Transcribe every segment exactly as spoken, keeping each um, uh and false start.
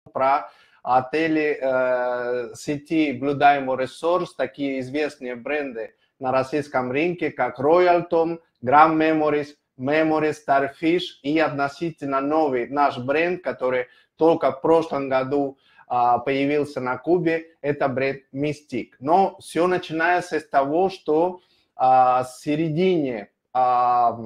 про отели э, сети Blue Diamond Resort, такие известные бренды на российском рынке, как Royal Tom, Grand Memories, Memories, Starfish и относительно новый наш бренд, который только в прошлом году а, появился на Кубе, это бренд Mystic. Но все начинается с того, что а, с середины а,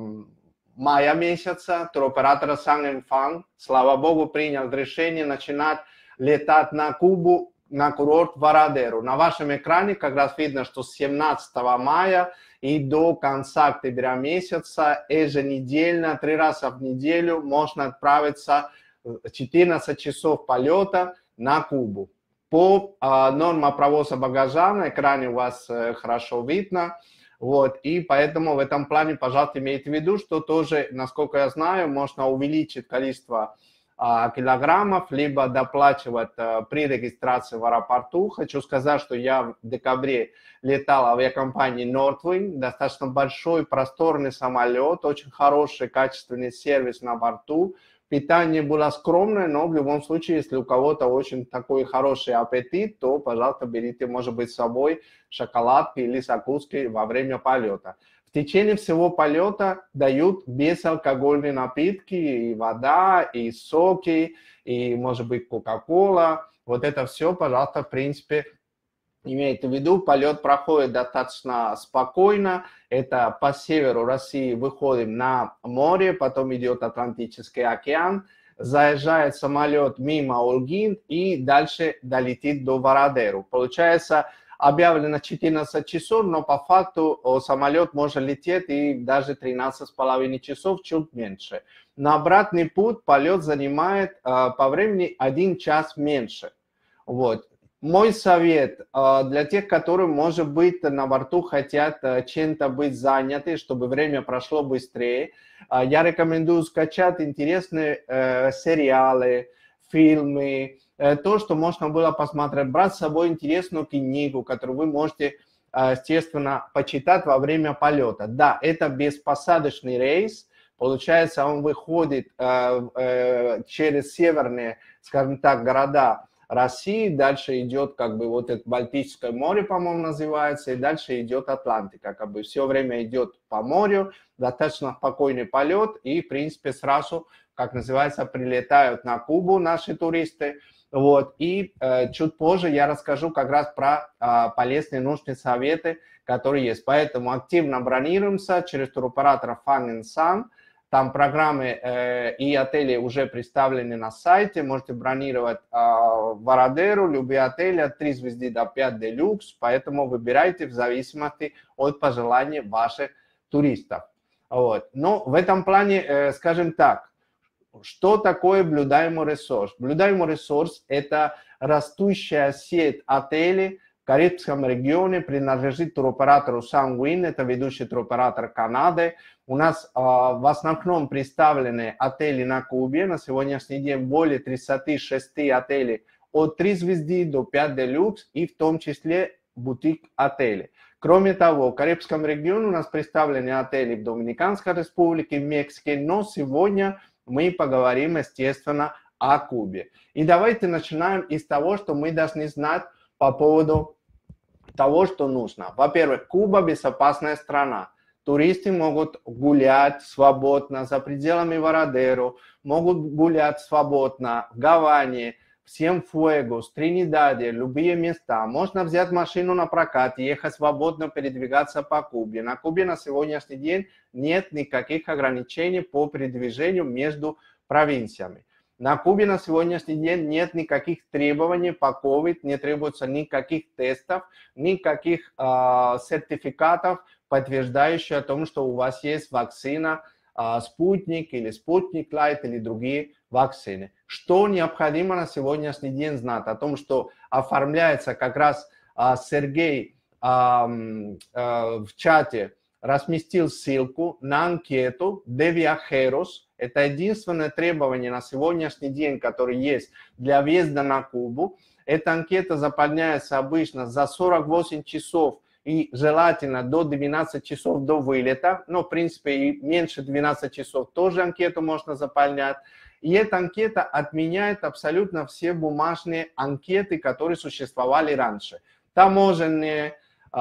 мая месяца туроператор Sun Fun, слава богу, принял решение начинать летать на Кубу, на курорт Варадеру. На вашем экране как раз видно, что с семнадцатого мая и до конца октября месяца еженедельно, три раза в неделю можно отправиться четырнадцать часов полета на Кубу. По э, нормам провоза багажа на экране у вас э, хорошо видно. Вот, и поэтому в этом плане, пожалуйста, имейте в виду, что тоже, насколько я знаю, можно увеличить количество а, килограммов, либо доплачивать а, при регистрации в аэропорту. Хочу сказать, что я в декабре летал в авиакомпании Northwing, достаточно большой, просторный самолет, очень хороший, качественный сервис на борту. Питание было скромное, но в любом случае, если у кого-то очень такой хороший аппетит, то, пожалуйста, берите, может быть, с собой шоколадки или закуски во время полета. В течение всего полета дают безалкогольные напитки, и вода, и соки, и, может быть, кока-кола. Вот это все, пожалуйста, в принципе, имейте в виду, полет проходит достаточно спокойно. Это по северу России выходим на море, потом идет Атлантический океан, заезжает самолет мимо Ольгин и дальше долетит до Варадеру. Получается, объявлено четырнадцать часов, но по факту самолет может лететь и даже тринадцать с половиной часов, чуть меньше. На обратный путь полет занимает по времени один час меньше. Вот. Мой совет для тех, которые, может быть, на борту хотят чем-то быть заняты, чтобы время прошло быстрее, я рекомендую скачать интересные сериалы, фильмы, то, что можно было посмотреть, брать с собой интересную книгу, которую вы можете, естественно, почитать во время полета. Да, это беспосадочный рейс, получается, он выходит через северные, скажем так, города России, дальше идет как бы вот это Балтийское море, по-моему, называется, и дальше идет Атлантика, как бы все время идет по морю, достаточно спокойный полет, и, в принципе, сразу, как называется, прилетают на Кубу наши туристы, вот, и э, чуть позже я расскажу как раз про э, полезные нужные советы, которые есть, поэтому активно бронируемся через туроператора Fun Sun. Там программы э, и отели уже представлены на сайте. Можете бронировать э, Варадеру, любые отели от три звезды до пять делюкс. Поэтому выбирайте в зависимости от пожеланий ваших туристов. Вот. Но в этом плане, э, скажем так, что такое Blue Diamond Resort? Blue Diamond Resort – это растущая сеть отелей в Карибском регионе, принадлежит туроператору Sunwing, это ведущий туроператор Канады. У нас э, в основном представлены отели на Кубе. На сегодняшний день более тридцати шести отелей от три звезды до пять делюкс и в том числе бутик-отели. Кроме того, в Карибском регионе у нас представлены отели в Доминиканской республике, в Мексике, но сегодня мы поговорим, естественно, о Кубе. И давайте начинаем из того, что мы должны знать по поводу того, что нужно. Во-первых, Куба – безопасная страна. Туристы могут гулять свободно за пределами Варадеру, могут гулять свободно в Гаване, в Сьенфуэгос, Тринидаде, любые места. Можно взять машину на прокат, ехать свободно, передвигаться по Кубе. На Кубе на сегодняшний день нет никаких ограничений по передвижению между провинциями. На Кубе на сегодняшний день нет никаких требований по COVID, не требуется никаких тестов, никаких э, сертификатов, подтверждающих о том, что у вас есть вакцина э, Спутник или Спутник Лайт или другие вакцины. Что необходимо на сегодняшний день знать? О том, что оформляется как раз э, Сергей э, э, в чате, разместил ссылку на анкету de Viajeros. Это единственное требование на сегодняшний день, которое есть для въезда на Кубу. Эта анкета заполняется обычно за сорок восемь часов и желательно до двенадцати часов до вылета. Но, в принципе, и меньше двенадцати часов тоже анкету можно заполнять. И эта анкета отменяет абсолютно все бумажные анкеты, которые существовали раньше. Таможенные,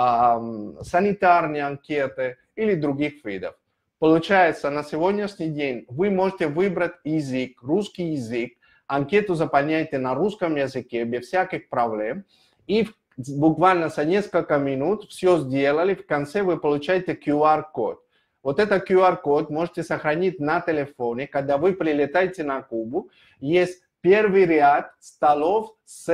санитарные анкеты или других видов. Получается, на сегодняшний день вы можете выбрать язык, русский язык, анкету заполняете на русском языке без всяких проблем, и буквально за несколько минут все сделали, в конце вы получаете ку ар-код. Вот этот ку ар-код можете сохранить на телефоне, когда вы прилетаете на Кубу, есть первый ряд столов с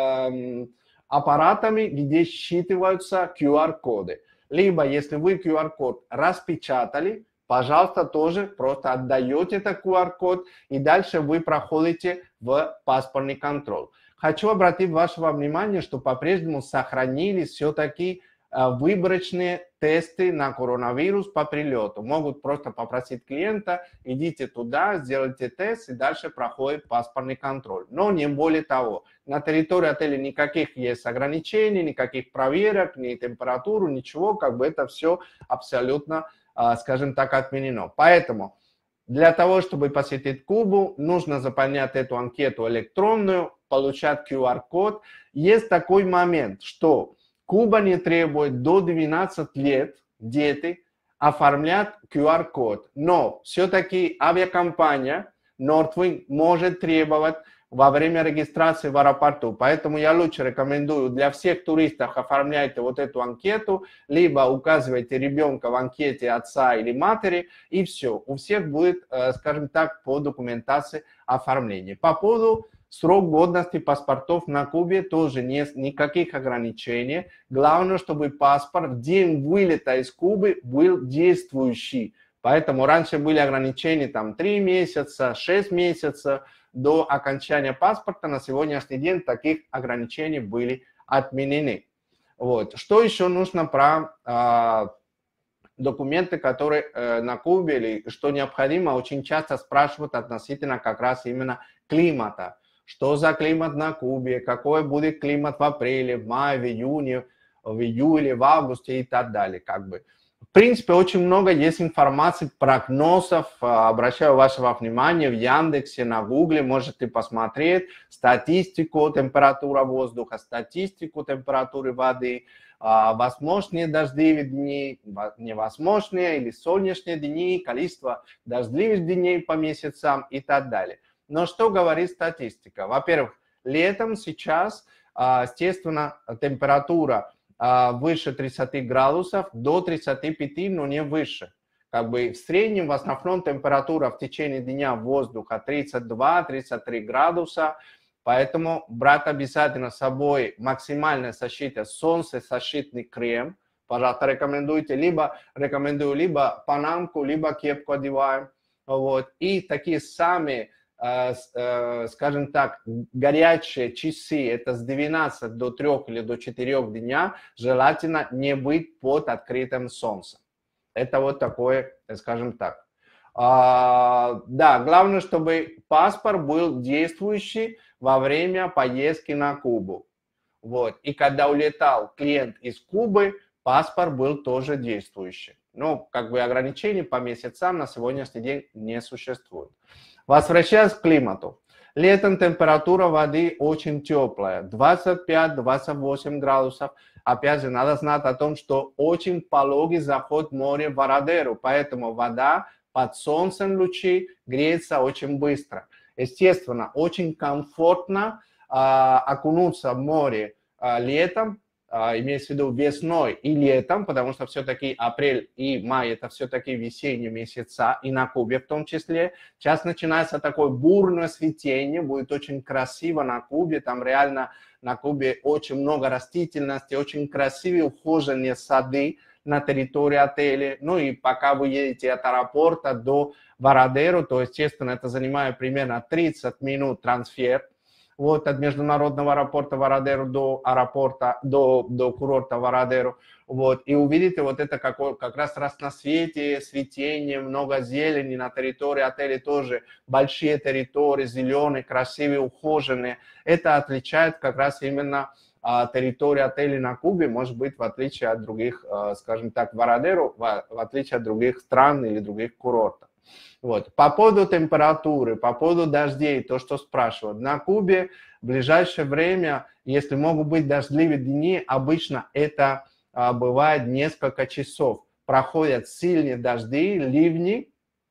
эм, аппаратами, где считываются ку ар-коды. Либо, если вы ку ар-код распечатали, пожалуйста, тоже просто отдаете этот ку ар-код, и дальше вы проходите в паспортный контроль. Хочу обратить ваше внимание, что по-прежнему сохранились все-таки выборочные тесты на коронавирус по прилету. Могут просто попросить клиента, идите туда, сделайте тест, и дальше проходит паспортный контроль. Но не более того. На территории отеля никаких есть ограничений, никаких проверок, ни температуру, ничего, как бы это все абсолютно, скажем так, отменено. Поэтому для того, чтобы посетить Кубу, нужно заполнять эту анкету электронную, получать ку ар-код. Есть такой момент, что Куба не требует до двенадцати лет дети оформлять ку ар-код, но все-таки авиакомпания Nordwing может требовать во время регистрации в аэропорту. Поэтому я лучше рекомендую для всех туристов оформляйте вот эту анкету, либо указывайте ребенка в анкете отца или матери, и все. У всех будет, скажем так, по документации оформления. По поводу срок годности паспортов на Кубе тоже нет никаких ограничений. Главное, чтобы паспорт в день вылета из Кубы был действующий. Поэтому раньше были ограничения там три месяца, шесть месяцев до окончания паспорта. На сегодняшний день таких ограничений были отменены. Вот. Что еще нужно про э, документы, которые э, на Кубе или что необходимо? Очень часто спрашивают относительно как раз именно климата. Что за климат на Кубе, какой будет климат в апреле, в мае, в июне, в июле, в августе и так далее. Как бы. В принципе, очень много есть информации, прогнозов. Обращаю ваше внимание в Яндексе, на Гугле. Можете посмотреть статистику температуры воздуха, статистику температуры воды, возможные дождливые дни, невозможные или солнечные дни, количество дождливых дней по месяцам и так далее. Но что говорит статистика? Во-первых, летом сейчас, естественно, температура выше тридцати градусов, до тридцати пяти, но не выше. Как бы в среднем, в основном, температура в течение дня воздуха тридцать два — тридцать три градуса. Поэтому брать обязательно с собой максимальная защита, солнцезащитный крем. Пожалуйста, рекомендуйте, либо рекомендую либо панамку, либо кепку одеваем. Вот. И такие самые, скажем так, горячие часы, это с двенадцати до трёх или до четырёх дня, желательно не быть под открытым солнцем. Это вот такое, скажем так. А, да, главное, чтобы паспорт был действующий во время поездки на Кубу. Вот. И когда улетал клиент из Кубы, паспорт был тоже действующий. Ну, как бы ограничений по месяцам на сегодняшний день не существует. Возвращаясь к климату. Летом температура воды очень теплая, двадцать пять — двадцать восемь градусов. Опять же, надо знать о том, что очень пологий заход моря в Варадеру, поэтому вода под солнцем лучи греется очень быстро. Естественно, очень комфортно э, окунуться в море э, летом, имеется в виду весной и летом, потому что все-таки апрель и май это все-таки весенние месяца, и на Кубе в том числе. Сейчас начинается такое бурное цветение, будет очень красиво на Кубе, там реально на Кубе очень много растительности, очень красивые ухоженные сады на территории отеля. Ну и пока вы едете от аэропорта до Варадеру, то, естественно, это занимает примерно тридцать минут трансфер. Вот от международного аэропорта Варадеру до аэропорта, до, до курорта Варадеру. Вот, и увидите вот это как, как раз разноцветие, цветение, много зелени на территории отеля тоже. Большие территории, зеленые, красивые, ухоженные. Это отличает как раз именно а, территорию отеля на Кубе, может быть, в отличие от других, а, скажем так, Варадеру, в, в отличие от других стран или других курортов. Вот. По поводу температуры, по поводу дождей, то, что спрашивают. На Кубе в ближайшее время, если могут быть дождливые дни, обычно это а, бывает несколько часов. Проходят сильные дожди, ливни,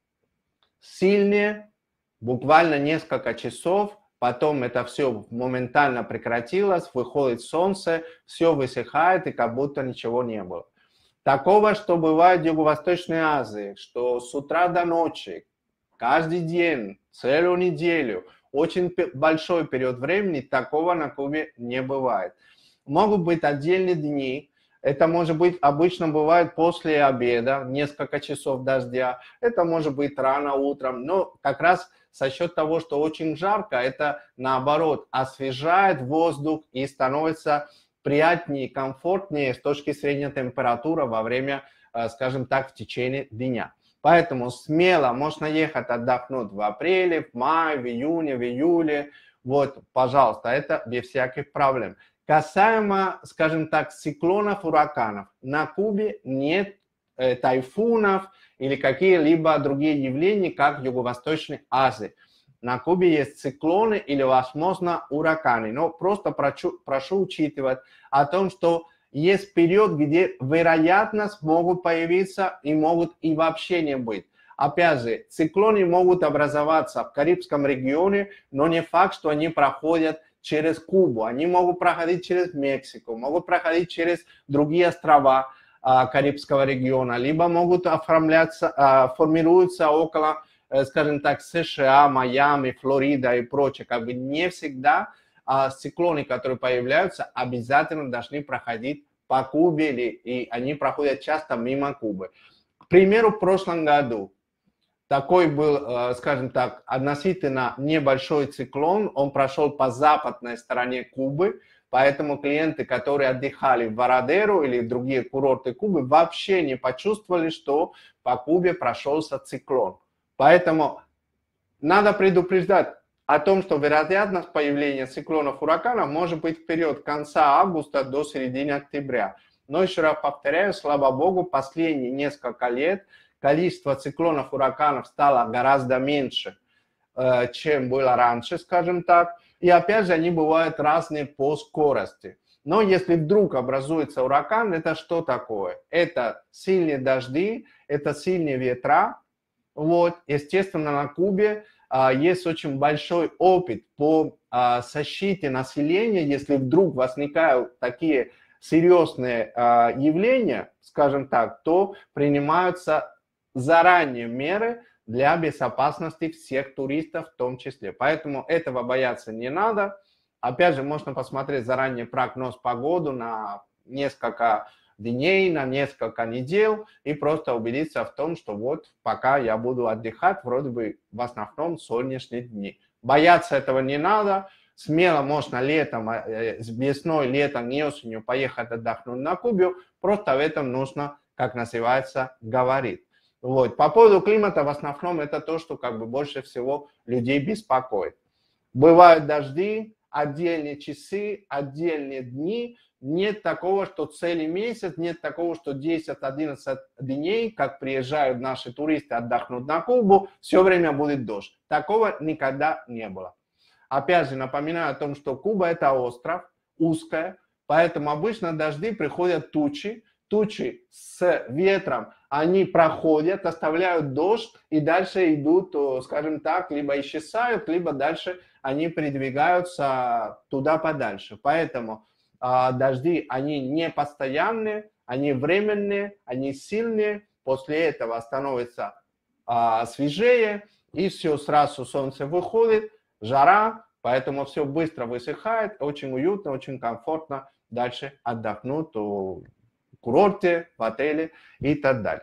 сильные, буквально несколько часов, потом это все моментально прекратилось, выходит солнце, все высыхает, и как будто ничего не было. Такого, что бывает в Юго-Восточной Азии, что с утра до ночи, каждый день, целую неделю, очень большой период времени, такого на Кубе не бывает. Могут быть отдельные дни, это может быть, обычно бывает после обеда, несколько часов дождя, это может быть рано утром, но как раз за счет того, что очень жарко, это наоборот освежает воздух и становится приятнее, комфортнее с точки зрения температуры во время, скажем так, в течение дня. Поэтому смело можно ехать отдохнуть в апреле, в мае, в июне, в июле. Вот, пожалуйста, это без всяких проблем. Касаемо, скажем так, циклонов, ураганов. На Кубе нет э, тайфунов или какие-либо другие явления, как в Юго-Восточной Азии. На Кубе есть циклоны или, возможно, ураганы. Но просто прошу, прошу учитывать о том, что есть период, где вероятность могут появиться и могут и вообще не быть. Опять же, циклоны могут образоваться в Карибском регионе, но не факт, что они проходят через Кубу. Они могут проходить через Мексику, могут проходить через другие острова а, Карибского региона, либо могут оформляться, а, формируются около, скажем так, США, Майами, Флорида и прочее. Как бы не всегда а, циклоны, которые появляются, обязательно должны проходить по Кубе, или, и они проходят часто мимо Кубы. К примеру, в прошлом году такой был, скажем так, относительно небольшой циклон, он прошел по западной стороне Кубы, поэтому клиенты, которые отдыхали в Варадеру или другие курорты Кубы, вообще не почувствовали, что по Кубе прошелся циклон. Поэтому надо предупреждать о том, что вероятность появления циклонов, ураганов может быть в период конца августа до середины октября. Но еще раз повторяю, слава богу, последние несколько лет количество циклонов, ураганов стало гораздо меньше, чем было раньше, скажем так. И опять же, они бывают разные по скорости. Но если вдруг образуется ураган, это что такое? Это сильные дожди, это сильные ветра. Вот. Естественно, на Кубе а, есть очень большой опыт по а, защите населения, если вдруг возникают такие серьезные а, явления, скажем так, то принимаются заранее меры для безопасности всех туристов в том числе. Поэтому этого бояться не надо. Опять же, можно посмотреть заранее прогноз погоды на несколько дней, на несколько недель и просто убедиться в том, что вот пока я буду отдыхать, вроде бы в основном солнечные дни. Бояться этого не надо. Смело можно летом, весной, летом, не осенью поехать отдохнуть на Кубу. Просто в этом нужно, как называется, говорить. Вот. По поводу климата, в основном, это то, что как бы больше всего людей беспокоит. Бывают дожди, отдельные часы, отдельные дни. Нет такого, что целый месяц, нет такого, что десять-одиннадцать дней, как приезжают наши туристы отдохнуть на Кубу, все время будет дождь. Такого никогда не было. Опять же, напоминаю о том, что Куба – это остров, узкая, поэтому обычно дожди приходят тучи, тучи с ветром, они проходят, оставляют дождь и дальше идут, скажем так, либо исчезают, либо дальше они передвигаются туда подальше. Поэтому э, дожди, они не постоянные, они временные, они сильные, после этого становится э, свежее, и все, сразу солнце выходит, жара, поэтому все быстро высыхает, очень уютно, очень комфортно дальше отдохнуть в курорте, в отеле и так далее.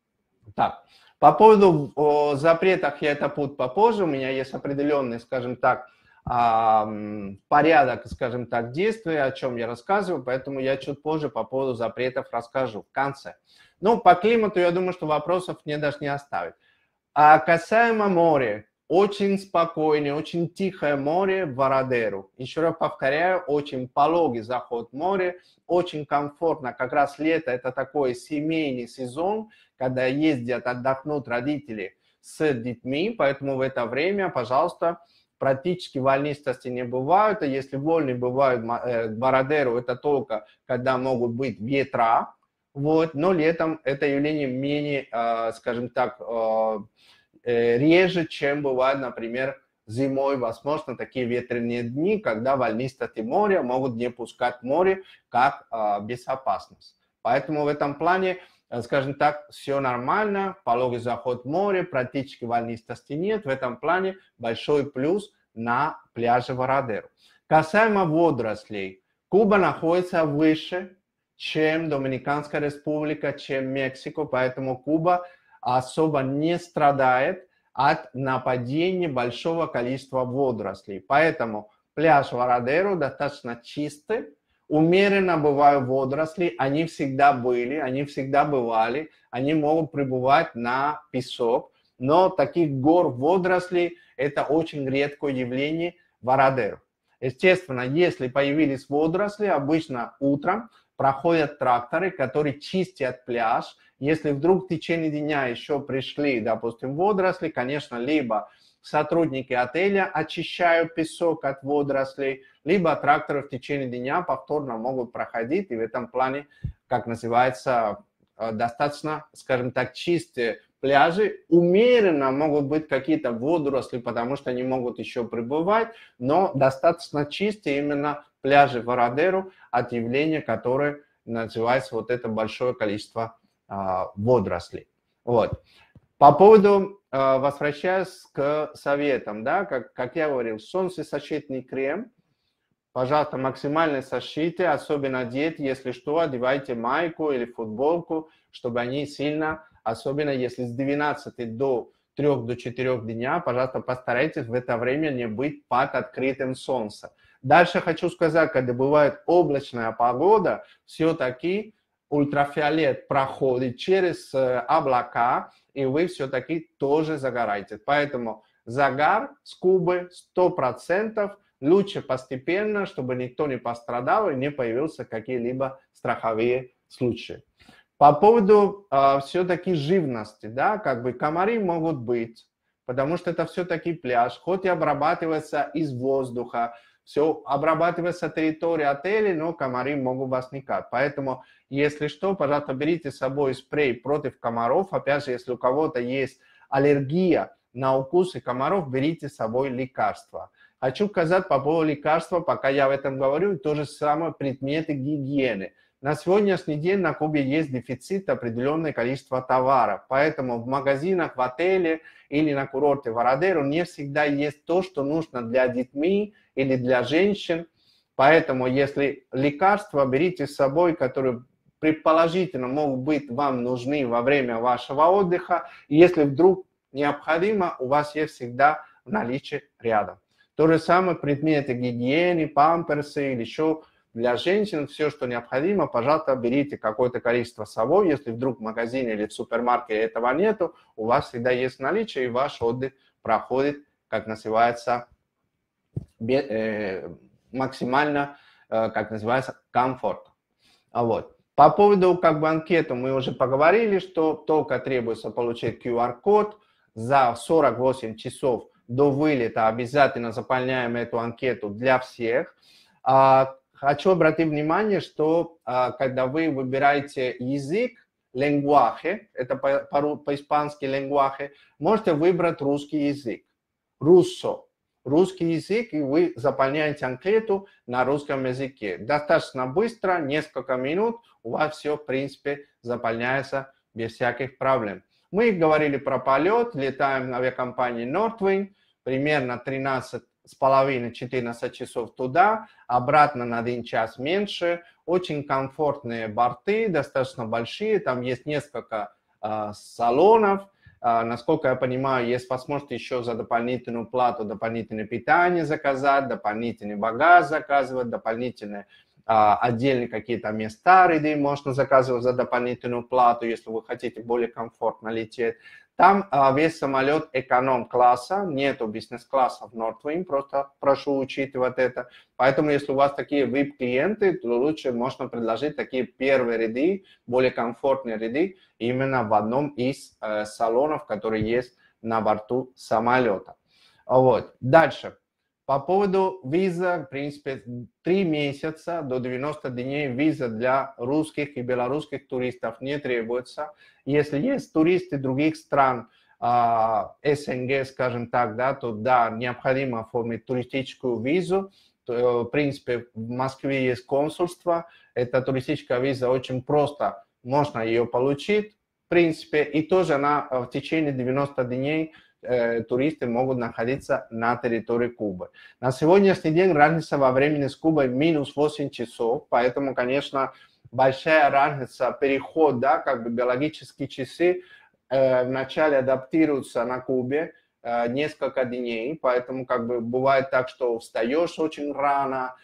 Так, по поводу о, запретах я это буду попозже, у меня есть определенный, скажем так, э, порядок, скажем так, действий, о чем я рассказываю, поэтому я чуть позже по поводу запретов расскажу в конце. Ну, по климату, я думаю, что вопросов мне даже не оставить. А касаемо моря, очень спокойное, очень тихое море в Варадеру. Еще раз повторяю, очень пологий заход в море, очень комфортно. Как раз лето – это такой семейный сезон, когда ездят отдохнуть родители с детьми, поэтому в это время, пожалуйста, практически волнистости не бывают, а если волны бывают к Вородеру, это только когда могут быть ветра, вот, но летом это явление менее, скажем так, реже, чем бывает, например, зимой, возможно, такие ветреные дни, когда волнистости моря могут не пускать море как безопасность. Поэтому в этом плане, скажем так, все нормально, пологий заход в море, практически волнистости нет. В этом плане большой плюс на пляже Вородеру. Касаемо водорослей, Куба находится выше, чем Доминиканская республика, чем Мексика, поэтому Куба особо не страдает от нападения большого количества водорослей. Поэтому пляж Вородеру достаточно чистый. Умеренно бывают водоросли, они всегда были, они всегда бывали, они могут пребывать на песок, но таких гор водорослей это очень редкое явление в Вородеру. Естественно, если появились водоросли, обычно утром проходят тракторы, которые чистят пляж. Если вдруг в течение дня еще пришли, допустим, водоросли, конечно, либо сотрудники отеля очищают песок от водорослей, либо тракторы в течение дня повторно могут проходить, и в этом плане, как называется, достаточно, скажем так, чистые пляжи. Умеренно могут быть какие-то водоросли, потому что они могут еще пребывать, но достаточно чистые именно пляжи Вородеру от явления, которое называется вот это большое количество а, водорослей. Вот. По поводу, а, возвращаясь к советам, да, как, как я говорил, солнцезащитный крем, пожалуйста, максимальной защиты, особенно дети, если что, одевайте майку или футболку, чтобы они сильно, особенно если с двенадцати до трёх до четырёх дня, пожалуйста, постарайтесь в это время не быть под открытым солнцем. Дальше хочу сказать, когда бывает облачная погода, все-таки ультрафиолет проходит через облака, и вы все-таки тоже загораете. Поэтому загар с Кубы сто процентов. Лучше постепенно, чтобы никто не пострадал и не появился какие-либо страховые случаи. По поводу э, все-таки живности, да, как бы комары могут быть, потому что это все-таки пляж, хоть и обрабатывается из воздуха, все обрабатывается территория отеля, но комары могут возникать. Поэтому, если что, пожалуйста, берите с собой спрей против комаров. Опять же, если у кого-то есть аллергия на укусы комаров, берите с собой лекарства. Хочу сказать по поводу лекарства, пока я в этом говорю, то же самое предметы гигиены. На сегодняшний день на Кубе есть дефицит определенное количество товаров, поэтому в магазинах, в отеле или на курорте Вородеру не всегда есть то, что нужно для детей или для женщин. Поэтому если лекарства берите с собой, которые предположительно могут быть вам нужны во время вашего отдыха, и если вдруг необходимо, у вас есть всегда в наличии рядом. То же самое предметы гигиены, памперсы или еще для женщин, все, что необходимо, пожалуйста, берите какое-то количество с собой. Если вдруг в магазине или в супермаркете этого нету, у вас всегда есть наличие, и ваш отдых проходит, как называется, максимально, как называется, комфортно. Вот. По поводу как бы анкеты мы уже поговорили, что только требуется получить ку ар код за сорок восемь часов до вылета обязательно заполняем эту анкету для всех. Хочу обратить внимание, что когда вы выбираете язык, ленгуаже, это по-испански ленгуаже, можете выбрать русский язык, руссо, русский язык, и вы заполняете анкету на русском языке. Достаточно быстро, несколько минут, у вас все, в принципе, заполняется без всяких проблем. Мы говорили про полет, летаем на авиакомпании Northwind, примерно тринадцать с половиной — четырнадцать часов туда, обратно на один час меньше. Очень комфортные борты, достаточно большие, там есть несколько э, салонов. Э, насколько я понимаю, есть возможность еще за дополнительную плату дополнительное питание заказать, дополнительный багаж заказывать, дополнительные Uh, отдельные какие-то места, ряды можно заказывать за дополнительную плату, если вы хотите более комфортно лететь. Там uh, весь самолет эконом-класса, нету бизнес-класса в Northwind, просто прошу учитывать это. Поэтому, если у вас такие ви ай пи-клиенты, то лучше можно предложить такие первые ряды, более комфортные ряды, именно в одном из uh, салонов, которые есть на борту самолета. Вот. Дальше. По поводу виза, в принципе, три месяца до девяноста дней виза для русских и белорусских туристов не требуется. Если есть туристы других стран, СНГ, скажем так, да, то да, необходимо оформить туристическую визу. То, в принципе, в Москве есть консульство. Эта туристическая виза очень просто, можно ее получить, в принципе, и тоже она в течение девяноста дней э, туристы могут находиться на территории Кубы. На сегодняшний день разница во времени с Кубой минус восемь часов, поэтому, конечно, большая разница, переход, да, как бы биологические часы э, вначале адаптируются на Кубе, несколько дней, поэтому как бы бывает так, что встаешь очень рано,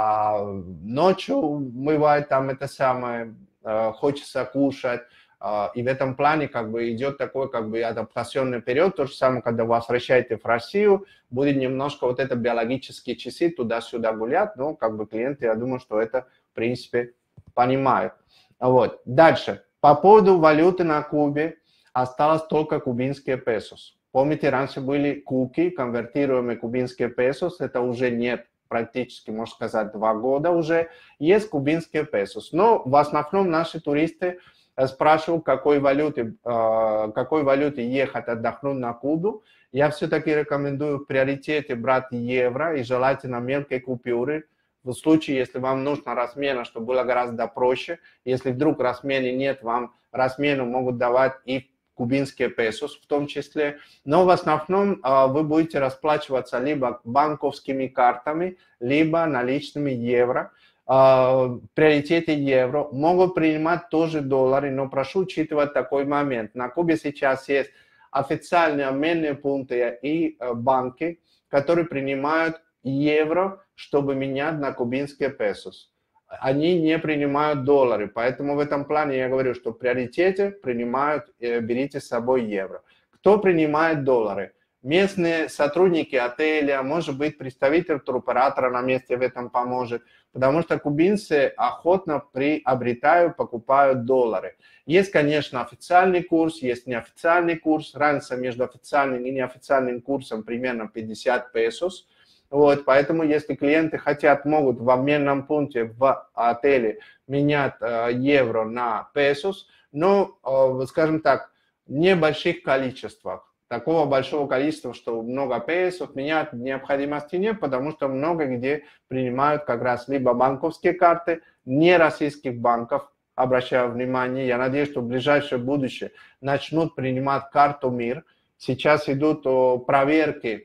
а ночью бывает там это самое, хочется кушать, и в этом плане как бы идет такой как бы адаптационный период, то же самое, когда вы возвращаетесь в Россию, будет немножко вот это биологические часы туда-сюда гулять, но как бы клиенты, я думаю, что это в принципе понимают. Вот. Дальше, по поводу валюты на Кубе осталось только кубинские песос. Помните, раньше были куки, конвертируемые кубинские песос, это уже нет практически, можно сказать, два года уже, есть кубинские песос. Но в основном наши туристы спрашивают, какой валюты, какой валюте ехать отдохнуть на Кубу. Я все-таки рекомендую в приоритете брать евро и желательно мелкие купюры. В случае, если вам нужно размена, чтобы было гораздо проще, если вдруг размена нет, вам размену могут давать и кубинские песос в том числе, но в основном э, вы будете расплачиваться либо банковскими картами, либо наличными евро. Э, в приоритете евро могут принимать тоже доллары, но прошу учитывать такой момент. На Кубе сейчас есть официальные обменные пункты и э, банки, которые принимают евро, чтобы менять на кубинские песос. Они не принимают доллары, поэтому в этом плане я говорю, что в приоритете принимают, берите с собой евро. Кто принимает доллары? Местные сотрудники отеля, может быть, представитель туроператора на месте в этом поможет, потому что кубинцы охотно приобретают, покупают доллары. Есть, конечно, официальный курс, есть неофициальный курс, разница между официальным и неофициальным курсом примерно пятьдесят песос. Вот, поэтому, если клиенты хотят, могут в обменном пункте в отеле менять э, евро на песос, но, э, скажем так, в небольших количествах. Такого большого количества, что много песов, менять необходимости нет, потому что много где принимают как раз либо банковские карты, не российских банков, обращаю внимание. Я надеюсь, что в ближайшее будущее начнут принимать карту МИР. Сейчас идут о, проверки.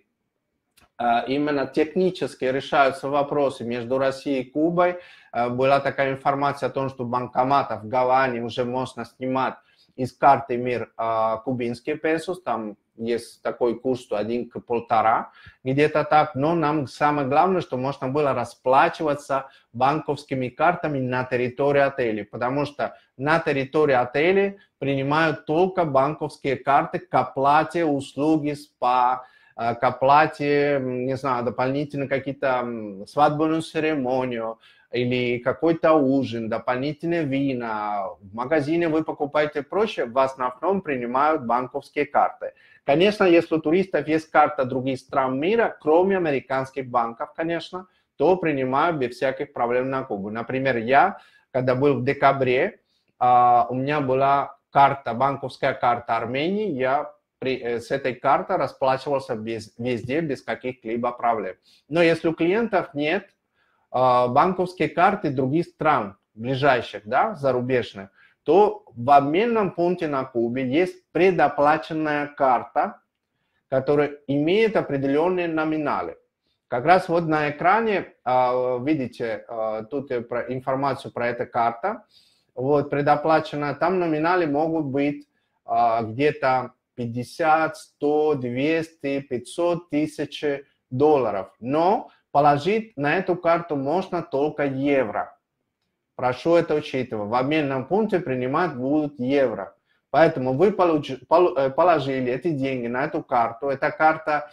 Именно технически решаются вопросы между Россией и Кубой. Была такая информация о том, что банкоматов в Гаване уже можно снимать из карты МИР кубинские песос. Там есть такой курс, что один к полтора, где-то так. Но нам самое главное, что можно было расплачиваться банковскими картами на территории отеля. Потому что на территории отеля принимают только банковские карты к оплате услуги спа, к оплате, не знаю, дополнительно какие-то свадебную церемонию или какой-то ужин, дополнительные вина. В магазине вы покупаете проще, в основном принимают банковские карты. Конечно, если у туристов есть карта других стран мира, кроме американских банков, конечно, то принимают без всяких проблем на Кубу. Например, я, когда был в декабре, у меня была карта, банковская карта Армении, я с этой картой расплачивался без, везде без каких-либо проблем. Но если у клиентов нет банковские карты других стран, ближайших, да, зарубежных, то в обменном пункте на Кубе есть предоплаченная карта, которая имеет определенные номиналы. Как раз вот на экране видите тут информацию про эту карту. Вот предоплаченная, там номиналы могут быть где-то пятьдесят, сто, двести, пятьсот тысяч долларов. Но положить на эту карту можно только евро. Прошу это учитывать. В обменном пункте принимать будут евро. Поэтому вы положили эти деньги на эту карту. Эта карта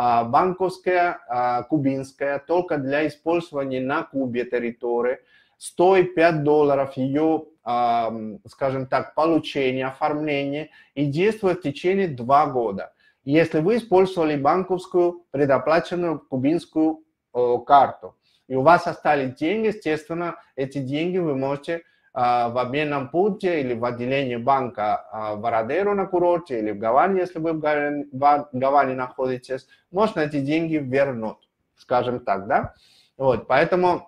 банковская, кубинская, только для использования на Кубе территории. Стоит пять долларов ее, скажем так, получение, оформление и действует в течение два года. если вы использовали банковскую предоплаченную кубинскую э, карту, и у вас остались деньги, естественно, эти деньги вы можете э, в обменном пункте или в отделении банка э, в Варадеру на курорте или в Гаване, если вы в Гаване, в Гаване находитесь, можно эти деньги вернуть, скажем так, да? Вот, поэтому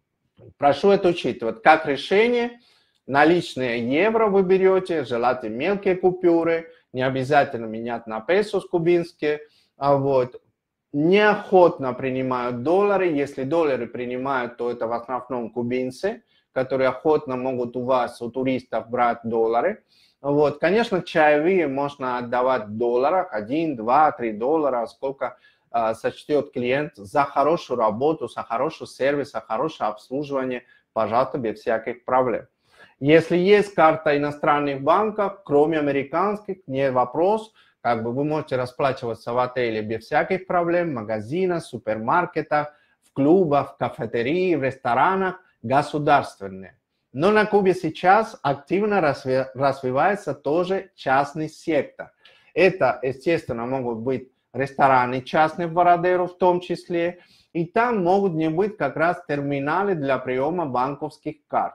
прошу это учитывать. Как решение, наличные евро вы берете, желательно мелкие купюры, не обязательно менять на песо кубинские, вот. Неохотно принимают доллары. Если доллары принимают, то это в основном кубинцы, которые охотно могут у вас, у туристов, брать доллары. Вот. Конечно, чаевые можно отдавать в долларах, один, два, три доллара, сколько э, сочтет клиент за хорошую работу, за хороший сервис, за хорошее обслуживание, пожалуйста, без всяких проблем. Если есть карта иностранных банков, кроме американских, не вопрос. Как бы вы можете расплачиваться в отеле без всяких проблем, в магазинах, супермаркетах, в клубах, в кафетерии, в ресторанах, государственные. Но на Кубе сейчас активно разви- развивается тоже частный сектор. Это, естественно, могут быть рестораны частные в Варадеру в том числе, и там могут не быть как раз терминалы для приема банковских карт.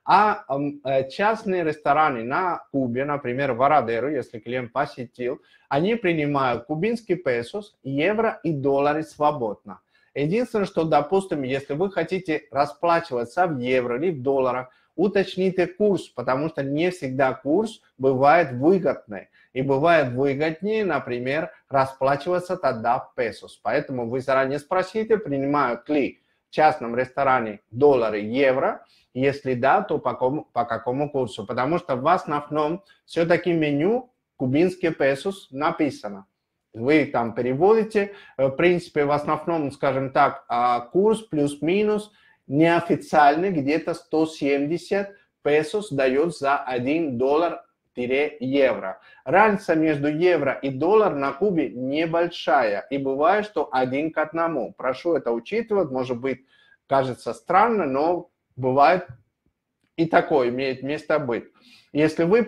А э, частные рестораны на Кубе, например, Варадеру, если клиент посетил, они принимают кубинский песос, евро и доллары свободно. Единственное, что, допустим, если вы хотите расплачиваться в евро или в долларах, уточните курс, потому что не всегда курс бывает выгодный. И бывает выгоднее, например, расплачиваться тогда в песос. Поэтому вы заранее спросите, принимают ли в частном ресторане доллары, евро. Если да, то по какому, по какому курсу? Потому что в основном все-таки меню кубинский песос написано. Вы там переводите, в принципе, в основном, скажем так, курс плюс-минус неофициальный, где-то сто семьдесят песос дает за один доллар-евро. Разница между евро и доллар на Кубе небольшая, и бывает, что один к одному. Прошу это учитывать, может быть, кажется странно, но бывает и такое, имеет место быть. Если вы э,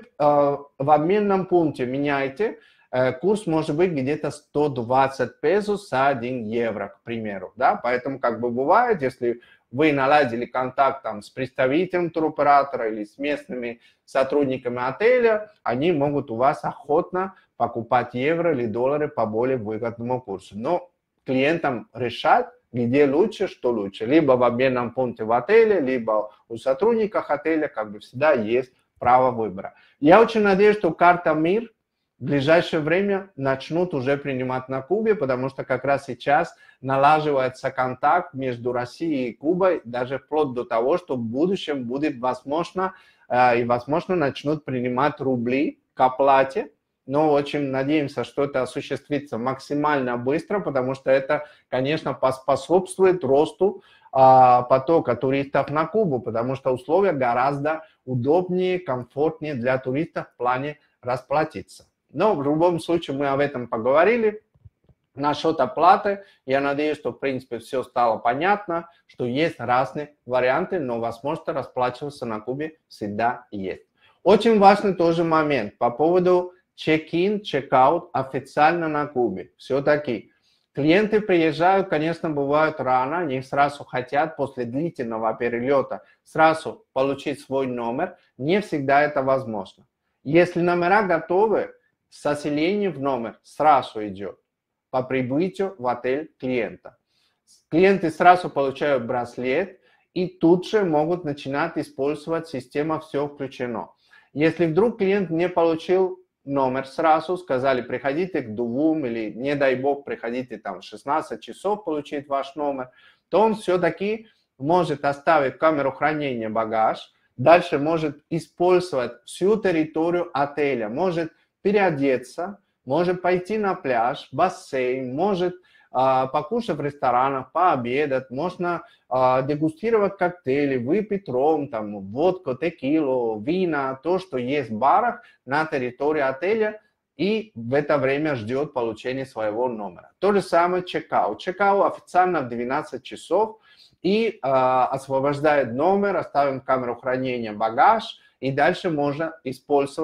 в обменном пункте меняете, э, курс может быть где-то сто двадцать песос за один евро, к примеру. Да? Поэтому как бы бывает, если вы наладили контакт там, с представителем туроператора или с местными сотрудниками отеля, они могут у вас охотно покупать евро или доллары по более выгодному курсу. Но клиентам решать, где лучше, что лучше. Либо в обменном пункте в отеле, либо у сотрудников отеля, как бы всегда есть право выбора. Я очень надеюсь, что карта МИР в ближайшее время начнут уже принимать на Кубе, потому что как раз сейчас налаживается контакт между Россией и Кубой, даже вплоть до того, что в будущем будет возможно, и возможно начнут принимать рубли к оплате. Но очень надеемся, что это осуществится максимально быстро, потому что это, конечно, поспособствует росту а, потока туристов на Кубу, потому что условия гораздо удобнее, комфортнее для туристов в плане расплатиться. Но в любом случае мы об этом поговорили. Насчет оплаты, я надеюсь, что в принципе все стало понятно, что есть разные варианты, но возможность расплачиваться на Кубе всегда есть. Очень важный тоже момент по поводу чек-ин, чек-аут официально на Кубе. Все-таки клиенты приезжают, конечно, бывают рано, они сразу хотят после длительного перелета сразу получить свой номер. Не всегда это возможно. Если номера готовы, заселение в номер сразу идет по прибытию в отель клиента. Клиенты сразу получают браслет и тут же могут начинать использовать систему «Все включено». Если вдруг клиент не получил номер сразу, сказали, приходите к двум или, не дай бог, приходите там в шестнадцать часов получить ваш номер, то он все-таки может оставить камеру хранения багаж, дальше может использовать всю территорию отеля, может переодеться, может пойти на пляж, бассейн, может а, покушать в ресторанах, пообедать, можно а, дегустировать коктейли, выпить ром, там, водку, текилу, вина, то, что есть в барах на территории отеля, и в это время ждет получения своего номера. То же самое чек-аут. Чек-аут официально в двенадцать часов и а, освобождает номер, оставим камеру хранения багаж, и дальше можно использовать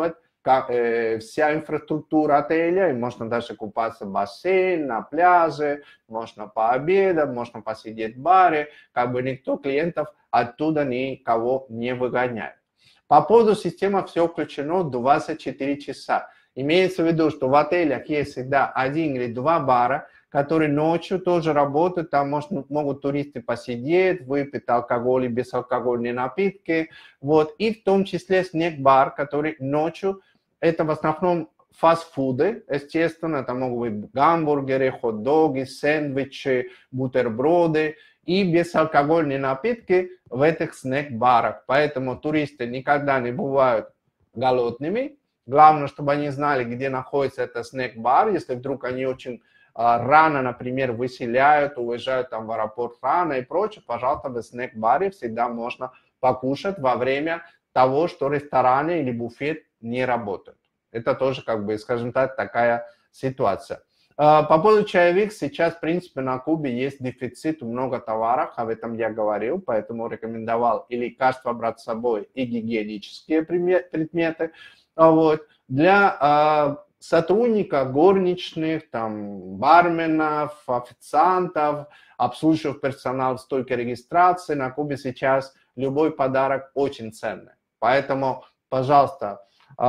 как, э, вся инфраструктура отеля, и можно даже купаться в бассейн, на пляже, можно пообедать, можно посидеть в баре, как бы никто клиентов оттуда никого не выгоняет. По поводу системы все включено двадцать четыре часа. Имеется в виду, что в отелях есть всегда один или два бара, которые ночью тоже работают, там может, могут туристы посидеть, выпить алкоголь и безалкогольные напитки, вот, и в том числе снэк-бар, который ночью, это в основном фастфуды, естественно, это могут быть гамбургеры, хот-доги, сэндвичи, бутерброды и безалкогольные напитки в этих снэк-барах, поэтому туристы никогда не бывают голодными, главное, чтобы они знали, где находится этот снэк-бар, если вдруг они очень рано, например, выселяют, уезжают там в аэропорт рано и прочее, пожалуйста, в снэк-баре всегда можно покушать во время того, что рестораны или буфет не работают. Это тоже, как бы, скажем так, такая ситуация. По поводу чаевых, сейчас, в принципе, на Кубе есть дефицит много товаров, об этом я говорил, поэтому рекомендовал и лекарства брать с собой, и гигиенические предметы. Вот. Для сотрудников, горничных, там, барменов, официантов, обслуживающих персонал в стойке регистрации, на Кубе сейчас любой подарок очень ценный. Поэтому, пожалуйста,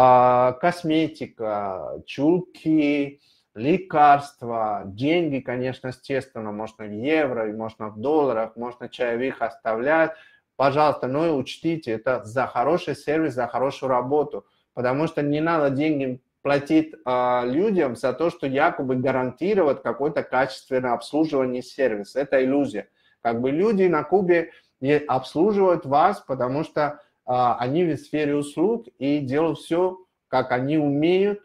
косметика, чулки, лекарства, деньги, конечно, естественно, можно в евро, можно в долларах, можно чаевых оставлять. Пожалуйста, но и учтите, это за хороший сервис, за хорошую работу, потому что не надо деньги платить э, людям за то, что якобы гарантирует какое-то качественное обслуживание и сервис. Это иллюзия. Как бы люди на Кубе обслуживают вас, потому что э, они в сфере услуг и делают все, как они умеют.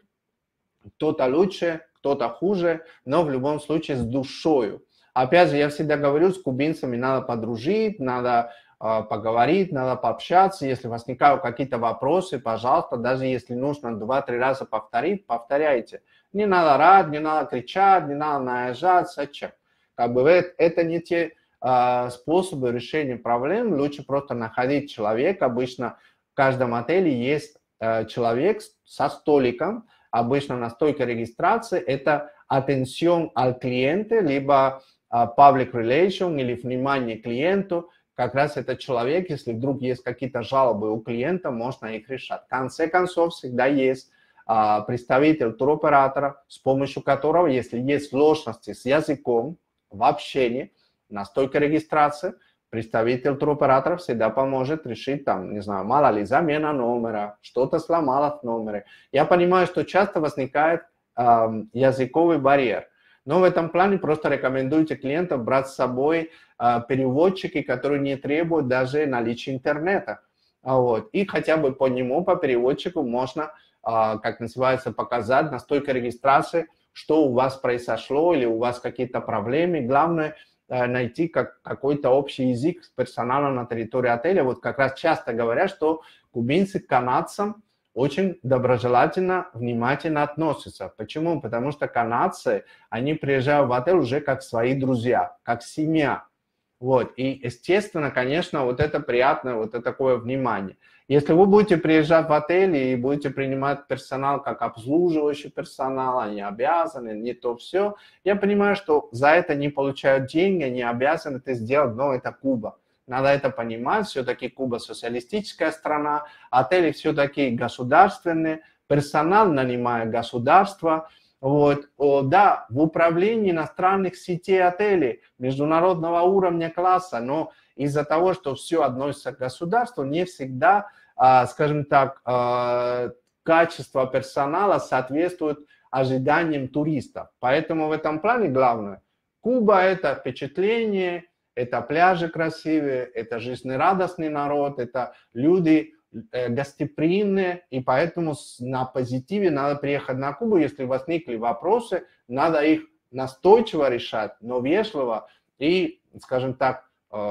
Кто-то лучше, кто-то хуже, но в любом случае с душою. Опять же, я всегда говорю, с кубинцами надо подружить, надо поговорить, надо пообщаться. Если возникают какие-то вопросы, пожалуйста, даже если нужно два-три раза повторить, повторяйте. Не надо орать, не надо кричать, не надо наезжать, зачем? Как бы это не те э, способы решения проблем. Лучше просто находить человека. Обычно в каждом отеле есть э, человек со столиком. Обычно на стойке регистрации это attention al cliente, либо э, public relation или внимание клиенту. Как раз этот человек, если вдруг есть какие-то жалобы у клиента, можно их решать. В конце концов, всегда есть а, представитель туроператора, с помощью которого, если есть сложности с языком в общении, на стойке регистрации, представитель туроператора всегда поможет решить, там, не знаю, мало ли замена номера, что-то сломалось в номере. Я понимаю, что часто возникает а, языковый барьер. Но в этом плане просто рекомендуйте клиентам брать с собой а, переводчики, которые не требуют даже наличия интернета. А, вот. И хотя бы по нему, по переводчику, можно, а, как называется, показать на стойке регистрации, что у вас произошло или у вас какие-то проблемы. Главное а, найти как, какой-то общий язык с персоналом на территории отеля. Вот как раз часто говорят, что кубинцы к канадцам очень доброжелательно, внимательно относятся. Почему? Потому что канадцы, они приезжают в отель уже как свои друзья, как семья. Вот. И, естественно, конечно, вот это приятное, вот это такое внимание. Если вы будете приезжать в отель и будете принимать персонал как обслуживающий персонал, они обязаны, не то все, я понимаю, что за это не получают деньги, не обязаны это сделать, но это Куба. Надо это понимать, все-таки Куба социалистическая страна, отели все-таки государственные, персонал нанимает государство. Вот. О, да, в управлении иностранных сетей отелей международного уровня класса, но из-за того, что все относится к государству, не всегда, а, скажем так, а, качество персонала соответствует ожиданиям туристов. Поэтому в этом плане главное, Куба – это впечатление, это пляжи красивые, это жизнерадостный народ, это люди гостеприимные, и поэтому на позитиве надо приехать на Кубу. Если возникли вопросы, надо их настойчиво решать, но вежливо и, скажем так,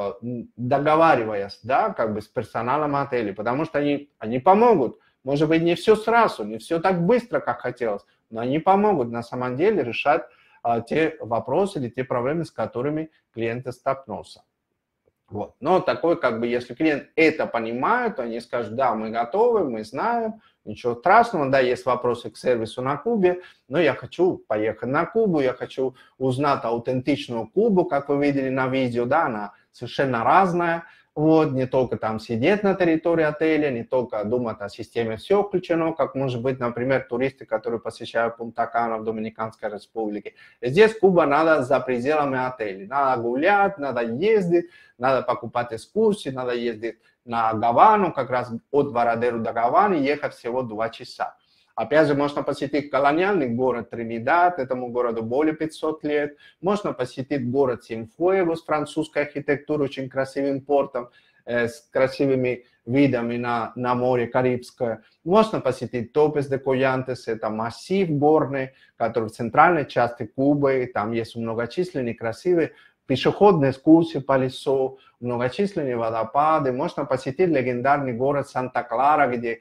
договариваясь, да, как бы с персоналом отеля, потому что они, они помогут. Может быть, не все сразу, не все так быстро, как хотелось, но они помогут на самом деле решать те вопросы или те проблемы, с которыми клиент столкнулся. Вот. Но такой, как бы, если клиент это понимает, то они скажут, да, мы готовы, мы знаем, ничего страшного, да, есть вопросы к сервису на Кубе, но я хочу поехать на Кубу, я хочу узнать аутентичную Кубу, как вы видели на видео, да, она совершенно разная, вот, не только там сидеть на территории отеля, не только думать о системе все включено, как может быть, например, туристы, которые посещают Пунта-Кана в Доминиканской Республике. Здесь Куба надо за пределами отеля, надо гулять, надо ездить, надо покупать экскурсии, надо ездить на Гавану, как раз от Варадеру до Гаваны ехать всего два часа. Опять же, можно посетить колониальный город Тринидад, этому городу более пятисот лет. Можно посетить город Синфуэгос, французская архитектура, очень красивым портом, э, с красивыми видами на, на море Карибское. Можно посетить Топес де Коянтес, это массив горный, который в центральной части Кубы, там есть многочисленные красивые пешеходные экскурсии по лесу, многочисленные водопады. Можно посетить легендарный город Санта-Клара, где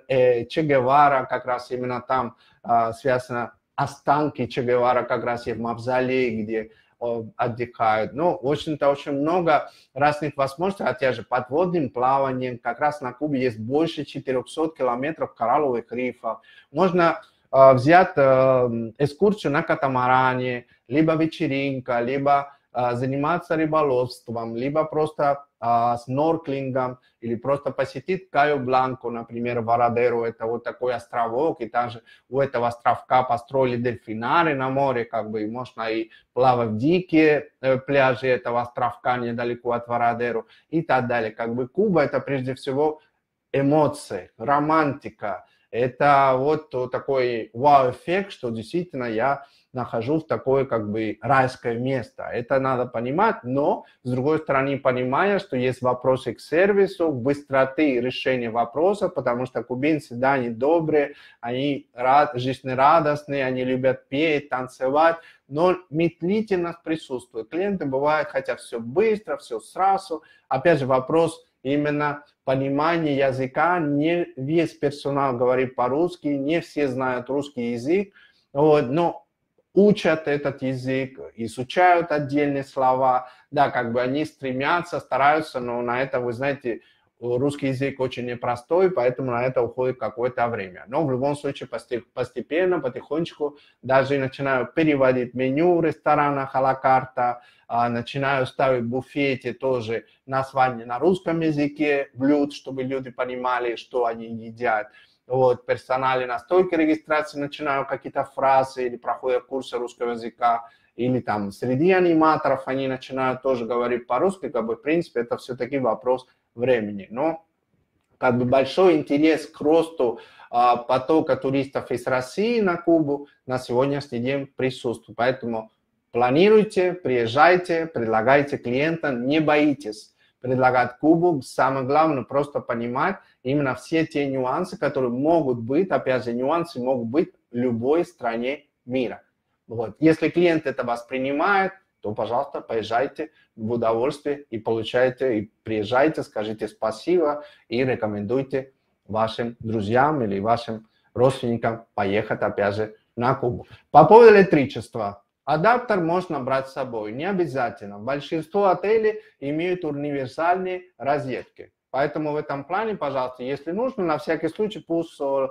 Че Гевара, как раз именно там э, связано останки Че Гевара, как раз и в мавзолее, где э, отдыхают. Ну, в общем-то, очень много разных возможностей, а те же подводным плаванием. Как раз на Кубе есть больше четырехсот километров коралловых рифов. Можно э, взять э, экскурсию на катамаране, либо вечеринка, либо заниматься рыболовством, либо просто а, снорклингом, или просто посетить Кайо-Бланко, например, Варадеру, это вот такой островок, и также у этого островка построили дельфинары на море, как бы, и можно и плавать в дикие э, пляжи этого островка недалеко от Варадеру, и так далее. Как бы Куба это прежде всего эмоции, романтика, это вот такой вау-эффект, что действительно я нахожу в такое как бы райское место. Это надо понимать, но с другой стороны понимая, что есть вопросы к сервису, к быстроты решения вопроса, потому что кубинцы, да, они добрые, они рад, жизнерадостные, они любят петь, танцевать, но медлительность присутствует. Клиенты бывают, хотя все быстро, все сразу. Опять же вопрос именно понимания языка, не весь персонал говорит по-русски, не все знают русский язык, вот, но учат этот язык, изучают отдельные слова, да, как бы они стремятся, стараются, но на это, вы знаете, русский язык очень непростой, поэтому на это уходит какое-то время. Но в любом случае постепенно, потихонечку даже начинаю переводить меню в ресторанах а-ла карта, начинаю ставить в буфете тоже название на русском языке блюд, чтобы люди понимали, что они едят. Вот, персонале на стойке регистрации начинаю какие-то фразы или проходят курсы русского языка, или там среди аниматоров они начинают тоже говорить по-русски, как бы в принципе это все-таки вопрос времени. Но как бы большой интерес к росту а, потока туристов из России на Кубу на сегодняшний день присутствует. Поэтому планируйте, приезжайте, предлагайте клиентам, не боитесь предлагать Кубу. Самое главное просто понимать именно все те нюансы, которые могут быть, опять же, нюансы могут быть в любой стране мира. Вот. Если клиент это воспринимает, то, пожалуйста, поезжайте в удовольствие и получайте, и приезжайте, скажите спасибо и рекомендуйте вашим друзьям или вашим родственникам поехать, опять же, на Кубу. По поводу электричества. Адаптер можно брать с собой, не обязательно. Большинство отелей имеют универсальные розетки. Поэтому в этом плане, пожалуйста, если нужно, на всякий случай пусть э,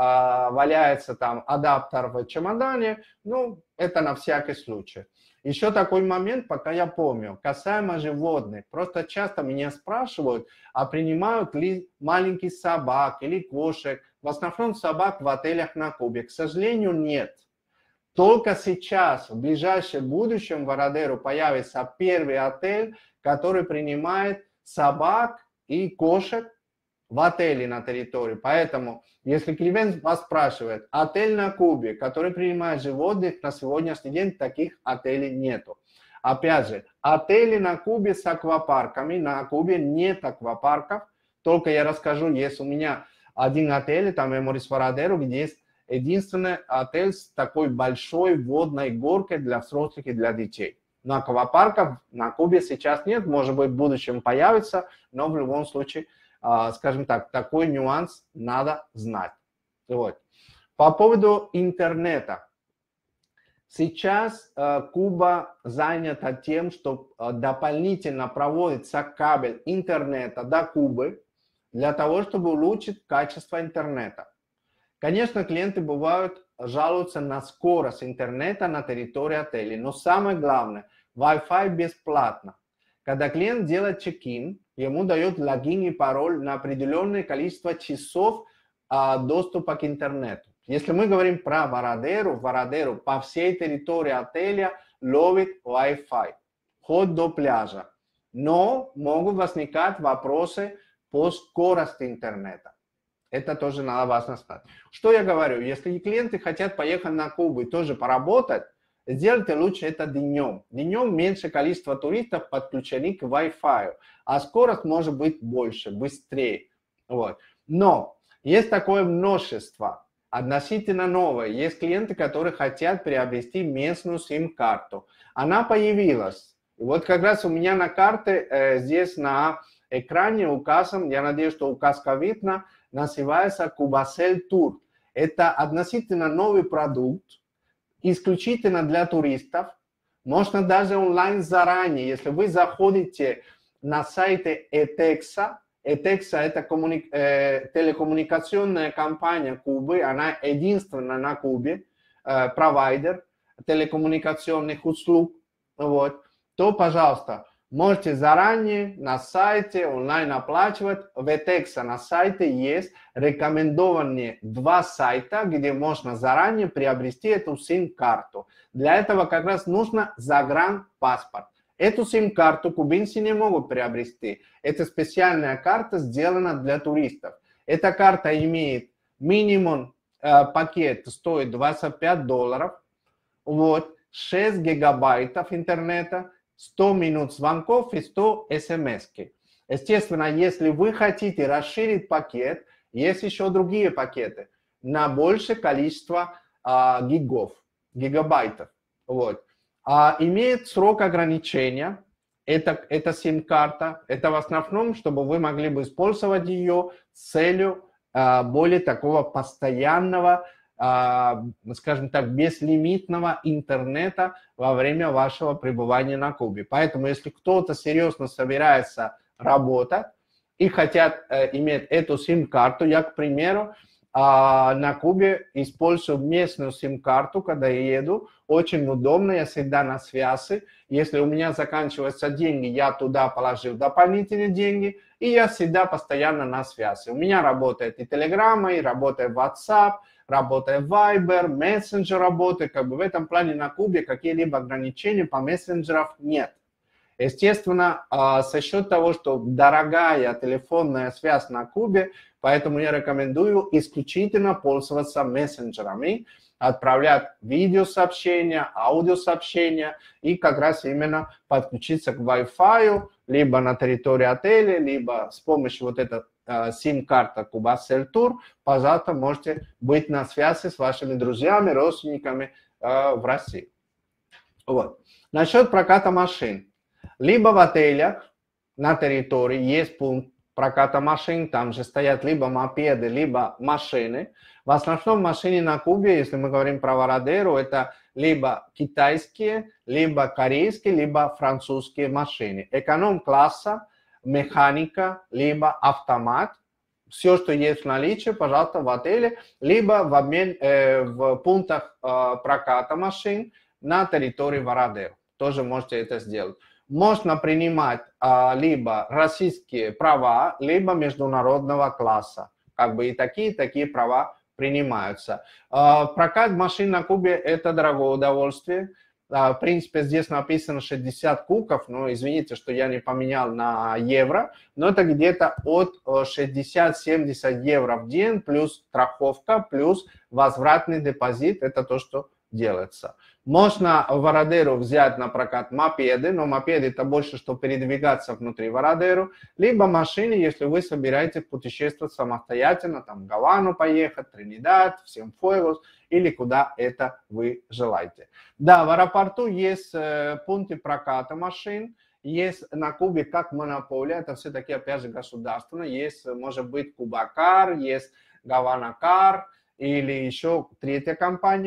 валяется там адаптер в чемодане, ну, это на всякий случай. Еще такой момент, пока я помню, касаемо животных. Просто часто меня спрашивают, а принимают ли маленьких собак или кошек. В основном собак в отелях на Кубе. К сожалению, нет. Только сейчас, в ближайшем будущем, в Варадеру появится первый отель, который принимает собак и кошек в отеле на территории. Поэтому, если клиент вас спрашивает, отель на Кубе, который принимает животных, на сегодняшний день таких отелей нету. Опять же, отели на Кубе с аквапарками, на Кубе нет аквапарков. Только я расскажу, есть у меня один отель, там Memories Варадеру, где есть единственный отель с такой большой водной горкой для взрослых и для детей. Но аквапарков на Кубе сейчас нет, может быть в будущем появится, но в любом случае, скажем так, такой нюанс надо знать. Вот. По поводу интернета. Сейчас э, Куба занята тем, что э, дополнительно проводится кабель интернета до Кубы для того, чтобы улучшить качество интернета. Конечно, клиенты бывают жалуются на скорость интернета на территории отеля, но самое главное, Wi-Fi бесплатно. Когда клиент делает чек-ин, ему дают логин и пароль на определенное количество часов а, доступа к интернету. Если мы говорим про Варадеру, Варадеру по всей территории отеля ловит Wi-Fi, хоть до пляжа. Но могут возникать вопросы по скорости интернета. Это тоже надо важно знать. Что я говорю? Если клиенты хотят поехать на Кубу и тоже поработать, сделайте лучше это днем. Днем меньше количество туристов подключены к Wi-Fi, а скорость может быть больше, быстрее. Вот. Но есть такое множество, относительно новое. Есть клиенты, которые хотят приобрести местную сим-карту. Она появилась. И вот как раз у меня на карте э, здесь на экране указан, я надеюсь, что указка видно, называется Cubacel Tour. Это относительно новый продукт, исключительно для туристов. Можно даже онлайн заранее, если вы заходите на сайты Etexa, Etexa это коммуни... э, телекоммуникационная компания Кубы, она единственная на Кубе, э, провайдер телекоммуникационных услуг, вот, то, пожалуйста, можете заранее на сайте онлайн оплачивать. В Etexa на сайте есть рекомендованные два сайта, где можно заранее приобрести эту сим-карту. Для этого как раз нужно загранпаспорт. Эту сим-карту кубинцы не могут приобрести. Это специальная карта, сделана для туристов. Эта карта имеет минимум э, пакет, стоит двадцать пять долларов. Вот, шесть гигабайтов интернета, сто минут звонков и сто смс. Естественно, если вы хотите расширить пакет, есть еще другие пакеты на большее количество э, гигов, гигабайтов. Вот. А имеет срок ограничения, это, это сим-карта, это в основном, чтобы вы могли бы использовать ее с целью а, более такого постоянного, а, скажем так, безлимитного интернета во время вашего пребывания на Кубе. Поэтому, если кто-то серьезно собирается работать и хотят э, иметь эту сим-карту, я, к примеру, а на Кубе использую местную сим-карту, когда я еду. Очень удобно, я всегда на связи. Если у меня заканчиваются деньги, я туда положил дополнительные деньги, и я всегда постоянно на связи. У меня работает и Telegram, и работает WhatsApp, работает Viber, Messenger работает. Как бы в этом плане на Кубе какие-либо ограничения по мессенджерам нет. Естественно, со счет того, что дорогая телефонная связь на Кубе, поэтому я рекомендую исключительно пользоваться мессенджерами, отправлять видеосообщения, аудиосообщения и как раз именно подключиться к Wi-Fi, либо на территории отеля, либо с помощью вот этой сим-карты Cubacel Tour, пожалуйста, можете быть на связи с вашими друзьями, родственниками в России. Вот. Насчет проката машин. Либо в отелях на территории есть пункт проката машин, там же стоят либо мопеды, либо машины. В основном машины на Кубе, если мы говорим про Варадеру, это либо китайские, либо корейские, либо французские машины. Эконом-класса, механика, либо автомат. Все, что есть в наличии, пожалуйста, в отеле, либо в, обмен, э, в пунктах э, проката машин на территории Варадеру. Тоже можете это сделать. Можно принимать а, либо российские права, либо международного класса. Как бы и такие, такие права принимаются. А, прокат машин на Кубе – это дорогое удовольствие. А, в принципе, здесь написано шестьдесят куков, но извините, что я не поменял на евро, но это где-то от шестидесяти-семидесяти евро в день, плюс страховка, плюс возвратный депозит. Это то, что делается. Можно в Варадеру взять на прокат мопеды, но мопеды это больше, что передвигаться внутри Варадеру, либо машины, если вы собираетесь путешествовать самостоятельно, там, в Гавану поехать, Тринидад, в Сиенфуэгос, или куда это вы желаете. Да, в аэропорту есть э, пункты проката машин, есть на Кубе как монополия, это все-таки, опять же, государственно, есть, может быть, Кубакар, есть Гаванакар, или еще третья компания.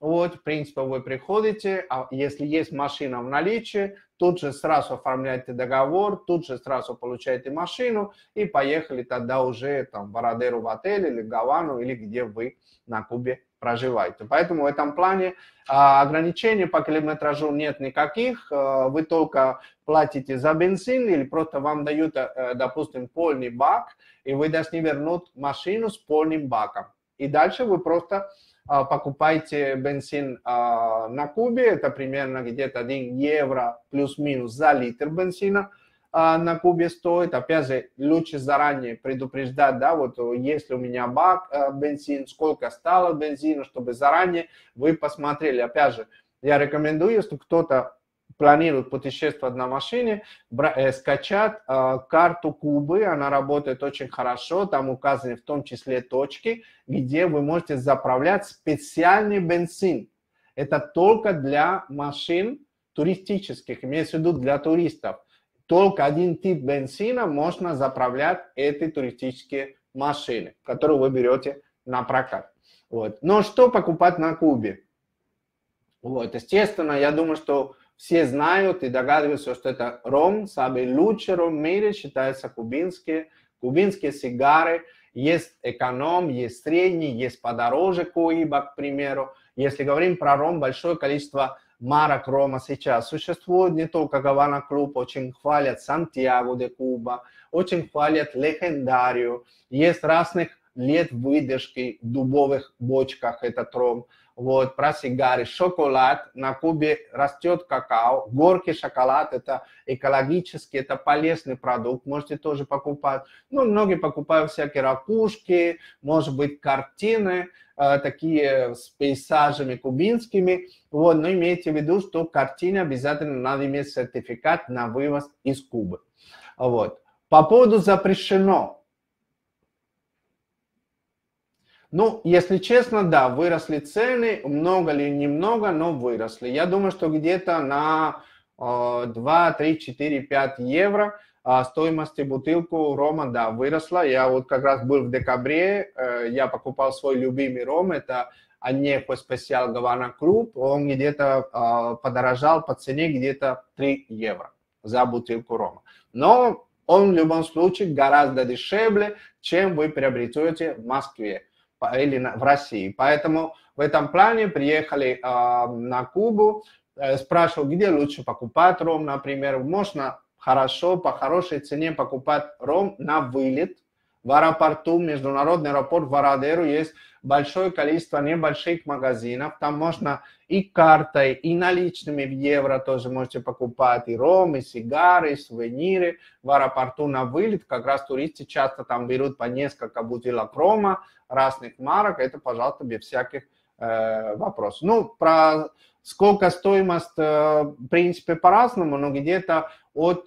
Вот, в принципе, вы приходите, а если есть машина в наличии, тут же сразу оформляете договор, тут же сразу получаете машину и поехали тогда уже там, в Варадеру в отель или в Гавану, или где вы на Кубе проживаете. Поэтому в этом плане а, ограничений по километражу нет никаких, а, вы только платите за бензин или просто вам дают, а, допустим, полный бак, и вы должны вернуть машину с полным баком. И дальше вы просто покупаете бензин а, на Кубе, это примерно где-то один евро плюс-минус за литр бензина а, на Кубе стоит. Опять же, лучше заранее предупреждать, да, вот если у меня бак а, бензин, сколько стало бензина, чтобы заранее вы посмотрели. Опять же, я рекомендую, если кто-то планирует путешествовать на машине, скачать э, карту Кубы, она работает очень хорошо, там указаны в том числе точки, где вы можете заправлять специальный бензин. Это только для машин туристических, имеется в виду для туристов. Только один тип бензина можно заправлять эти туристические машины, которые вы берете на прокат. Вот. Но что покупать на Кубе? Вот. Естественно, я думаю, что все знают и догадываются, что это ром, самый лучший ром в мире, считается кубинские. Кубинские сигары, есть эконом, есть средний, есть подороже Коиба, к примеру. Если говорим про ром, большое количество марок рома сейчас существует, не только Гавана Клуб, очень хвалят Сантьяго де Куба, очень хвалят Легендарию. Есть разных лет выдержки в дубовых бочках этот ром. Вот, про сигары, шоколад. На Кубе растет какао, горький шоколад, это экологический, это полезный продукт, можете тоже покупать. Ну, многие покупают всякие ракушки, может быть, картины, э, такие с пейзажами кубинскими. Вот, но имейте в виду, что картине обязательно надо иметь сертификат на вывоз из Кубы. Вот. По поводу запрещено. Ну, если честно, да, выросли цены, много ли, немного, но выросли. Я думаю, что где-то на э, два, три, четыре, пять евро э, стоимости бутылку рома, да, выросла. Я вот как раз был в декабре, э, я покупал свой любимый ром, это Añejo Especial Гавана Клуб, он где-то э, подорожал по цене где-то три евро за бутылку рома. Но он в любом случае гораздо дешевле, чем вы приобретете в Москве или в России. Поэтому в этом плане приехали э, на Кубу, э, спрашивал, где лучше покупать ром, например. Можно хорошо, по хорошей цене покупать ром на вылет. В аэропорту, международный аэропорт Варадеру, есть большое количество небольших магазинов. Там можно и картой, и наличными в евро тоже можете покупать и ром, и сигары, и сувениры. В аэропорту на вылет как раз туристы часто там берут по несколько бутылок рома разных марок. Это, пожалуйста, без всяких э, вопросов. Ну, про сколько стоимость, э, в принципе, по-разному, но где-то от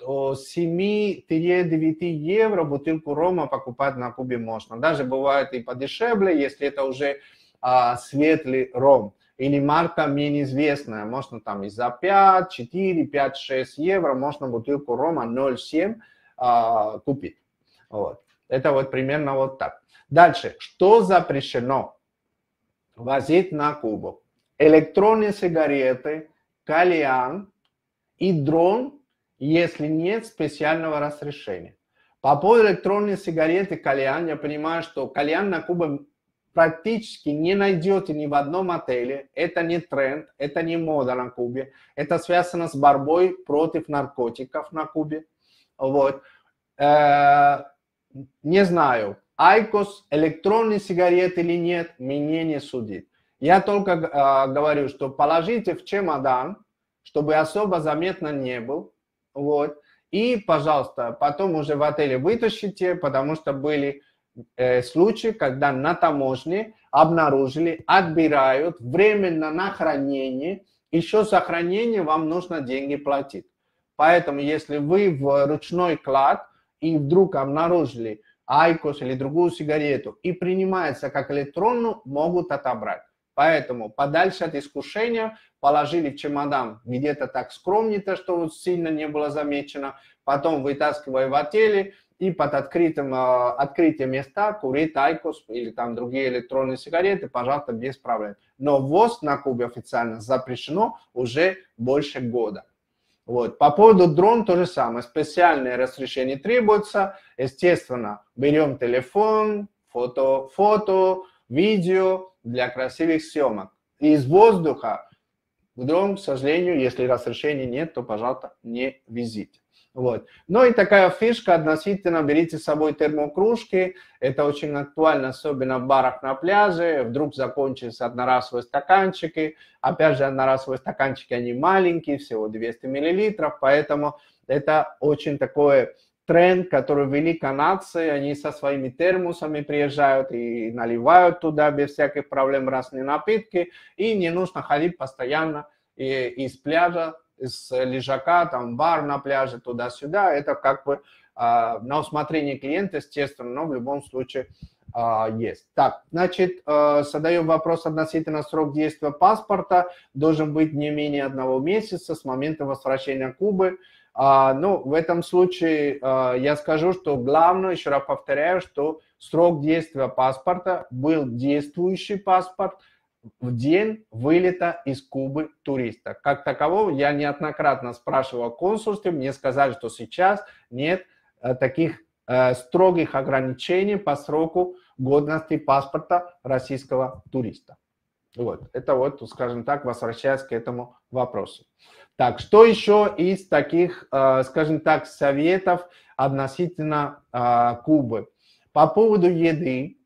семи-девяти евро бутылку рома покупать на Кубе можно. Даже бывает и подешевле, если это уже а, светлый ром. Или марка менее известная. Можно там и за пять, четыре, пять, шесть евро можно бутылку рома ноль семь а, купить. Вот. Это вот примерно вот так. Дальше. Что запрещено возить на Кубу? Электронные сигареты, кальян и дрон, если нет специального разрешения. По поводу электронной сигареты кальян, я понимаю, что кальян на Кубе практически не найдете ни в одном отеле. Это не тренд, это не мода на Кубе. Это связано с борьбой против наркотиков на Кубе. Вот. Э-э- не знаю, айкос, электронные сигареты или нет, мне не судить. Я только э, говорю, что положите в чемодан, чтобы особо заметно не был. Вот. И, пожалуйста, потом уже в отеле вытащите, потому что были э, случаи, когда на таможне обнаружили, отбирают временно на хранение, еще за хранение вам нужно деньги платить. Поэтому, если вы в ручной клад и вдруг обнаружили айкос или другую сигарету и принимается как электронную, могут отобрать. Поэтому подальше от искушения положили в чемодан где-то так скромненько, чтобы сильно не было замечено. Потом вытаскивая в отеле, и под открытым, открытие места курить айкос или там другие электронные сигареты, пожалуйста, без проблем. Но ввоз на Кубе официально запрещено уже больше года. Вот. По поводу дрон то же самое. Специальное разрешение требуется. Естественно, берем телефон, фото, фото, видео для красивых съемок. Из воздуха дрон, к сожалению, если разрешения нет, то, пожалуйста, не везите. Вот. Ну и такая фишка относительно, берите с собой термокружки, это очень актуально, особенно в барах на пляже, вдруг закончились одноразовые стаканчики, опять же, одноразовые стаканчики, они маленькие, всего двести миллилитров, поэтому это очень такой тренд, который ввели канадцы, они со своими термосами приезжают и наливают туда без всяких проблем разные напитки, и не нужно ходить постоянно и, из пляжа, из лежака, там бар на пляже, туда-сюда, это как бы э, на усмотрение клиента, естественно, но в любом случае э, есть. Так, значит, э, задаем вопрос относительно срок действия паспорта, должен быть не менее одного месяца с момента возвращения Кубы. Э, ну, в этом случае э, я скажу, что главное, еще раз повторяю, что срок действия паспорта был действующий паспорт, в день вылета из Кубы туриста. Как такового я неоднократно спрашивал в консульстве, мне сказали, что сейчас нет э, таких э, строгих ограничений по сроку годности паспорта российского туриста. Вот, это вот, скажем так, возвращаясь к этому вопросу. Так, что еще из таких, э, скажем так, советов относительно э, Кубы? По поводу еды,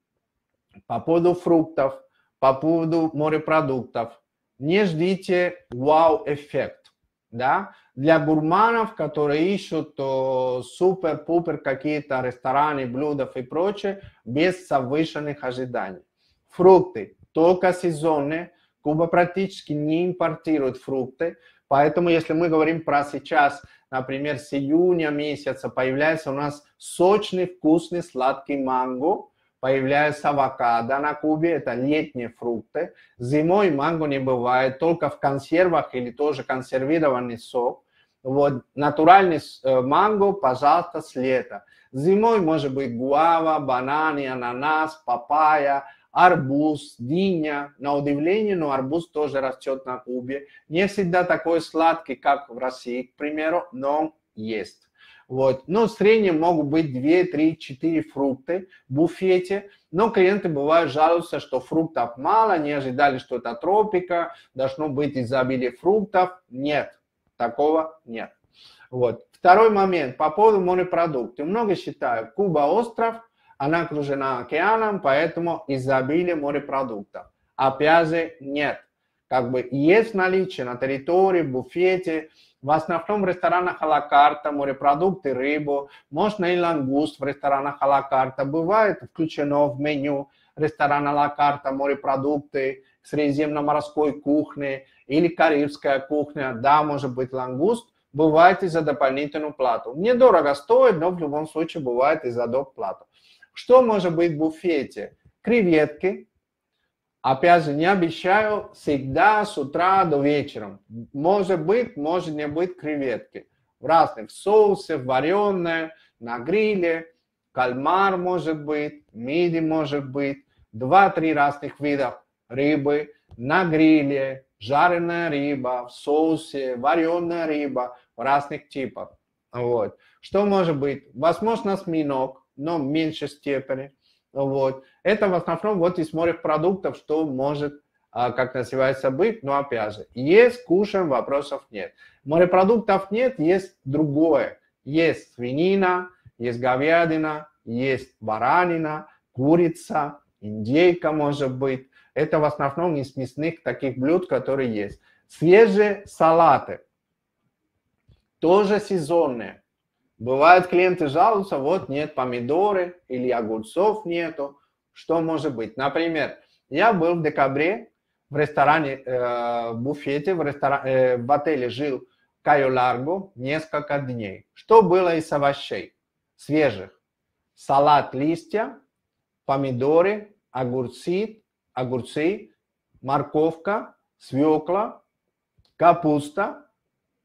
по поводу фруктов, по поводу морепродуктов. Не ждите вау-эффект. Да? Для гурманов, которые ищут супер-пупер какие-то рестораны, блюда и прочее, без завышенных ожиданий. Фрукты только сезонные. Куба практически не импортирует фрукты. Поэтому, если мы говорим про сейчас, например, с июня месяца появляется у нас сочный, вкусный, сладкий манго, появляются авокадо на Кубе, это летние фрукты. Зимой манго не бывает, только в консервах или тоже консервированный сок. Вот, натуральный манго, пожалуйста, с лета. Зимой может быть гуава, бананы, ананас, папайя, арбуз, диня. На удивление, но арбуз тоже растет на Кубе. Не всегда такой сладкий, как в России, к примеру, но есть. Вот. Но в среднем могут быть два, три, четыре фрукта в буфете. Но клиенты бывают жалуются, что фруктов мало, не ожидали, что это тропика, должно быть изобилие фруктов. Нет, такого нет. Вот. Второй момент по поводу морепродуктов. Много считают, Куба остров, она окружена океаном, поэтому изобилие морепродуктов. Опять же, нет. Как бы есть наличие на территории, в буфете. В основном в ресторанах а-ла-карта, морепродукты, рыбу, можно и лангуст в ресторанах а-ла-карта. Бывает включено в меню ресторана а-ла-карта, морепродукты, средиземноморской кухни или карибская кухня. Да, может быть лангуст, бывает и за дополнительную плату. Недорого стоит, но в любом случае бывает и за доп. Плату. Что может быть в буфете? Креветки. Опять же, не обещаю всегда с утра до вечера. Может быть, может не быть креветки. В разных соусах, вареные, на гриле, кальмар может быть, миди может быть. Два-три разных вида рыбы на гриле, жареная рыба, в соусе, вареная рыба в разных типах. Вот. Что может быть? Возможно, осьминог, но в меньшей степени. Вот. Это в основном вот из морепродуктов, что может, как называется, быть, но опять же, есть, кушаем, вопросов нет. Морепродуктов нет, есть другое. Есть свинина, есть говядина, есть баранина, курица, индейка может быть. Это в основном из мясных таких блюд, которые есть. Свежие салаты, тоже сезонные. Бывают, клиенты жалуются, вот нет помидоры или огурцов нету. Что может быть? Например, я был в декабре в ресторане, э, в буфете, в, ресторан, э, в отеле жил Кайо Ларго несколько дней. Что было из овощей свежих? Салат листья, помидоры, огурцы, огурцы, морковка, свекла, капуста,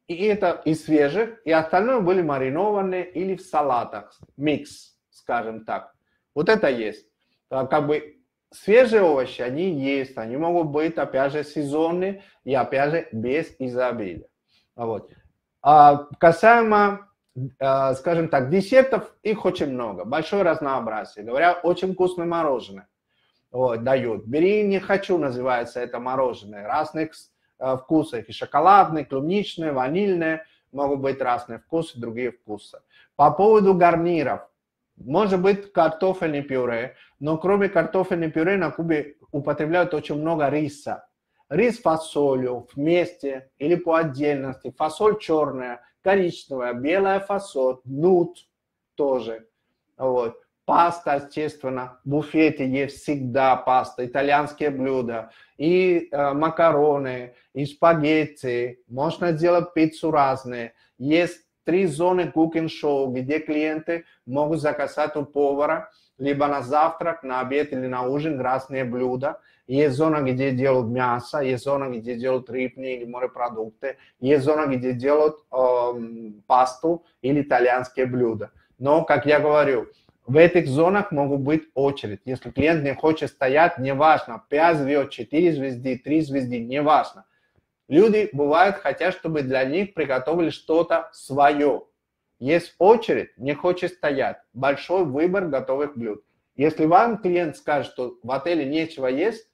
И это и свежих, и остальное были маринованные или в салатах. Микс, скажем так. Вот это есть. Как бы свежие овощи, они есть, они могут быть, опять же, сезонные и, опять же, без изобилия. Вот. А касаемо, скажем так, десертов, их очень много, большое разнообразие. Говорят, очень вкусное мороженое вот, дают. «Бери, не хочу» называется это мороженое. Разных вкусов, и шоколадные, клубничные, ванильные, могут быть разные вкусы, другие вкусы. По поводу гарниров. Может быть картофельное пюре, но кроме картофельного пюре на Кубе употребляют очень много риса. Рис с фасолью вместе или по отдельности. Фасоль черная, коричневая, белая фасоль, нут тоже. Вот. Паста, естественно, в буфете есть всегда паста, итальянские блюда, и э, макароны, и спагетти. Можно сделать пиццу разные. Есть три зоны кукинг-шоу, где клиенты могут заказать у повара либо на завтрак, на обед или на ужин разные блюда. Есть зона, где делают мясо, есть зона, где делают рыбные или морепродукты, есть зона, где делают э, пасту или итальянские блюда. Но, как я говорю, в этих зонах могут быть очередь. Если клиент не хочет стоять, неважно, пять звезд, четыре звезды, три звезды, неважно. Люди, бывают, хотят, чтобы для них приготовили что-то свое. Есть очередь, не хочет стоять. Большой выбор готовых блюд. Если вам клиент скажет, что в отеле нечего есть,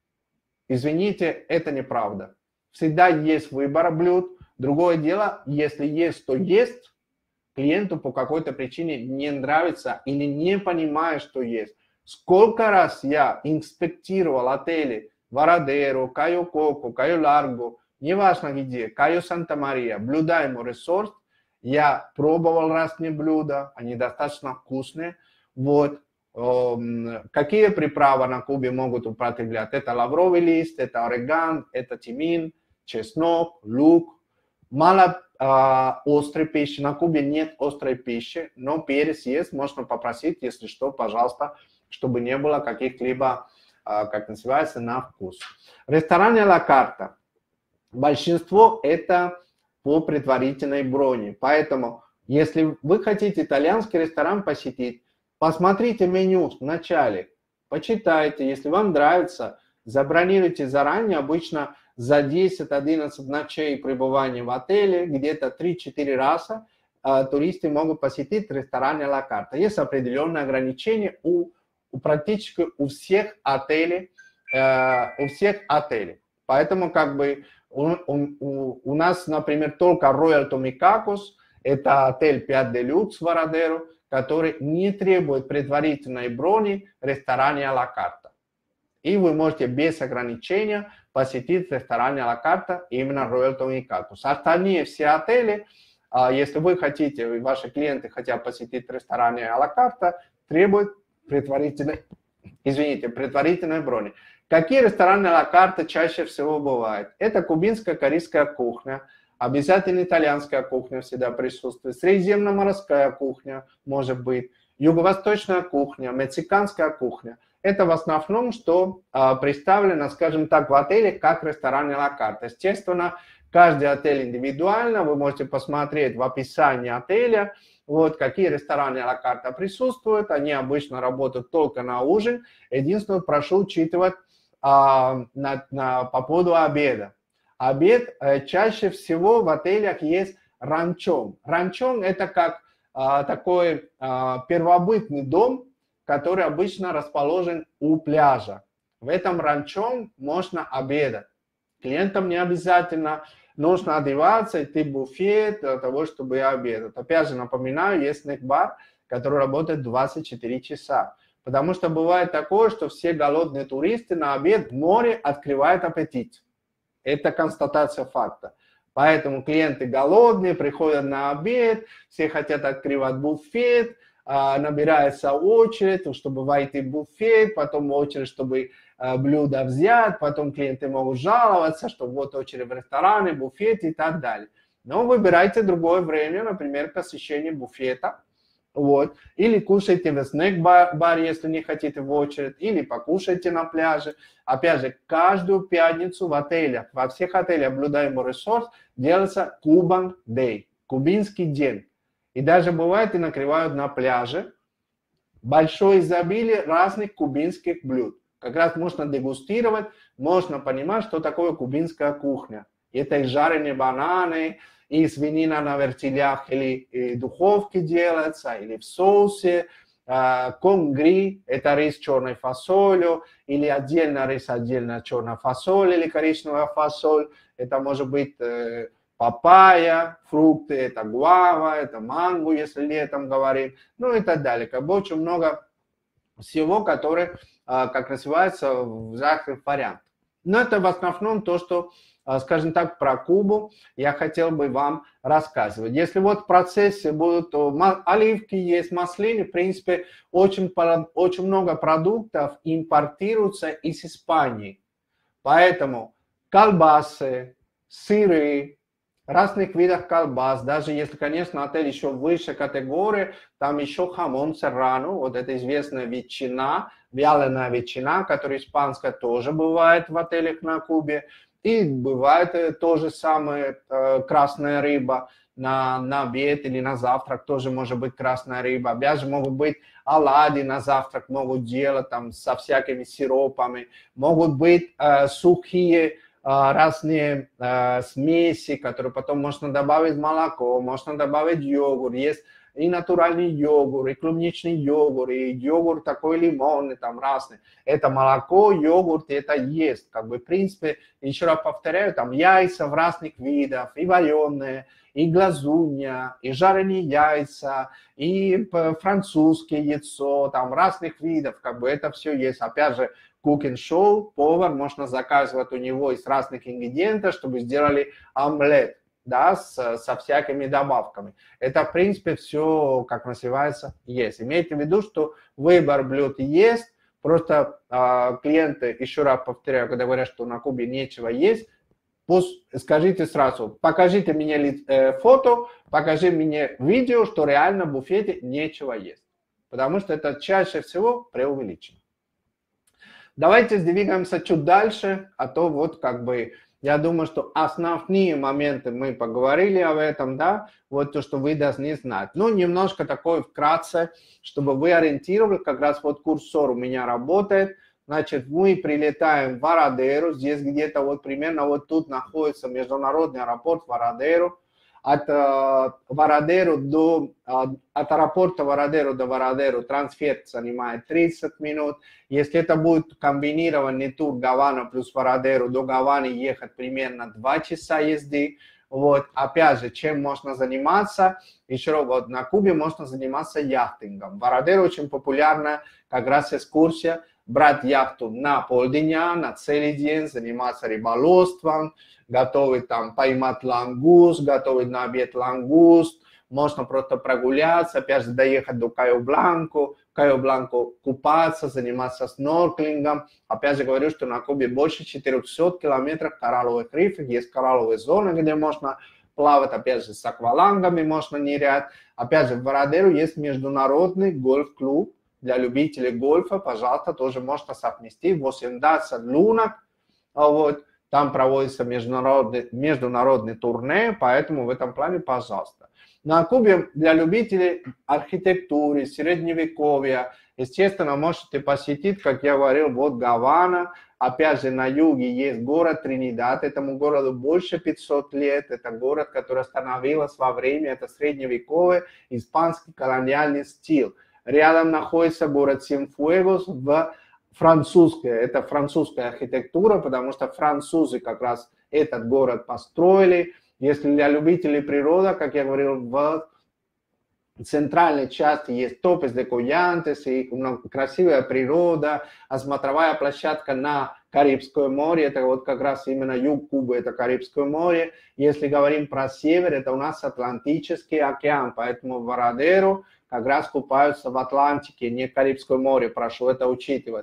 извините, это неправда. Всегда есть выбор блюд. Другое дело, если есть, то есть. Клиенту по какой-то причине не нравится или не понимает, что есть. Сколько раз я инспектировал отели Варадеро, Кайо Коко, Кайо Ларго, неважно где, Кайо Санта-Мария, Blue Diamond Resort, я пробовал разные блюда, они достаточно вкусные. Вот. Какие приправы на Кубе могут употреблять? Это лавровый лист, это ореган, это тимин, чеснок, лук. Мало а, острой пищи. На Кубе нет острой пищи, но перец есть. Можно попросить, если что, пожалуйста, чтобы не было каких-либо, а, как называется, на вкус. В ресторане «Ла Карта» большинство это по предварительной броне. Поэтому, если вы хотите итальянский ресторан посетить, посмотрите меню вначале, почитайте. Если вам нравится, забронируйте заранее. Обычно за десять-одиннадцать ночей пребывания в отеле, где-то три-четыре раза э, туристы могут посетить ресторан «Ла Карта». Есть определенные ограничения у, у практически у всех отелей, э, у всех отелей. Поэтому как бы у, у, у нас, например, только Royal Tomikakos, это отель пять Deluxe Варадеро, который не требует предварительной брони в ресторане «Ла Карта». И вы можете без ограничения посетить ресторан «Ла Карта» именно Royal Tomikakos. Остальные все отели, если вы хотите, ваши клиенты хотят посетить ресторан «Ла Карта», требуют предварительной, извините, предварительной брони. Какие рестораны «Ла Карта» чаще всего бывают? Это кубинская, корейская кухня, обязательно итальянская кухня всегда присутствует, средиземноморская кухня может быть, юго-восточная кухня, мексиканская кухня. Это в основном, что а, представлено, скажем так, в отеле как ресторан «Ла Карта». Естественно, каждый отель индивидуально, вы можете посмотреть в описании отеля, вот, какие рестораны «Ла Карта» присутствуют. Они обычно работают только на ужин. Единственное, прошу учитывать а, на, на, по поводу обеда. Обед э, чаще всего в отелях есть ранчон. Ранчон – это как а, такой а, первобытный дом, который обычно расположен у пляжа. В этом ранчо можно обедать. Клиентам не обязательно нужно одеваться, идти в буфет для того, чтобы обедать. Опять же, напоминаю, есть снэк-бар, который работает двадцать четыре часа. Потому что бывает такое, что все голодные туристы на обед в море открывают аппетит. Это констатация факта. Поэтому клиенты голодные, приходят на обед, все хотят открывать буфет, набирается очередь, чтобы войти в буфет, потом очередь, чтобы блюдо взять, потом клиенты могут жаловаться, что вот очередь в ресторане, буфете и так далее. Но выбирайте другое время, например, посещение буфета. Вот. Или кушайте в снэк-баре, если не хотите в очередь, или покушайте на пляже. Опять же, каждую пятницу в отелях, во всех отелях Blue Diamond Resort делается Cuban Day, кубинский день. И даже бывает и накрывают на пляже большое изобилие разных кубинских блюд. Как раз можно дегустировать, можно понимать, что такое кубинская кухня. Это и жареные бананы, и свинина на вертелях или духовке делается, или в соусе. Конгри – это рис с черной фасолью, или отдельно рис, отдельно черная фасоль, или коричневая фасоль. Это может быть папайя, фрукты, это гуава, это манго, если летом говорим, ну и так далее. Как бы очень много всего, которое, как называется, в разных вариантах. Но это в основном то, что, скажем так, про Кубу я хотел бы вам рассказывать. Если вот в процессе будут оливки есть, маслины, в принципе, очень, очень много продуктов импортируются из Испании. Поэтому колбасы, сыры, разных видов колбас, даже если, конечно, отель еще выше категории, там еще хамон серрано, вот это известная ветчина, вяленая ветчина, которая испанская тоже бывает в отелях на Кубе, и бывает то же самое э, красная рыба на, на обед или на завтрак, тоже может быть красная рыба, опять же могут быть оладьи на завтрак, могут делать там со всякими сиропами, могут быть э, сухие разные э, смеси, которые потом можно добавить молоко, можно добавить йогурт, есть и натуральный йогурт, и клубничный йогурт, и йогурт такой лимонный, там разный. Это молоко, йогурт, это есть. Как бы, в принципе, еще раз повторяю, там яйца в разных видах, и вареные, и глазунья, и жареные яйца, и французское яйцо, там разных видов, как бы это все есть. Опять же, cooking show, повар, можно заказывать у него из разных ингредиентов, чтобы сделали омлет, да, с, со всякими добавками. Это, в принципе, все, как называется, есть. Имейте в виду, что выбор блюд есть, просто э, клиенты, еще раз повторяю, когда говорят, что на Кубе нечего есть, пусть скажите сразу, покажите мне э, фото, покажи мне видео, что реально в буфете нечего есть. Потому что это чаще всего преувеличено. Давайте двигаемся чуть дальше, а то вот как бы, я думаю, что основные моменты мы поговорили об этом, да, вот то, что вы должны знать. Ну, немножко такое вкратце, чтобы вы ориентировали, как раз вот курсор у меня работает. Значит, мы прилетаем в Варадеру, здесь где-то вот примерно вот тут находится международный аэропорт Варадеру. От э, Варадеру до, э, от аэропорта Варадеру до Варадеру трансфер занимает тридцать минут. Если это будет комбинированный тур Гавана плюс Варадеру, до Гаваны ехать примерно два часа езды. Вот. Опять же, чем можно заниматься? Еще раз, вот на Кубе можно заниматься яхтингом. В Варадеру очень популярная как раз экскурсия. Брать яхту на полдня, на целый день, заниматься рыболовством, готовить там, поймать лангуст, готовить на обед лангуст, можно просто прогуляться, опять же доехать до Кайо-Бланко, Кайо-Бланко купаться, заниматься снорклингом. Опять же говорю, что на Кубе больше четырехсот километров коралловых рифов, есть коралловые зоны, где можно плавать, опять же с аквалангами можно нырять. Опять же в Варадеру есть международный гольф-клуб, для любителей гольфа, пожалуйста, тоже можно совместить восемнадцать лунок, вот, там проводится международный, международный турне, поэтому в этом плане, пожалуйста. На Кубе для любителей архитектуры, средневековья, естественно, можете посетить, как я говорил, вот Гавана, опять же на юге есть город Тринидад, этому городу больше пятисот лет, это город, который становился во время, это средневековый испанский колониальный стиль. Рядом находится город Симфуэгос, в французская, это французская архитектура, потому что французы как раз этот город построили. Если для любителей природы, как я говорил, в центральной части есть Топес де Коянтес, и красивая природа, а смотровая площадка на Карибское море, это вот как раз именно юг Кубы, это Карибское море. Если говорим про север, это у нас Атлантический океан, поэтому в Варадеру как раз купаются в Атлантике, не Карибское море, прошу это учитывать.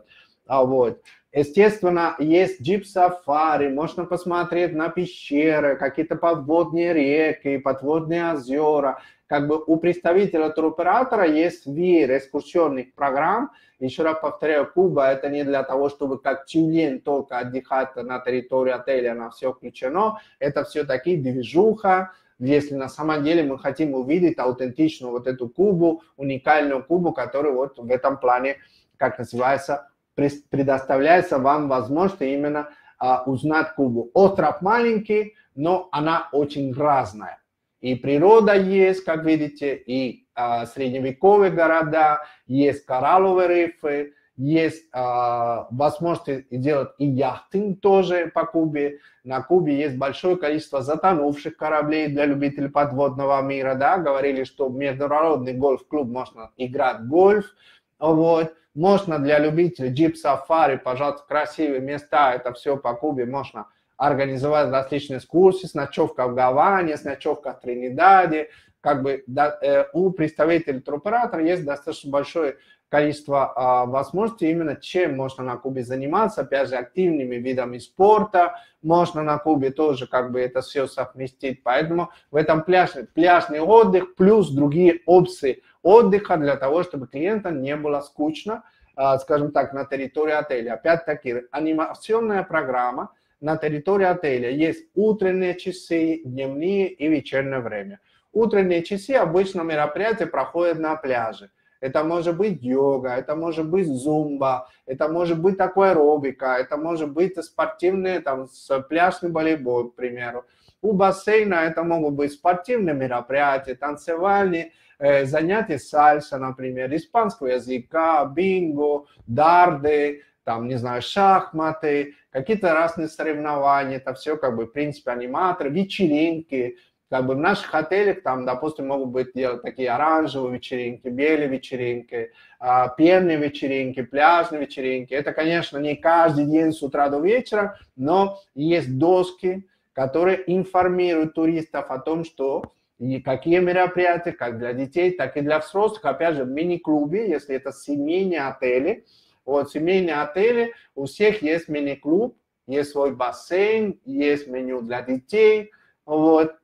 А вот. Естественно, есть джип-сафари, можно посмотреть на пещеры, какие-то подводные реки, подводные озера. Как бы у представителя туроператора есть веер экскурсионных программ. Еще раз повторяю, Куба это не для того, чтобы как член только отдыхать на территории отеля, на все включено. Это все-таки движуха. Если на самом деле мы хотим увидеть аутентичную вот эту Кубу, уникальную Кубу, которая вот в этом плане, как называется, предоставляется вам возможность именно а, узнать Кубу. Остров маленький, но она очень разная. И природа есть, как видите, и а, средневековые города, есть коралловые рифы, есть а, возможность делать и яхтинг тоже по Кубе. На Кубе есть большое количество затонувших кораблей для любителей подводного мира. Да? Говорили, что в международный гольф-клуб можно играть в гольф. Вот. Можно для любителей джип-сафари, пожалуйста, красивые места, это все по Кубе, можно организовать различные экскурсии, с ночевкой в Гаване, с ночевкой в Тринидаде. Как бы, да, э, у представителей туроператора есть достаточно большое количество э, возможностей, именно чем можно на Кубе заниматься, опять же, активными видами спорта, можно на Кубе тоже как бы это все совместить, поэтому в этом пляжный, пляжный отдых плюс другие опции отдыха для того, чтобы клиентам не было скучно, э, скажем так, на территории отеля. Опять-таки, анимационная программа на территории отеля, есть утренние часы, дневные и вечернее время. Утренние часы обычно мероприятия проходят на пляже. Это может быть йога, это может быть зумба, это может быть такая аэробика, это может быть спортивные, там, пляжный волейбол, к примеру. У бассейна это могут быть спортивные мероприятия, танцевальные, э, занятия сальса, например, испанского языка, бинго, дарды, там, не знаю, шахматы, какие-то разные соревнования, это все как бы, в принципе, аниматоры, вечеринки. Как бы в наших отелях, там, допустим, могут быть делать такие оранжевые вечеринки, белые вечеринки, э, пенные вечеринки, пляжные вечеринки. Это, конечно, не каждый день с утра до вечера, но есть доски, которые информируют туристов о том, что и какие мероприятия, как для детей, так и для взрослых. Опять же, в мини-клубе, если это семейные отели, вот семейные отели, у всех есть мини-клуб, есть свой бассейн, есть меню для детей, вот.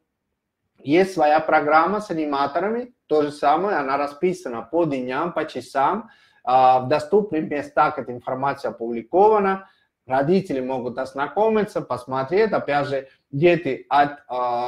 Есть своя программа с аниматорами, то же самое, она расписана по дням, по часам, в доступных местах эта информация опубликована, родители могут ознакомиться, посмотреть, опять же, дети от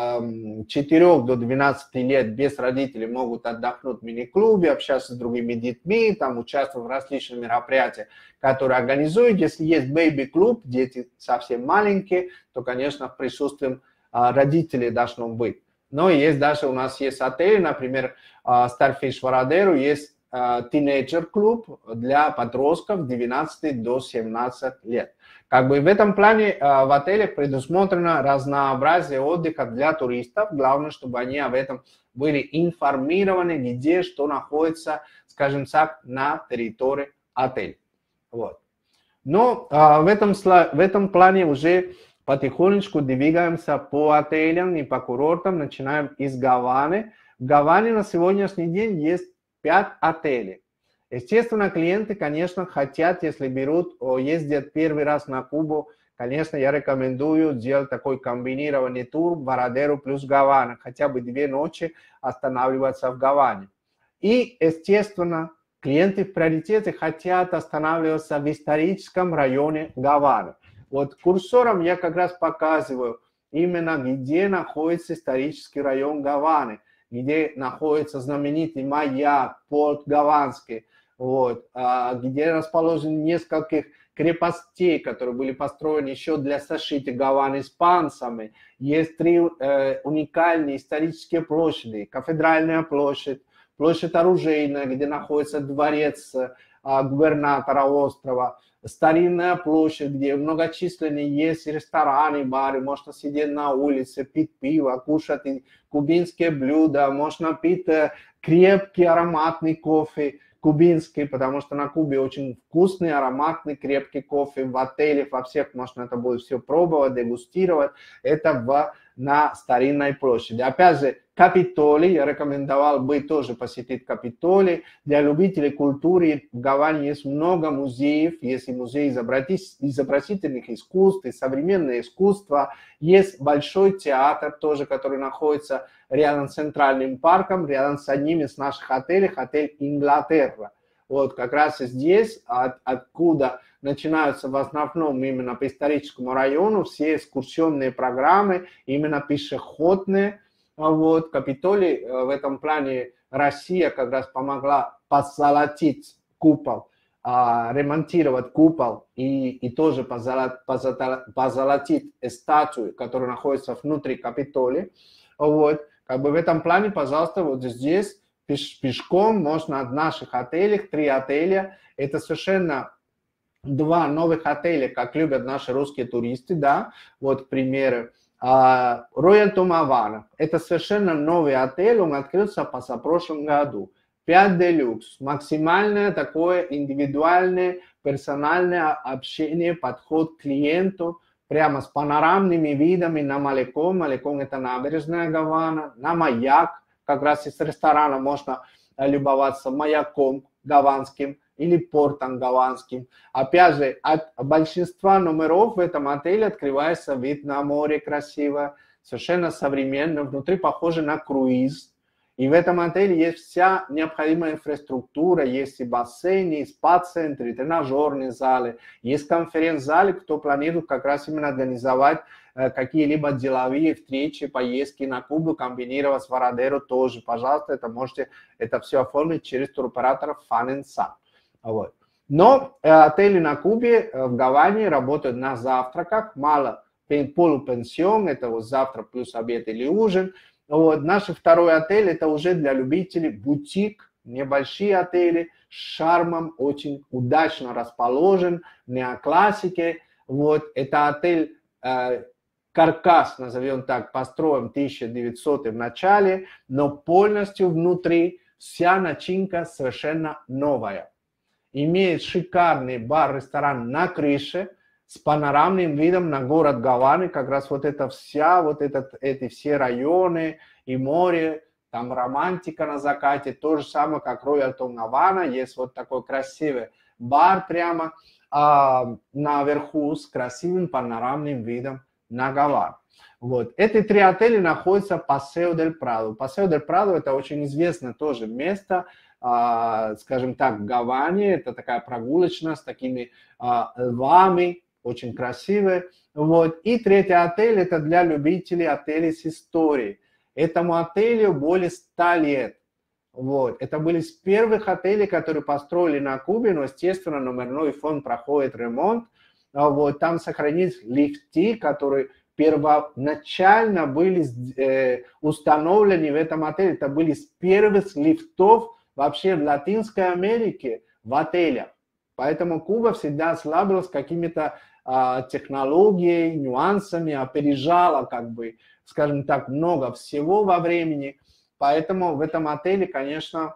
четырёх до двенадцати лет без родителей могут отдохнуть в мини-клубе, общаться с другими детьми, там, участвовать в различных мероприятиях, которые организуют. Если есть бэйби-клуб, дети совсем маленькие, то, конечно, в присутствии родителей должно быть. Но есть даже, у нас есть отели, например, Starfish Varadero, есть тинейджер-клуб для подростков двенадцати до семнадцати лет. Как бы в этом плане в отеле предусмотрено разнообразие отдыха для туристов. Главное, чтобы они об этом были информированы, где что находится, скажем так, на территории отеля. Вот. Но в этом, в этом плане уже потихонечку двигаемся по отелям и по курортам, начинаем из Гаваны. В Гаване на сегодняшний день есть пять отелей. Естественно, клиенты, конечно, хотят, если берут, ездят первый раз на Кубу, конечно, я рекомендую сделать такой комбинированный тур Варадеру плюс Гавана, хотя бы две ночи останавливаться в Гаване. И, естественно, клиенты в приоритете хотят останавливаться в историческом районе Гаваны. Вот курсором я как раз показываю именно, где находится исторический район Гаваны, где находится знаменитый маяк, порт Гаванский, вот, где расположены несколько крепостей, которые были построены еще для защиты Гаваны испанцами. Есть три э, уникальные исторические площади. Кафедральная площадь, площадь Оружейная, где находится дворец э, губернатора острова, старинная площадь, где многочисленные есть рестораны, бары, можно сидеть на улице, пить пиво, кушать кубинские блюда, можно пить крепкий ароматный кофе кубинский, потому что на Кубе очень вкусный, ароматный, крепкий кофе в отеле, во всех можно это будет все пробовать, дегустировать. Это в на Старинной площади. Опять же, Капитолий, я рекомендовал бы тоже посетить Капитолий. Для любителей культуры в Гаване есть много музеев, есть и музей изобразительных искусств, и современное искусство, есть большой театр тоже, который находится рядом с Центральным парком, рядом с одним из наших отелей, отель Инглатерра. Вот как раз здесь, от, откуда начинаются в основном именно по историческому району все экскурсионные программы, именно пешеходные. Вот, Капитолий в этом плане Россия как раз помогла позолотить купол, ремонтировать купол и, и тоже позолотить статую, которая находится внутри Капитолия. Вот, как бы в этом плане, пожалуйста, вот здесь пеш, пешком можно от наших отелей, три отеля, это совершенно два новых отеля, как любят наши русские туристы, да, вот, к примеру, Royal Tom Havana, это совершенно новый отель, он открылся позапрошлом году, пять делюкс, максимальное такое индивидуальное, персональное общение, подход к клиенту, прямо с панорамными видами на Малекон, Малекон это набережная Гавана, на Маяк, как раз из ресторана можно любоваться маяком гаванским или портом гаванским. Опять же, от большинства номеров в этом отеле открывается вид на море красиво, совершенно современно, внутри похоже на круиз. И в этом отеле есть вся необходимая инфраструктура, есть и бассейны, и спа-центры, и тренажерные залы, есть конференц-залы, кто планирует как раз именно организовать э, какие-либо деловые встречи, поездки на Кубу, комбинировать с Варадеро тоже. Пожалуйста, это можете это все оформить через туроператора Fun and Sun. Вот. Но э, отели на Кубе, э, в Гаване работают на завтраках, мало полупенсион, это вот завтрак плюс обед или ужин. Вот. Наш второй отель это уже для любителей бутик, небольшие отели с шармом, очень удачно расположен, неоклассике. Вот. Это отель э, каркас, назовем так, построен в тысяча девятисотом в начале, но полностью внутри вся начинка совершенно новая. Имеет шикарный бар-ресторан на крыше с панорамным видом на город Гаваны, как раз вот это вся, вот этот, эти все районы и море, там романтика на закате, то же самое, как Royal Tom Havana, есть вот такой красивый бар прямо а, наверху с красивым панорамным видом на Гавану. Вот. Эти три отеля находятся в Пасео дель Прадо. Пасео дель Прадо это очень известное тоже место, а, скажем так, в Гаване, это такая прогулочная с такими а, львами, очень красивые. Вот. И третий отель это для любителей отелей с историей. Этому отелю более ста лет. Вот. Это были из первых отелей, которые построили на Кубе, но, естественно, номерной фонд проходит ремонт. Вот. Там сохранились лифты, которые первоначально были э, установлены в этом отеле. Это были из первых лифтов вообще в Латинской Америке в отелях. Поэтому Куба всегда слабилась какими-то технологией, нюансами, опережала, как бы, скажем так, много всего во времени. Поэтому в этом отеле, конечно,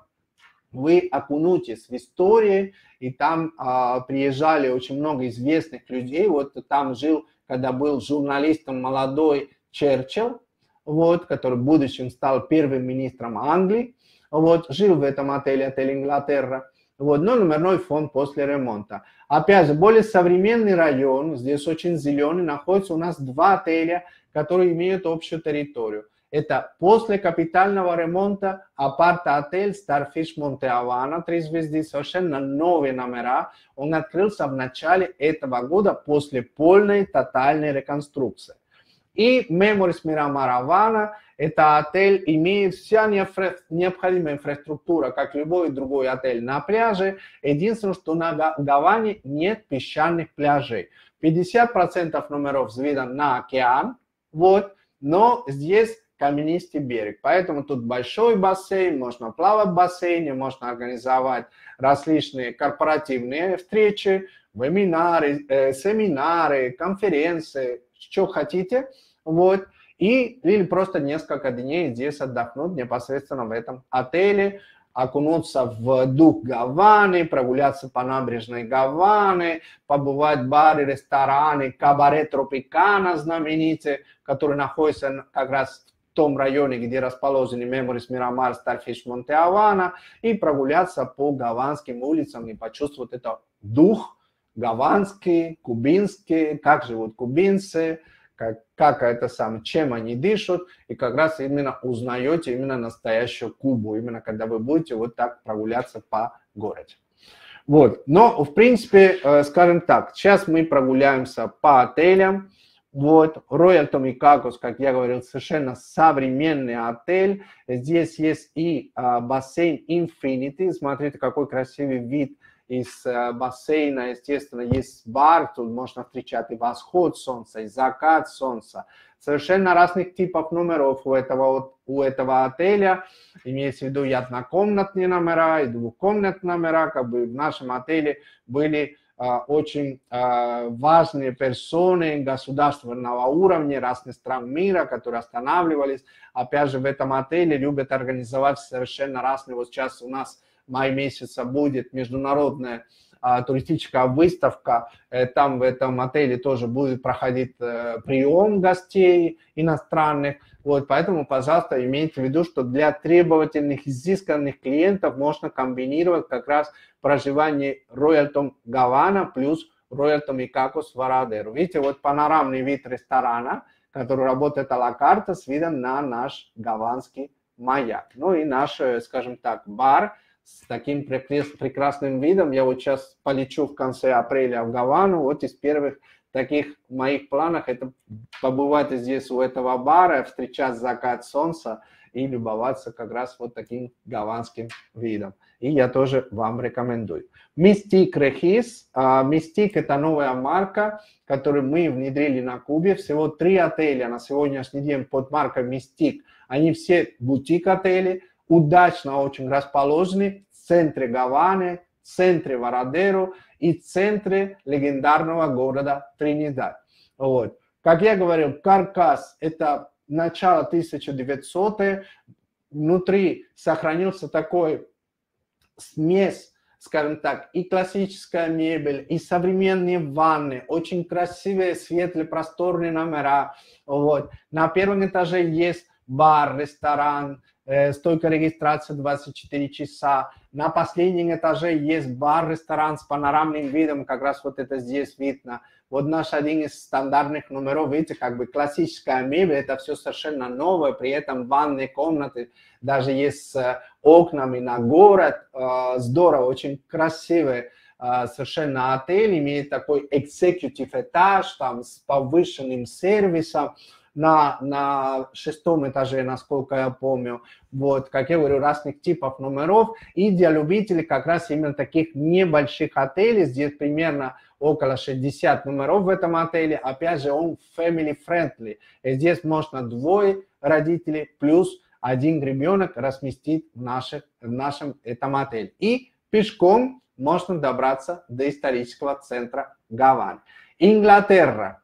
вы окунетесь в историю, и там а, приезжали очень много известных людей. Вот там жил, когда был журналистом молодой Черчилль, вот, который в будущем стал первым министром Англии, вот, жил в этом отеле, отель Инглатерра. Вот, но номерной фонд после ремонта. Опять же, более современный район, здесь очень зеленый, находится у нас два отеля, которые имеют общую территорию. Это после капитального ремонта апарт-отель Starfish Monte Havana, три звезды, совершенно новые номера. Он открылся в начале этого года после полной тотальной реконструкции. И Memories Miramar Havana, это отель, имеет вся необходимая инфраструктура, как любой другой отель на пляже. Единственное, что на Гаване нет песчаных пляжей. пятьдесят процентов номеров с видом на океан, вот, но здесь каменистый берег. Поэтому тут большой бассейн, можно плавать в бассейне, можно организовать различные корпоративные встречи, вебинары, э, семинары, конференции, что хотите. Вот. И, или просто несколько дней здесь отдохнуть непосредственно в этом отеле. окунуться в дух Гаваны, прогуляться по набережной Гаваны, побывать в баре, рестораны, кабаре Тропикана знаменитый, который находится как раз в том районе, где расположены Memories, Miramar, Starfish, Monte Havana, и прогуляться по гаванским улицам и почувствовать этот дух гаванский, кубинский, как живут кубинцы, как, как это сам, чем они дышат, и как раз именно узнаете именно настоящую Кубу, именно когда вы будете вот так прогуляться по городу. Вот, но в принципе, скажем так, сейчас мы прогуляемся по отелям. Вот, Royal Tom y Caicos, как я говорил, совершенно современный отель. Здесь есть и а, бассейн Infinity. Смотрите, какой красивый вид из а, бассейна. Естественно, есть бар, тут можно встречать и восход солнца, и закат солнца. Совершенно разных типов номеров у этого, у этого отеля. Имеется в виду и однокомнатные номера, и двухкомнатные номера. Как бы в нашем отеле были очень важные персоны государственного уровня разных стран мира, которые останавливались. Опять же, в этом отеле любят организовать совершенно разные. Вот сейчас у нас в мае месяце будет международная а, туристическая выставка. Там в этом отеле тоже будет проходить а, прием гостей иностранных. Вот, поэтому, пожалуйста, имейте в виду, что для требовательных, изысканных клиентов можно комбинировать как раз проживание Royal Tom Гавана плюс Royal Tom y Caicos Varadero. Видите, вот панорамный вид ресторана, который работает а-ла карта с видом на наш гаванский маяк. Ну и наш, скажем так, бар с таким прекрасным видом. Я вот сейчас полечу в конце апреля в Гавану. Вот из первых таких моих планах это побывать здесь у этого бара, встречать закат солнца и любоваться как раз вот таким гаванским видом. И я тоже вам рекомендую. Mystique Regis. Mystique это новая марка, которую мы внедрили на Кубе. Всего три отеля на сегодняшний день под маркой Mystique. Они все бутик-отели, удачно очень расположены в центре Гаваны, в центре Варадеро и в центре легендарного города Тринидад. Вот. Как я говорил, каркас – это начало тысяча девятисотых. Внутри сохранился такой смесь, скажем так, и классическая мебель, и современные ванны, очень красивые, светлые, просторные номера. Вот. На первом этаже есть бар, ресторан, э, стойка регистрации двадцать четыре часа. На последнем этаже есть бар, ресторан с панорамным видом, как раз вот это здесь видно. Вот наш один из стандартных номеров, видите, как бы классическая мебель, это все совершенно новое, при этом ванные комнаты даже есть с окнами на город, э, здорово, очень красивый э, совершенно отель, имеет такой executive этаж, там с повышенным сервисом. На, на шестом этаже, насколько я помню, вот, как я говорю, разных типов номеров. И для любителей как раз именно таких небольших отелей, здесь примерно около шестидесяти номеров в этом отеле. Опять же, он family friendly. И здесь можно двое родителей плюс один ребенок разместить в, наших, в нашем этом отеле. И пешком можно добраться до исторического центра Гаваны. Инглтерра.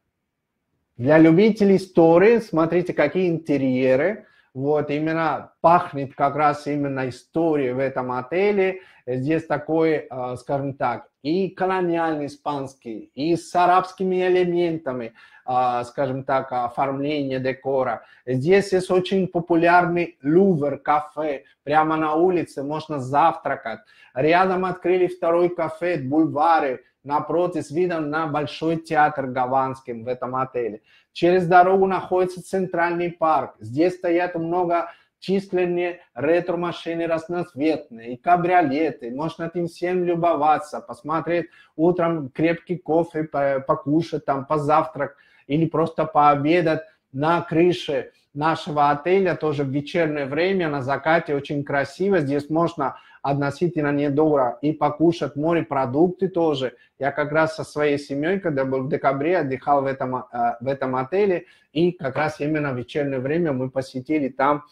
Для любителей истории, смотрите, какие интерьеры. Вот, именно пахнет как раз именно историей в этом отеле. Здесь такой, скажем так, и колониальный испанский, и с арабскими элементами, скажем так, оформление декора. Здесь есть очень популярный Лувр кафе. Прямо на улице можно завтракать. Рядом открыли второй кафе Бульвары, напротив, с видом на Большой театр Гаванский в этом отеле. Через дорогу находится Центральный парк. Здесь стоят многочисленные ретро-машины разноцветные и кабриолеты. Можно этим всем любоваться, посмотреть утром крепкий кофе, покушать, там, позавтрак или просто пообедать на крыше нашего отеля, тоже в вечернее время, на закате, очень красиво. Здесь можно относительно недорого и покушать морепродукты тоже. Я как раз со своей семьей, когда был в декабре, отдыхал в этом, в этом отеле, и как раз именно в вечернее время мы посетили там.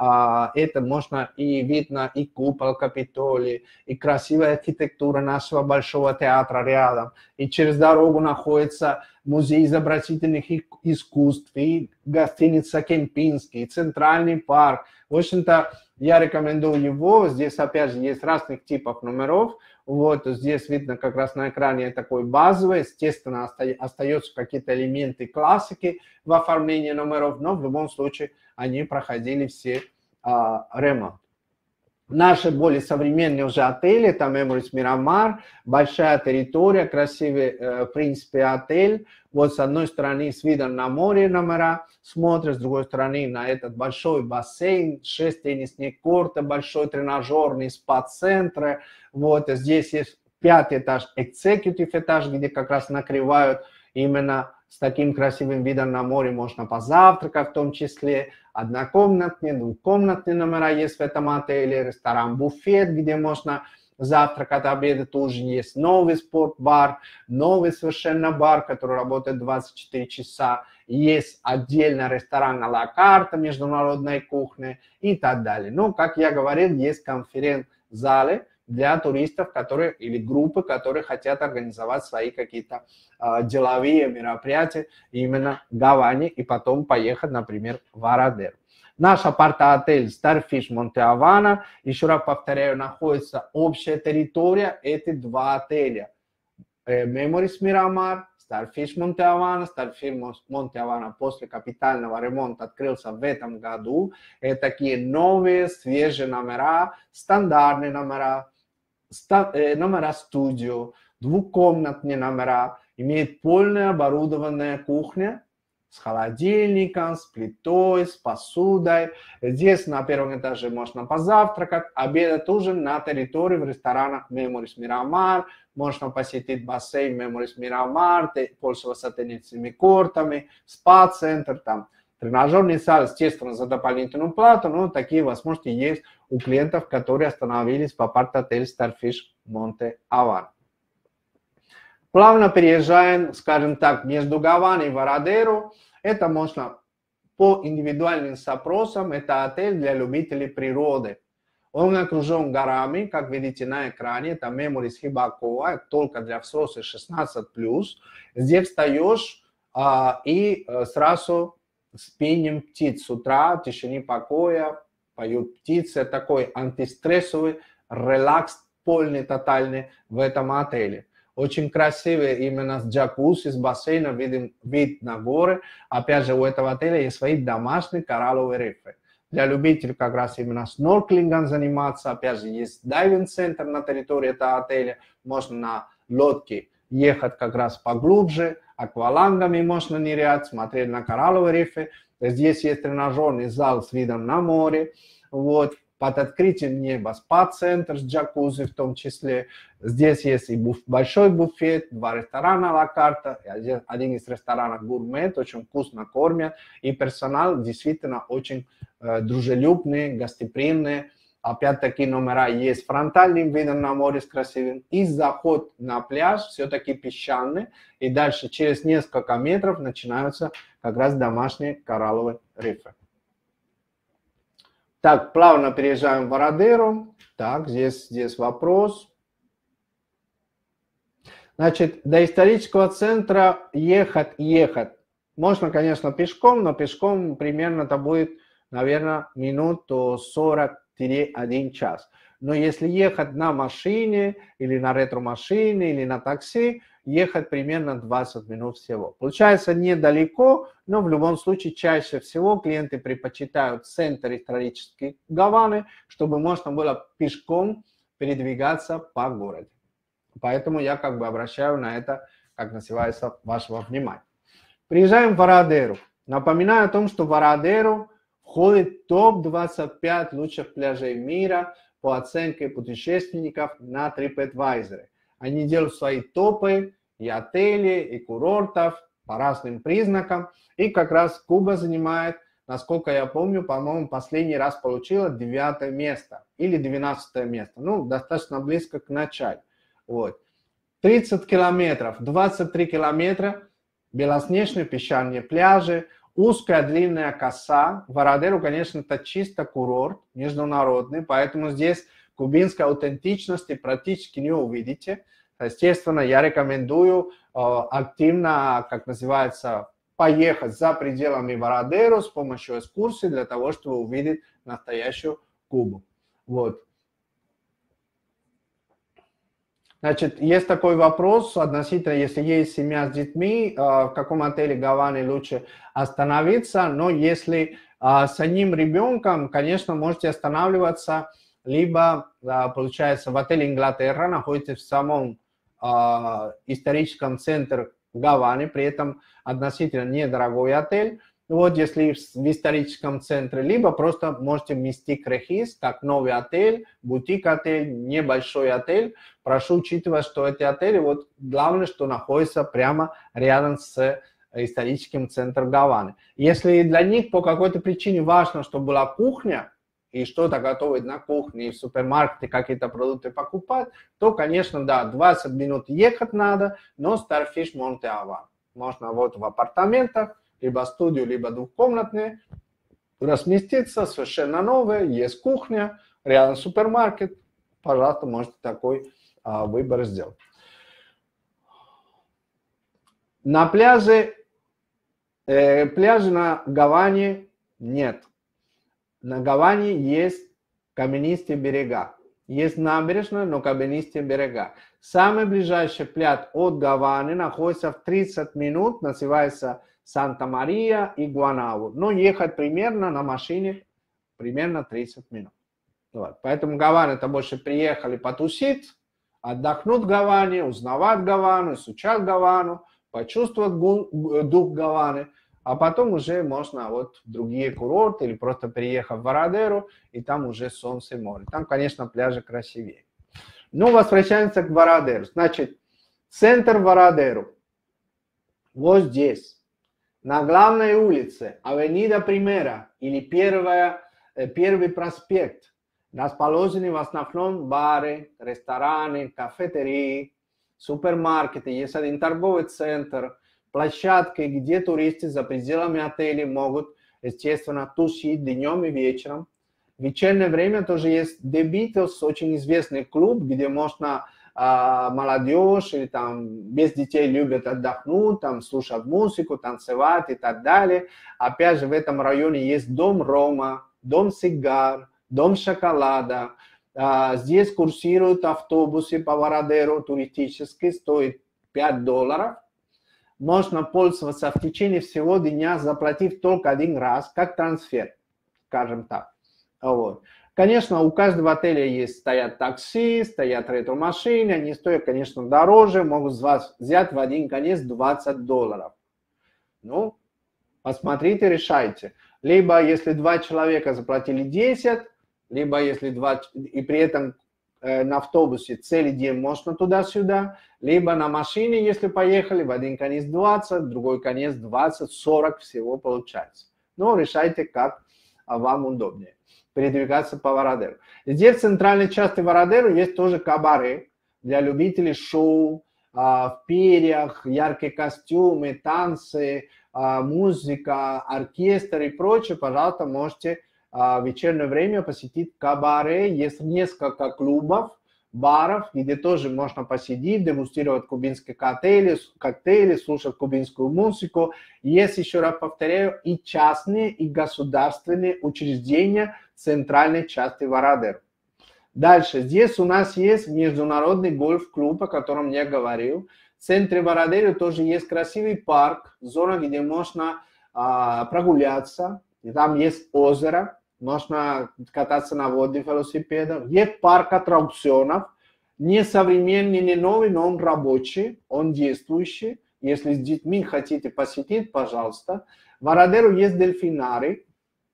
Это можно и видно и купол Капитолия, и красивая архитектура нашего Большого театра рядом. И через дорогу находится музей изобразительных искусств, и гостиница Кемпинский, и Центральный парк. В общем-то, я рекомендую его. Здесь, опять же, есть разных типов номеров. Вот здесь видно как раз на экране такой базовый. Естественно, оста- остаются какие-то элементы классики в оформлении номеров, но в любом случае они проходили все а, ремонт. Наши более современные уже отели, это Memories Miramar, большая территория, красивый, э, в принципе, отель. Вот с одной стороны с видом на море номера смотрят, с другой стороны на этот большой бассейн, шесть теннисных корта, большой тренажерный спа-центр. Вот здесь есть пятый этаж, executive этаж, где как раз накрывают именно с таким красивым видом на море, можно позавтракать в том числе. Однокомнатные, двухкомнатные номера есть в этом отеле, ресторан-буфет, где можно завтракать, обедать, ужин. Есть новый спортбар, новый совершенно бар, который работает двадцать четыре часа. Есть отдельно ресторан а-ла карта, международной кухни и так далее. Ну, как я говорил, есть конференц-залы для туристов, которые или группы, которые хотят организовать свои какие-то э, деловые мероприятия именно в Гаване и потом поехать, например, в Варадеру. Наш апарт-отель Starfish Monte-Havana, еще раз повторяю, находится общая территория, эти два отеля. Memories Miramar, Starfish Monte-Havana. Starfish Monte-Havana после капитального ремонта открылся в этом году. Это такие новые, свежие номера, стандартные номера, номера студио, двухкомнатные номера, имеет полная оборудованная кухня с холодильником, с плитой, с посудой. Здесь на первом этаже можно позавтракать, обедать, ужин на территории в ресторанах Memories Miramar, можно посетить бассейн Memories Miramar, пользоваться теннисными кортами, спа-центр, там тренажерный зал, естественно, за дополнительную плату, но такие возможности есть у клиентов, которые остановились в апарт-отеле Starfish Monte-Havana. Плавно переезжаем, скажем так, между Гаваной и Варадеру. Это можно по индивидуальным запросам. Это отель для любителей природы. Он окружен горами, как видите на экране. Это Memories Hibakova, только для взрослых шестнадцать плюс. Здесь встаешь а, и а, сразу с пением птиц с утра, в тишине покоя, поют птицы. Такой антистрессовый релакс полный, тотальный в этом отеле. Очень красивый именно с джакузи, с бассейном, видим вид на горы. Опять же, у этого отеля есть свои домашние коралловые рифы. Для любителей как раз именно снорклингом заниматься. Опять же, есть дайвинг-центр на территории этого отеля. Можно на лодке ехать как раз поглубже. Аквалангами можно нырять, смотреть на коралловые рифы. Здесь есть тренажерный зал с видом на море. Вот. Под открытием неба спа-центр с джакузи в том числе. Здесь есть и буф, большой буфет, два ресторана а-ла карта. Один из ресторанов гурмет, очень вкусно кормят. И персонал действительно очень э, дружелюбный, гостеприимный. Опять-таки номера есть с фронтальным видом на море с красивым. И заход на пляж все-таки песчаный. И дальше через несколько метров начинаются как раз домашние коралловые рифы. Так, плавно переезжаем в Варадеру. Так, здесь, здесь вопрос. Значит, до исторического центра ехать, ехать. Можно, конечно, пешком, но пешком примерно это будет, наверное, минут сорок - один час. Но если ехать на машине, или на ретро-машине, или на такси, ехать примерно двадцать минут всего. Получается недалеко, но в любом случае чаще всего клиенты предпочитают центр исторической Гаваны, чтобы можно было пешком передвигаться по городу. Поэтому я как бы обращаю на это, как называется, вашего внимания. Приезжаем в Варадеру. Напоминаю о том, что в Варадеру входит в топ двадцать пять лучших пляжей мира по оценке путешественников на TripAdvisor. Они делают свои топы и отелей, и курортов по разным признакам. И как раз Куба занимает, насколько я помню, по-моему, последний раз получила девятое место или двенадцатое место. Ну, достаточно близко к началу. Вот. тридцать километров, двадцать три километра, белоснежные песчаные пляжи, узкая длинная коса. Варадеру, конечно, это чисто курорт международный, поэтому здесь кубинской аутентичности практически не увидите. Естественно, я рекомендую э, активно, как называется, поехать за пределами Варадеру с помощью экскурсии для того, чтобы увидеть настоящую Кубу. Вот. Значит, есть такой вопрос относительно, если есть семья с детьми, в каком отеле Гаваны лучше остановиться, но если с одним ребенком, конечно, можете останавливаться, либо, получается, в отеле Инглатерра, находитесь в самом историческом центре Гаваны, при этом относительно недорогой отель. Вот если в историческом центре, либо просто можете Мистик Рехис, как новый отель, бутик-отель, небольшой отель. Прошу учитывать, что эти отели, вот главное, что находятся прямо рядом с историческим центром Гаваны. Если для них по какой-то причине важно, чтобы была кухня, и что-то готовить на кухне, и в супермаркете какие-то продукты покупать, то, конечно, да, двадцать минут ехать надо, но Starfish Monte Ava. Можно вот в апартаментах, либо студию, либо двухкомнатные, разместиться, совершенно новое, есть кухня, рядом супермаркет, пожалуйста, можете такой а, выбор сделать. На пляже, э, пляжа на Гаване нет. На Гаване есть каменистые берега. Есть набережная, но каменистые берега. Самый ближайший пляж от Гаваны находится в тридцать минут, называется Санта-Мария и Гуанаву. Но ехать примерно на машине примерно тридцать минут. Вот. Поэтому Гавана это больше приехали потусить, отдохнуть в Гаване, узнавать Гавану, изучать Гавану, почувствовать дух Гаваны. А потом уже можно вот в другие курорты или просто приехать в Варадеру, и там уже солнце и море. Там, конечно, пляжи красивее. Ну, возвращаемся к Варадеру. Значит, центр Варадеру. Вот здесь. На главной улице, Авенида Примера, или первая, первый проспект, расположены в основном бары, рестораны, кафетерии, супермаркеты, есть один торговый центр, площадки, где туристы за пределами отелей могут, естественно, тусить днем и вечером. В вечернее время тоже есть The Beatles, очень известный клуб, где можно а, молодежь или там без детей любят отдохнуть, там слушать музыку, танцевать и так далее. Опять же, в этом районе есть дом Рома, дом Сигар, дом Шоколада. А, здесь курсируют автобусы по Варадеру туристические, стоит пять долларов. Можно пользоваться в течение всего дня, заплатив только один раз, как трансфер, скажем так. Вот. Конечно, у каждого отеля есть стоят такси, стоят ретро-машины, они стоят, конечно, дороже, могут с вас взять в один конец двадцать долларов. Ну, посмотрите, решайте. Либо если два человека заплатили десять, либо если два, и при этом э, на автобусе целый день можно туда-сюда, либо на машине, если поехали, в один конец двадцать, в другой конец двадцать, сорок всего получается. Но решайте, как вам удобнее передвигаться по Варадеру. Здесь в центральной части Варадеру есть тоже кабаре для любителей шоу, в перьях, яркие костюмы, танцы, музыка, оркестр и прочее. Пожалуйста, можете в вечернее время посетить кабаре. Есть несколько клубов, баров, где тоже можно посидеть, дегустировать кубинские коктейли, коктейли, слушать кубинскую музыку. Есть, еще раз повторяю, и частные, и государственные учреждения центральной части Варадеру. Дальше, здесь у нас есть международный гольф-клуб, о котором я говорил. В центре Варадеру тоже есть красивый парк, зона, где можно а, прогуляться. И там есть озеро, можно кататься на воде велосипедом. Есть парк аттракционов, не современный, не новый, но он рабочий, он действующий. Если с детьми хотите посетить, пожалуйста. В Варадеру есть дельфинарий.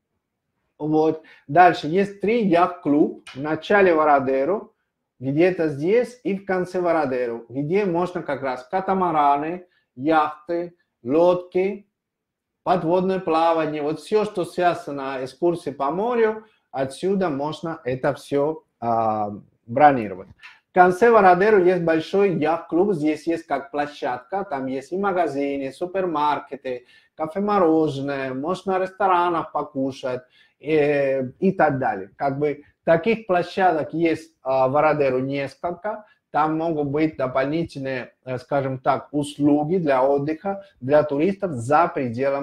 Вот. Дальше есть три яхт-клуб в начале Варадеру, где-то здесь и в конце Варадеру, где можно как раз катамараны, яхты, лодки, подводное плавание, вот все, что связано с экскурсией по морю, отсюда можно это все а, бронировать. В конце Варадеру есть большой яхт-клуб, здесь есть как площадка, там есть и магазины, супермаркеты, кафе-мороженое, можно в ресторанах покушать и, и так далее. Как бы таких площадок есть а, в Варадеру несколько. Там могут быть дополнительные, скажем так, услуги для отдыха, для туристов за пределами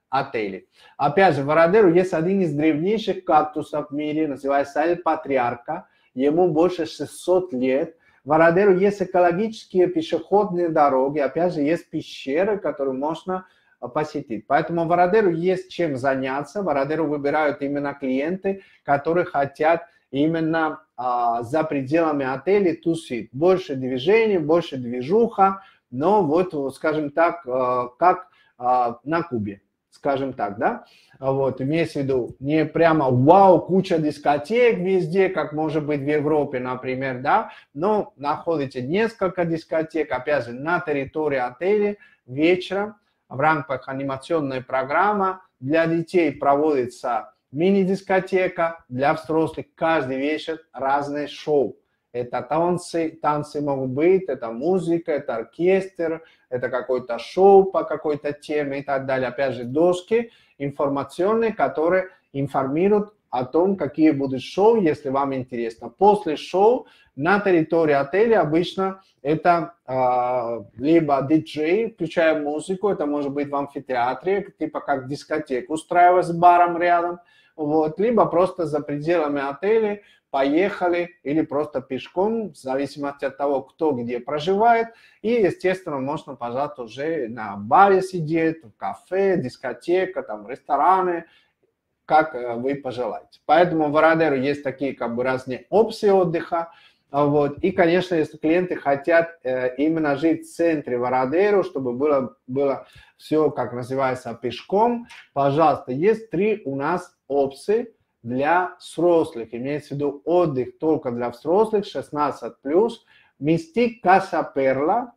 отели. Опять же, в Варадеру есть один из древнейших кактусов в мире, называется Эль Патриарка. Ему больше шестисот лет. В Варадеру есть экологические пешеходные дороги. Опять же, есть пещеры, которые можно посетить. Поэтому в Варадеру есть чем заняться. В Варадеру выбирают именно клиенты, которые хотят именно а, за пределами отеля тусить. Больше движения, больше движуха, но вот, скажем так, а, как а, на Кубе, скажем так, да? Вот, имеется в виду, не прямо вау, куча дискотек везде, как может быть в Европе, например, да, но находите несколько дискотек, опять же, на территории отеля вечером в рамках анимационной программы. Для детей проводится мини-дискотека, для взрослых каждый вечер разные шоу. Это танцы, танцы могут быть, это музыка, это оркестр, это какое-то шоу по какой-то теме и так далее. Опять же, доски информационные, которые информируют о том, какие будут шоу, если вам интересно. После шоу на территории отеля обычно это э, либо диджей, включая музыку, это может быть в амфитеатре, типа как дискотеку устраивать с баром рядом, вот, либо просто за пределами отеля поехали или просто пешком, в зависимости от того, кто где проживает. И, естественно, можно, пожалуйста, уже на баре сидеть, в кафе, дискотека, там, рестораны, как вы пожелаете. Поэтому в Варадеру есть такие как бы разные опции отдыха. Вот. И, конечно, если клиенты хотят э, именно жить в центре Варадеру, чтобы было, было все, как называется, пешком, пожалуйста, есть три у нас опции для взрослых. Имеется в виду отдых только для взрослых, шестнадцать плюс. Мистик Каса Перла,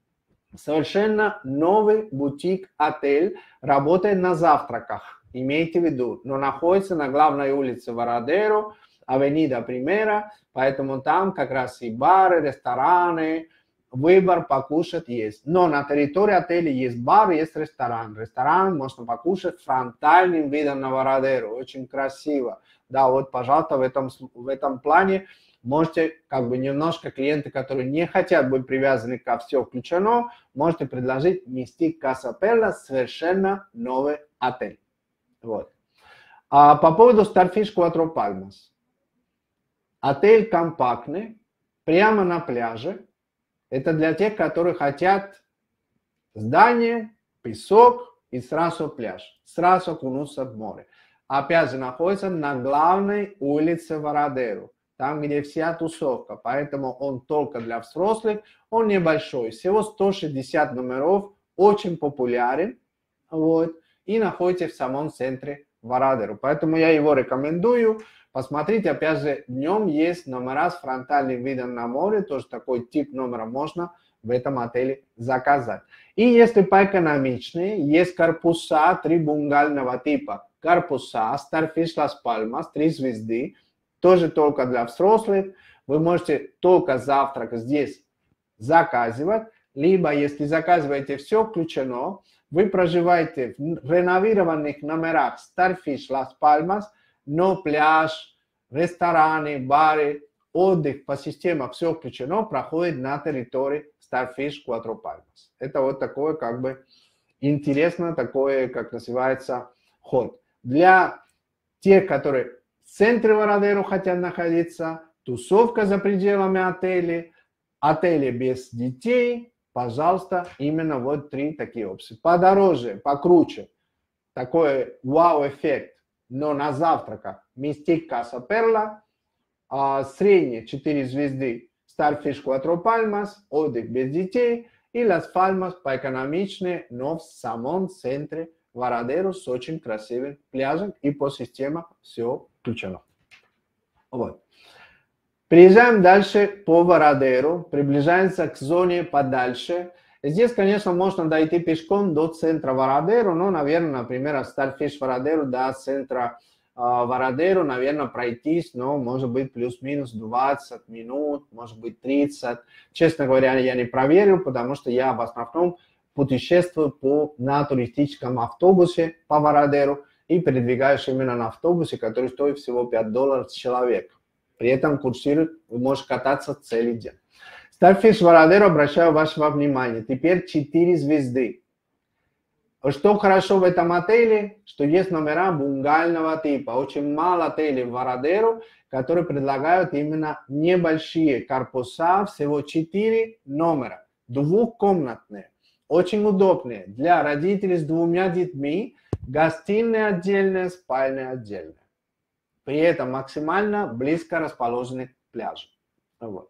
совершенно новый бутик-отель, работает на завтраках. Имейте в виду, но находится на главной улице Варадеру, Авенида Примера, поэтому там как раз и бары, рестораны, выбор покушать есть. Но на территории отеля есть бар, есть ресторан. Ресторан можно покушать фронтальным видом на Варадеру, очень красиво. Да, вот, пожалуйста, в этом, в этом плане можете, как бы немножко клиенты, которые не хотят быть привязаны ко все включено, можете предложить Мистик Каса Перла, совершенно новый отель. Вот. А по поводу Starfish Cuatro Palmas. Отель компактный, прямо на пляже. Это для тех, которые хотят здание, песок и сразу пляж. Сразу окунуться в море. Опять же, находится на главной улице Варадеру. Там, где вся тусовка. Поэтому он только для взрослых. Он небольшой. Всего сто шестьдесят номеров. Очень популярен. Вот. И находится в самом центре Варадеру. Поэтому я его рекомендую. Посмотрите, опять же, днем есть номера с фронтальным видом на море, тоже такой тип номера можно в этом отеле заказать. И если поэкономичнее, есть корпуса трибунгального типа. Корпуса Starfish Las Palmas, три звезды, тоже только для взрослых. Вы можете только завтрак здесь заказывать, либо если заказываете все включено, вы проживаете в реновированных номерах Starfish Las Palmas, но пляж, рестораны, бары, отдых по системе все включено проходит на территории Starfish Cuatro Palmas. Это вот такое как бы интересно, такое, как называется, ход. Для тех, которые в центре Варадеру хотят находиться, тусовка за пределами отеля, отели без детей, пожалуйста, именно вот три такие опции. Подороже, покруче, такой вау-эффект. Но на завтраках Мистик Каса Перла, а, средние четыре звезды Starfish Cuatro Palmas, отдых без детей, и Las Palmas поэкономичнее, но в самом центре Варадеру с очень красивым пляжем и по системе все включено. Вот. Приезжаем дальше по Варадеру, приближаемся к зоне подальше. Здесь, конечно, можно дойти пешком до центра Варадеру, но, наверное, например, от Starfish Варадеру до центра э, Варадеру, наверное, пройтись, но, может быть, плюс-минус двадцать минут, может быть, тридцать. Честно говоря, я не проверил, потому что я в основном путешествую по, на туристическом автобусе по Варадеру и передвигаюсь именно на автобусе, который стоит всего пять долларов с человека. При этом курсирует, вы можете кататься целый день. Starfish Варадеру, обращаю ваше внимание, теперь четыре звезды. Что хорошо в этом отеле, что есть номера бунгального типа. Очень мало отелей в Варадеру, которые предлагают именно небольшие корпуса, всего четыре номера, двухкомнатные, очень удобные для родителей с двумя детьми, гостиная отдельная, спальня отдельная. При этом максимально близко расположены к пляжу. Вот.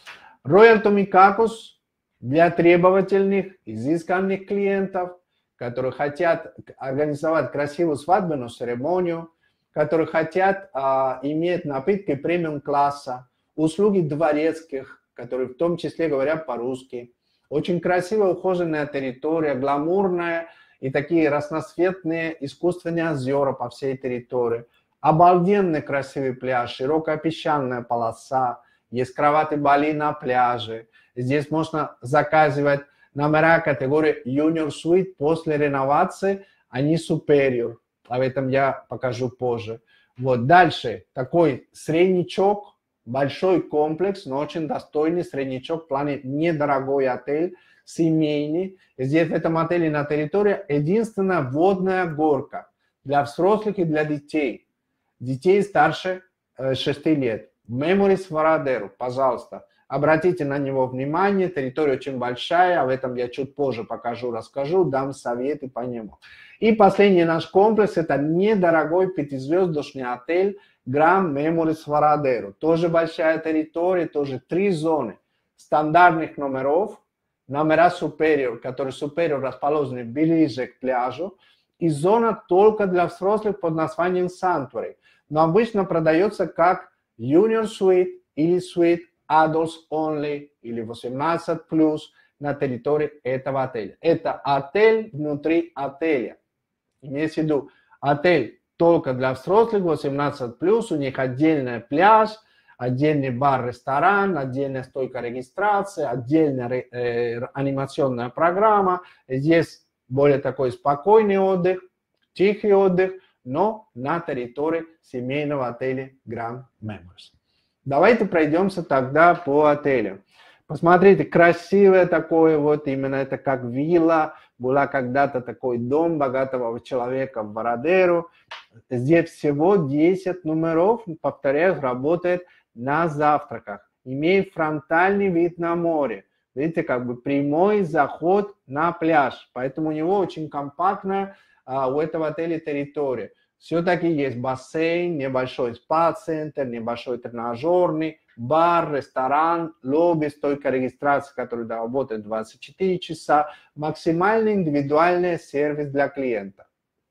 Royal Tomikakos для требовательных, изысканных клиентов, которые хотят организовать красивую свадебную церемонию, которые хотят а, иметь напитки премиум-класса, услуги дворецких, которые в том числе говорят по-русски. Очень красивая ухоженная территория, гламурная и такие разноцветные искусственные озера по всей территории. Обалденный красивый пляж, широкая песчаная полоса, есть кровати Бали на пляже. Здесь можно заказывать номера категории Junior Suite после реновации, а не Superior. Об этом я покажу позже. Вот дальше такой среднячок, большой комплекс, но очень достойный среднячок в плане недорогой отель, семейный. Здесь в этом отеле на территории единственная водная горка для взрослых и для детей. Детей старше э, шести лет. Memories Varadero, пожалуйста. Обратите на него внимание, территория очень большая, об этом я чуть позже покажу, расскажу, дам советы по нему. И последний наш комплекс, это недорогой пятизвездочный отель Grand Memories Varadero. Тоже большая территория, тоже три зоны стандартных номеров, номера Superior, которые Superior расположены ближе к пляжу, и зона только для взрослых под названием Sanctuary, но обычно продается как Junior Suite или Suite Adults Only или восемнадцать плюс на территории этого отеля. Это отель внутри отеля. Имеется в виду, отель только для взрослых восемнадцать плюс, у них отдельный пляж, отдельный бар, ресторан, отдельная стойка регистрации, отдельная э, анимационная программа. Здесь более такой спокойный отдых, тихий отдых, но на территории семейного отеля Grand Memories. Давайте пройдемся тогда по отелю. Посмотрите, красивое такое, вот именно это как вилла, была когда-то такой дом богатого человека в Варадеру. Здесь всего десять номеров, повторяю, работает на завтраках. Имеет фронтальный вид на море. Видите, как бы прямой заход на пляж. Поэтому у него очень компактная а, у этого отеля территория. Все-таки есть бассейн, небольшой спа-центр, небольшой тренажерный, бар, ресторан, лобби, стойка регистрации, который работает двадцать четыре часа, максимальный индивидуальный сервис для клиента.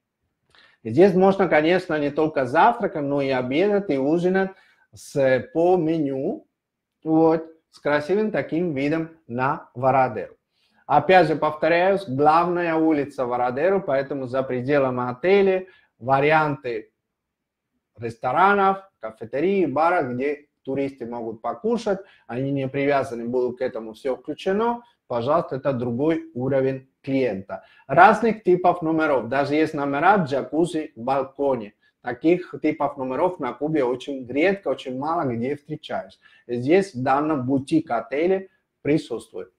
Здесь можно, конечно, не только завтракать, но и обедать, и ужинать с, по меню, вот, с красивым таким видом на Варадеру. Опять же, повторяюсь, главная улица Варадеру, поэтому за пределами отеля варианты ресторанов, кафетерий, баров, где туристы могут покушать, они не привязаны будут к этому, все включено, пожалуйста, это другой уровень клиента. Разных типов номеров, даже есть номера джакузи в балконе. Таких типов номеров на Кубе очень редко, очень мало где встречаешь. Здесь в данном бутик-отеле присутствует.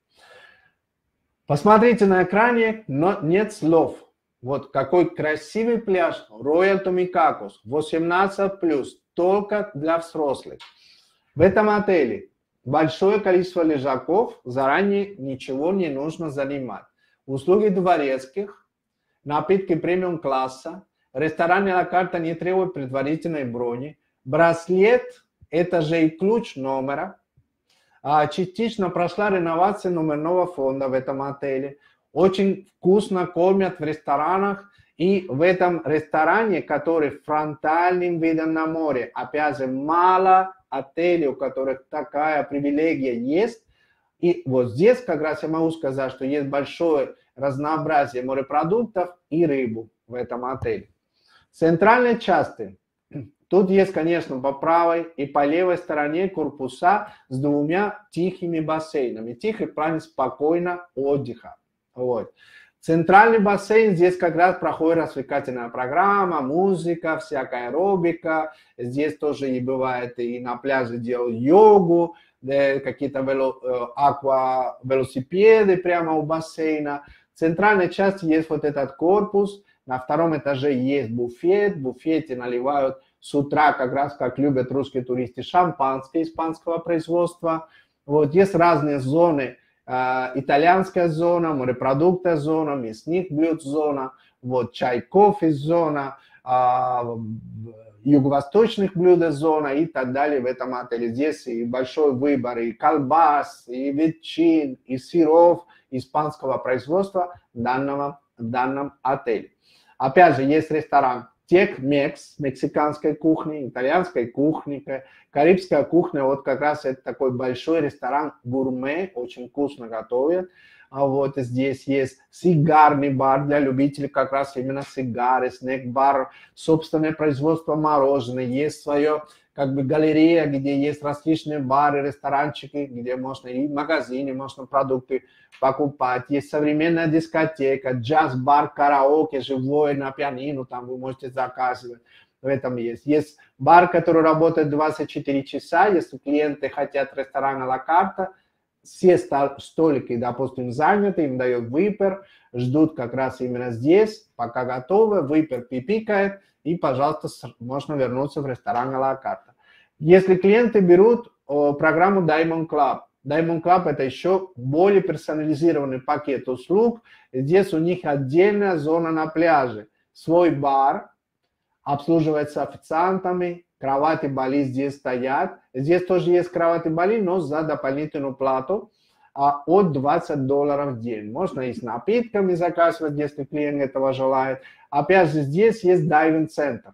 Посмотрите на экране, но нет слов. Вот какой красивый пляж Royal Tomikakos, восемнадцать плюс, только для взрослых. В этом отеле большое количество лежаков, заранее ничего не нужно занимать. Услуги дворецких, напитки премиум-класса, ресторанная карта не требует предварительной брони, браслет – это же и ключ номера. А частично прошла реновация номерного фонда в этом отеле. Очень вкусно кормят в ресторанах. И в этом ресторане, который фронтальным видом на море, опять же, мало отелей, у которых такая привилегия есть. И вот здесь как раз я могу сказать, что есть большое разнообразие морепродуктов и рыбу в этом отеле. В центральной части тут есть, конечно, по правой и по левой стороне корпуса с двумя тихими бассейнами. Тихий в плане спокойно отдыха. Вот. Центральный бассейн, здесь как раз проходит развлекательная программа, музыка, всякая аэробика. Здесь тоже и бывает, и на пляже делают йогу, какие-то вело, аква-велосипеды прямо у бассейна. центральной части есть вот этот корпус, на втором этаже есть буфет, в буфете наливают с утра, как раз как любят русские туристы, шампанское испанского производства. Вот, есть разные зоны, э, итальянская зона, морепродуктная зона, мясных блюд зона, вот, чай, кофе зона, э, юго-восточных блюд зона и так далее в этом отеле. Здесь и большой выбор и колбас, и ветчин, и сыров испанского производства в данном, в данном отеле. Опять же, есть ресторан Tex-Mex, мексиканской кухни, итальянской кухни, карибская кухня. Вот как раз это такой большой ресторан гурме, очень вкусно готовят. Вот здесь есть сигарный бар для любителей как раз именно сигары, снэк-бар, собственное производство мороженого. Есть свое как бы галерея, где есть различные бары, ресторанчики, где можно и в магазине можно продукты покупать. Есть современная дискотека, джаз-бар, караоке, живое на пианино, там вы можете заказывать. В этом есть. Есть бар, который работает двадцать четыре часа, если клиенты хотят ресторан а-ла карта. Все столики, допустим, заняты, им дают випер, ждут как раз именно здесь, пока готовы, випер пипикает, и, пожалуйста, можно вернуться в ресторан а-ла карта. Если клиенты берут о, программу Diamond Club, Diamond Club это еще более персонализированный пакет услуг, здесь у них отдельная зона на пляже, свой бар, обслуживается официантами, кровати Бали здесь стоят. Здесь тоже есть кровати Бали, но за дополнительную плату а, от двадцати долларов в день. Можно и с напитками заказывать, если клиент этого желает. Опять же, здесь есть дайвинг-центр.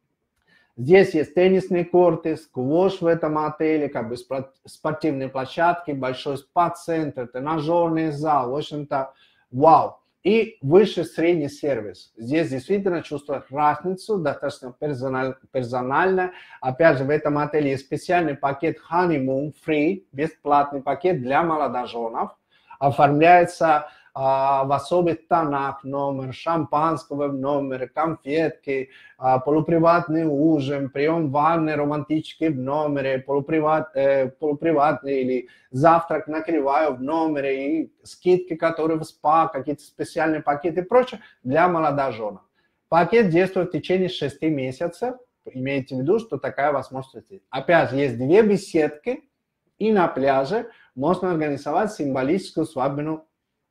Здесь есть теннисные корты, сквош в этом отеле, как бы спортивные площадки, большой спа-центр, тренажерный зал. В общем-то, вау. И высший средний сервис. Здесь действительно чувствуешь разницу, достаточно персональ, персонально. Опять же, в этом отеле есть специальный пакет Honeymoon Free, бесплатный пакет для молодоженов. Оформляется а, в особых тонах номер, шампанского в номере, конфетки, а, полуприватный ужин, прием ванны романтический в номере, полуприват, э, полуприватный или завтрак накрываю в номере, и скидки, которые в спа, какие-то специальные пакеты и прочее для молодоженов. Пакет действует в течение шести месяцев. Имейте в виду, что такая возможность есть. Опять же, есть две беседки, и на пляже можно организовать символическую свадебную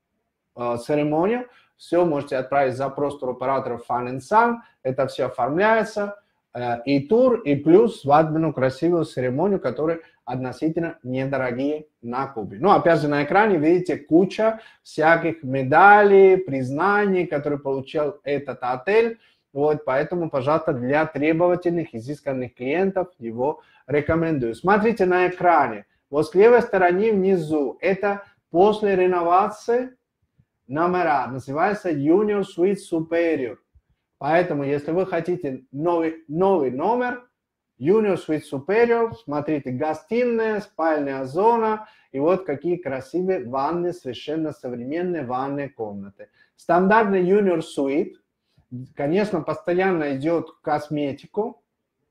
э, церемонию. Все, можете отправить запрос туроператора Fun and Sun, это все оформляется, э, и тур, и плюс свадебную красивую церемонию, которые относительно недорогие на Кубе. Ну, опять же, на экране видите куча всяких медалей, признаний, которые получил этот отель. Вот, поэтому, пожалуйста, для требовательных, изысканных клиентов его рекомендую. Смотрите на экране. Вот с левой стороны внизу, это после реновации номера, называется Junior Suite Superior. Поэтому, если вы хотите новый, новый номер, Junior Suite Superior, смотрите, гостиная, спальная зона, и вот какие красивые ванны, совершенно современные ванные комнаты. Стандартный Junior Suite, конечно, постоянно идет косметику,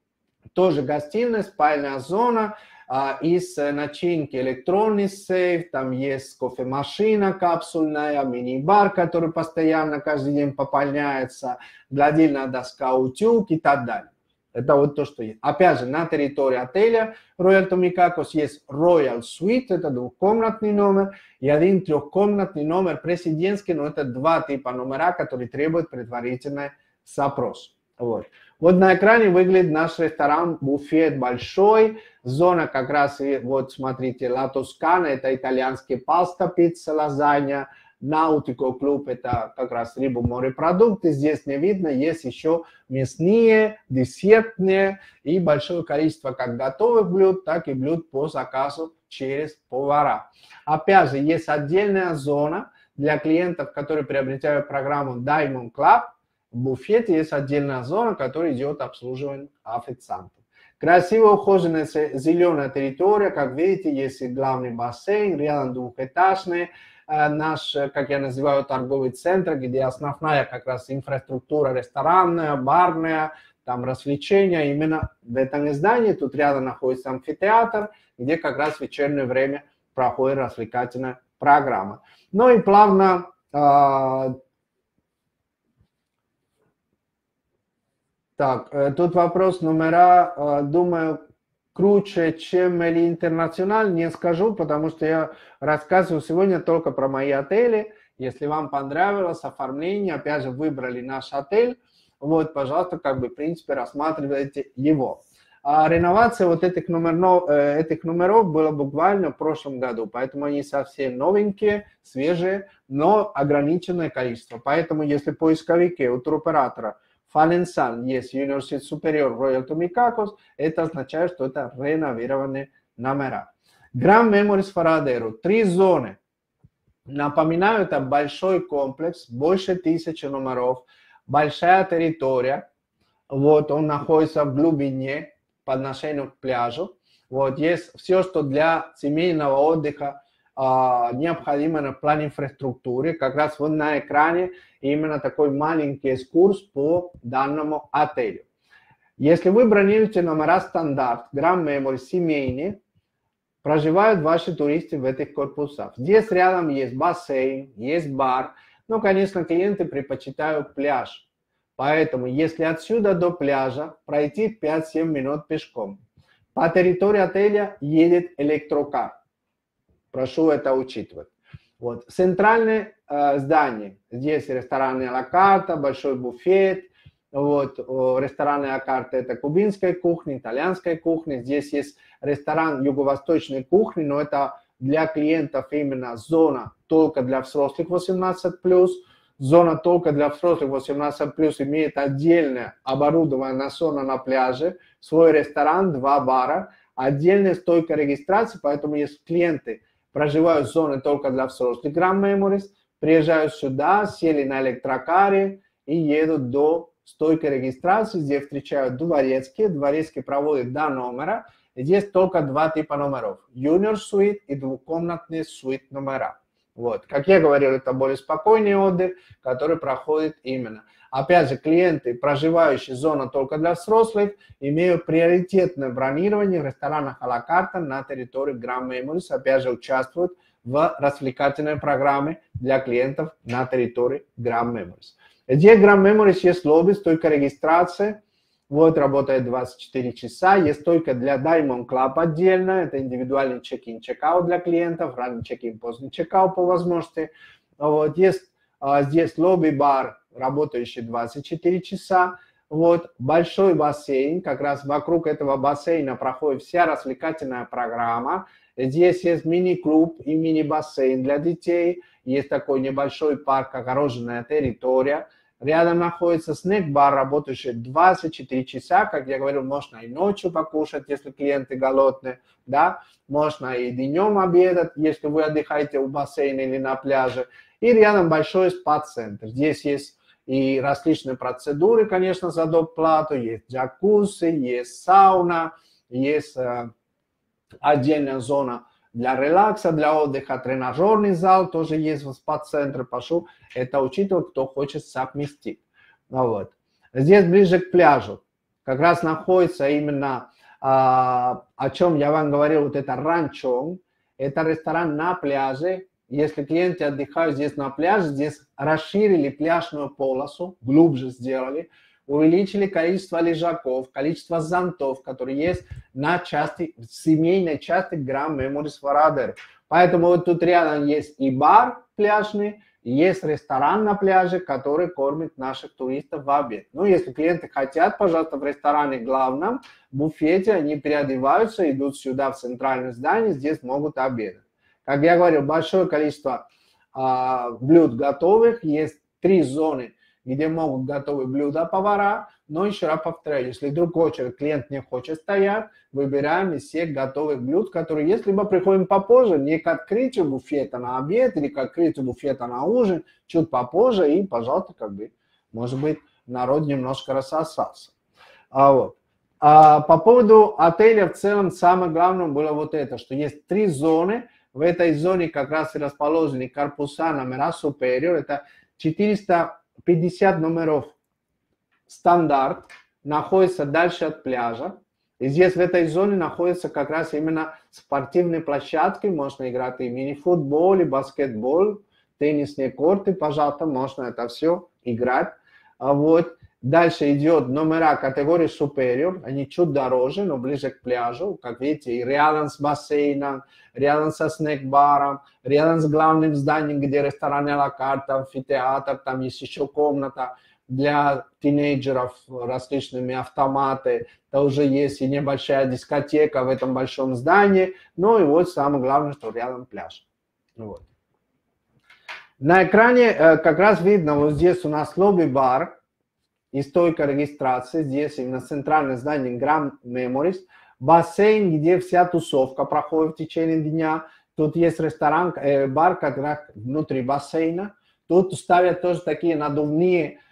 тоже гостиная, спальная зона, а, из начинки электронный сейф, там есть кофемашина капсульная, мини-бар, который постоянно каждый день пополняется, гладильная доска, утюг и так далее. Это вот то, что есть. Опять же, на территории отеля Royal Tomikakos есть Royal Suite, это двухкомнатный номер, и один трехкомнатный номер президентский, но это два типа номера, которые требуют предварительный запрос. Вот. Вот на экране выглядит наш ресторан, буфет большой, зона как раз, и вот смотрите, La Toscana, это итальянский паста, пицца, лазанья, Nautico Club, это как раз рыбу, морепродукты, здесь не видно, есть еще мясные, десертные и большое количество как готовых блюд, так и блюд по заказу через повара. Опять же, есть отдельная зона для клиентов, которые приобретают программу Diamond Club. В буфете есть отдельная зона, которая идет обслуживание официантов. Красиво ухоженная зеленая территория, как видите, есть и главный бассейн, рядом двухэтажный, э, наш, как я называю, торговый центр, где основная как раз инфраструктура ресторанная, барная, там развлечения. Именно в этом здании, тут рядом находится амфитеатр, где как раз в вечернее время проходит развлекательная программа. Ну и плавно А, так, тут вопрос номера, думаю, круче, чем Мели Интернациональ, не скажу, потому что я рассказываю сегодня только про мои отели. Если вам понравилось оформление, опять же, выбрали наш отель, вот, пожалуйста, как бы, в принципе, рассматривайте его. А реновация вот этих номеров, этих номеров была буквально в прошлом году, поэтому они совсем новенькие, свежие, но ограниченное количество. Поэтому, если в поисковике у туроператора Fallen Sun есть University Superior Royal Tomikakos, это означает, что это реновированные номера. Grand Memories Faradero, три зоны. Напоминаю, это большой комплекс, больше тысячи номеров, большая территория. Вот, он находится в глубине по отношению к пляжу. Вот, есть все, что для семейного отдыха а, необходимо на плане инфраструктуры. Как раз вот на экране именно такой маленький экскурс по данному отелю. Если вы бронируете номера стандарт, Grand Memory, семейные, проживают ваши туристы в этих корпусах. Здесь рядом есть бассейн, есть бар, но, конечно, клиенты предпочитают пляж. Поэтому, если отсюда до пляжа пройти пять-семь минут пешком, по территории отеля едет электрокар. Прошу это учитывать. Вот. Центральное э, здание. Здесь рестораны а-ля карта, большой буфет. Вот. Рестораны а-ля карта — это кубинская кухня, итальянская кухня. Здесь есть ресторан юго-восточной кухни, но это для клиентов именно зона только для взрослых восемнадцать плюс. Зона только для взрослых восемнадцать плюс имеет отдельное оборудование на зону на пляже, свой ресторан, два бара, отдельная стойка регистрации, поэтому если клиенты проживают в зоне только для взрослых Grand Memories, приезжают сюда, сели на электрокаре и едут до стойки регистрации, где встречают дворецкие, дворецкие проводят до номера. Здесь только два типа номеров, Junior Suite и двухкомнатные Suite номера. Вот. Как я говорил, это более спокойный отдых, который проходит именно. Опять же, клиенты, проживающие в зоне только для взрослых, имеют приоритетное бронирование в ресторанах а-ля карта на территории Grand Memories. Опять же, участвуют в развлекательной программе для клиентов на территории Grand Memories. Здесь Grand Memories есть лобби, стойка регистрации. Вот, работает двадцать четыре часа. Есть стойка для Diamond Club отдельно. Это индивидуальный чек-ин, чек-аут для клиентов. Ранний чек-ин, поздний чек-аут по возможности. Вот, есть а, здесь лобби-бар, работающий двадцать четыре часа. Вот, большой бассейн. Как раз вокруг этого бассейна проходит вся развлекательная программа. Здесь есть мини-клуб и мини-бассейн для детей. Есть такой небольшой парк, огороженная территория. Рядом находится снэк-бар, работающий двадцать четыре часа. Как я говорил, можно и ночью покушать, если клиенты голодные. Да? Можно и днем обедать, если вы отдыхаете у бассейна или на пляже. И рядом большой спа-центр. Здесь есть и различные процедуры, конечно, за доплату. Есть джакузи, есть сауна, есть э, отдельная зона для релакса, для отдыха, тренажерный зал тоже есть в спа-центре. Прошу это учитывать, кто хочет совместить. Ну, вот. Здесь ближе к пляжу. Как раз находится именно, а, о чем я вам говорил, вот это ранчо. Это ресторан на пляже. Если клиенты отдыхают здесь на пляже, здесь расширили пляжную полосу, глубже сделали. Увеличили количество лежаков, количество зонтов, которые есть на части, семейной части Grand Memories Faradero. Поэтому вот тут рядом есть и бар пляжный, и есть ресторан на пляже, который кормит наших туристов в обед. Ну, если клиенты хотят, пожалуйста, в ресторане главном, в буфете, они переодеваются, идут сюда в центральное здание, здесь могут обедать. Как я говорил, большое количество а, блюд готовых, есть три зоны, где могут готовые блюда повара, но еще раз повторяю, если вдруг очередь клиент не хочет стоять, выбираем из всех готовых блюд, которые есть, либо приходим попозже, не к открытию буфета на обед или к открытию буфета на ужин, чуть попозже, и, пожалуйста, как бы, может быть, народ немножко рассосался. А вот. А по поводу отеля в целом, самое главное было вот это, что есть три зоны, в этой зоне как раз и расположены корпуса номера Superior, это четыреста пятьдесят номеров стандарт, находится дальше от пляжа. И здесь в этой зоне находится как раз именно спортивные площадки, можно играть и мини-футбол, и баскетбол, теннисные корты, пожалуйста, можно это все играть. Вот. Дальше идет номера категории Superior, они чуть дороже, но ближе к пляжу, как видите, и рядом с бассейном, рядом со снэк-баром, рядом с главным зданием, где ресторан а-ля карт, амфитеатр, там есть еще комната для тинейджеров, различными автоматы, тоже есть и небольшая дискотека в этом большом здании, ну и вот самое главное, что рядом пляж. Вот. На экране как раз видно, вот здесь у нас лобби-бар, и стойка регистрации, здесь именно центральное здание Grand Memories, бассейн, где вся тусовка проходит в течение дня, тут есть ресторан, э, бар как раз внутри бассейна, тут ставят тоже такие надувные э,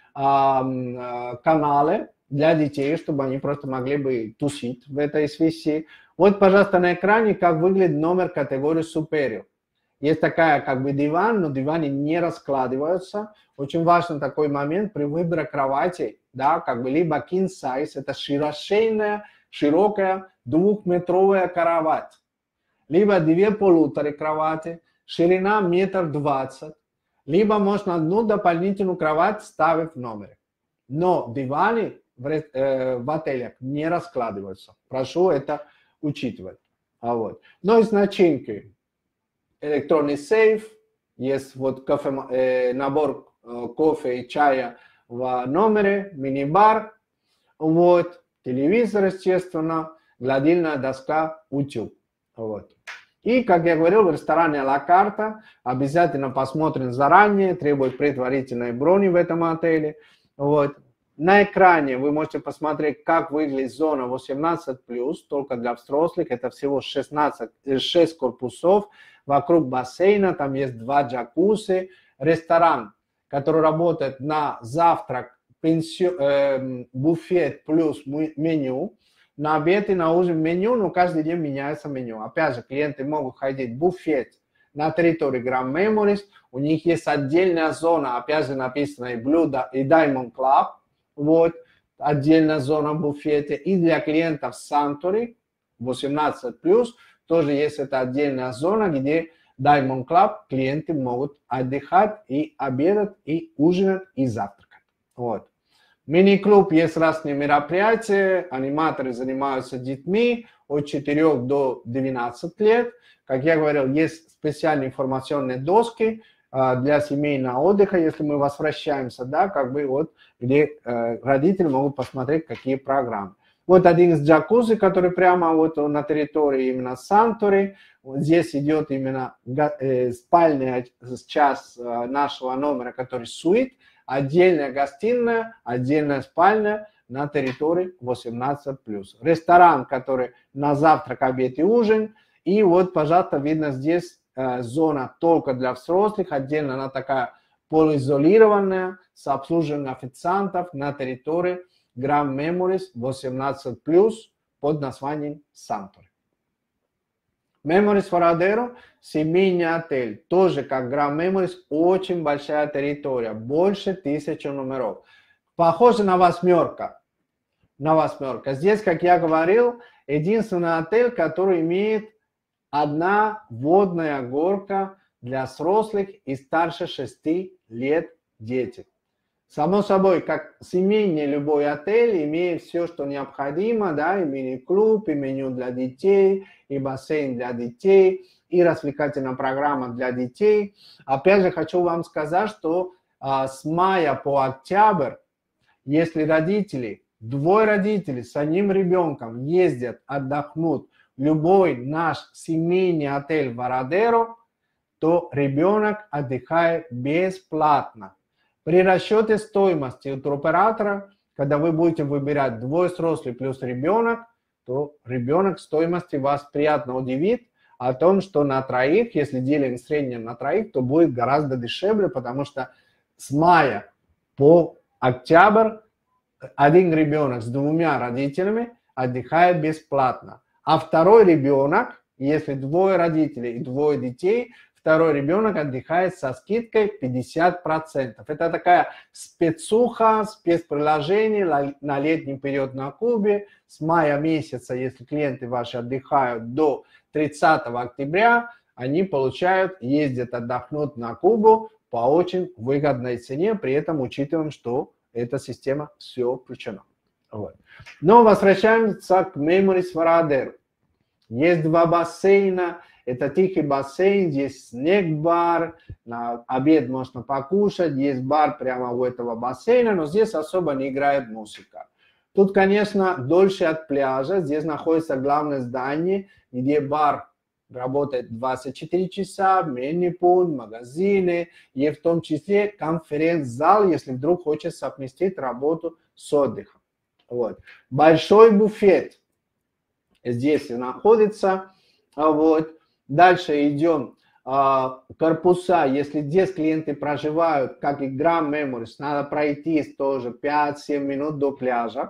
э, каналы для детей, чтобы они просто могли бы тусить в этой связи. Вот, пожалуйста, на экране, как выглядит номер категории Superior. Есть такая как бы диван, но диваны не раскладываются. Очень важный такой момент при выборе кровати, да, как бы либо king size, это широченная, широкая двухметровая кровать, либо две полутора кровати, ширина метр двадцать, либо можно одну дополнительную кровать ставить в номере. Но диваны в, э, в отелях не раскладываются. Прошу это учитывать. А вот. Но из начинки электронный сейф, есть вот кофе, э, набор э, кофе и чая в номере, мини-бар, вот, телевизор, естественно, гладильная доска, утюг. Вот. И, как я говорил, в ресторане а-ля карта обязательно посмотрим заранее, требует предварительной брони в этом отеле. Вот. На экране вы можете посмотреть, как выглядит зона восемнадцать плюс, только для взрослых, это всего шестнадцать, шесть корпусов. Вокруг бассейна, там есть два джакузи, ресторан, который работает на завтрак, пенсио, э, буфет плюс меню, на обед и на ужин меню, но каждый день меняется меню. Опять же, клиенты могут ходить в буфет на территории Grand Memories, у них есть отдельная зона, опять же написано и Blue, и Diamond Club, вот, отдельная зона в буфете, и для клиентов Suntory восемнадцать плюс, тоже есть эта отдельная зона, где Diamond Club клиенты могут отдыхать и обедать, и ужинать, и завтракать. Вот. Мини-клуб есть разные мероприятия, аниматоры занимаются детьми от четырёх до двенадцати лет. Как я говорил, есть специальные информационные доски э, для семейного отдыха, если мы возвращаемся, да, как бы вот, где э, родители могут посмотреть, какие программы. Вот один из джакузи, который прямо вот на территории именно Suntory. Вот здесь идет именно э, спальная часть э, нашего номера, который суит. Отдельная гостиная, отдельная спальня на территории восемнадцать плюс. Ресторан, который на завтрак, обед и ужин. И вот, пожалуйста, видно здесь э, зона только для взрослых. Отдельно она такая полуизолированная, с обслуживанием официантов на территории Grand Memories восемнадцать плюс под названием Suntory. Memories Varadero, семейный отель, тоже как Grand Memories, очень большая территория, больше тысячи номеров. Похоже на восьмерка. На восьмерка. Здесь, как я говорил, единственный отель, который имеет одна водная горка для взрослых и старше шести лет детей. Само собой, как семейный любой отель имеет все, что необходимо, да, и мини-клуб, и меню для детей, и бассейн для детей, и развлекательная программа для детей. Опять же, хочу вам сказать, что а, с мая по октябрь, если родители, двое родителей с одним ребенком ездят, отдохнут в любой наш семейный отель Varadero, то ребенок отдыхает бесплатно. При расчете стоимости у туроператора, когда вы будете выбирать двое взрослых плюс ребенок, то ребенок стоимости вас приятно удивит о том, что на троих, если делим в среднем на троих, то будет гораздо дешевле, потому что с мая по октябрь один ребенок с двумя родителями отдыхает бесплатно. А второй ребенок, если двое родителей и двое детей, второй ребенок отдыхает со скидкой пятьдесят процентов. Это такая спецуха, спецприложение на летний период на Кубе. С мая месяца, если клиенты ваши отдыхают до тридцатого октября, они получают, ездят отдохнуть на Кубу по очень выгодной цене, при этом учитываем, что эта система все включена. Вот. Но возвращаемся к Memories Varadero. Есть два бассейна, это тихий бассейн, есть снег-бар, на обед можно покушать, есть бар прямо у этого бассейна, но здесь особо не играет музыка. Тут, конечно, дольше от пляжа, здесь находится главное здание, где бар работает двадцать четыре часа, мини-пункт, магазины, и в том числе конференц-зал, если вдруг хочется совместить работу с отдыхом. Вот. Большой буфет здесь находится. Вот. Дальше идем. Корпуса, если здесь клиенты проживают, как и Grand Memories, надо пройти тоже пять-семь минут до пляжа.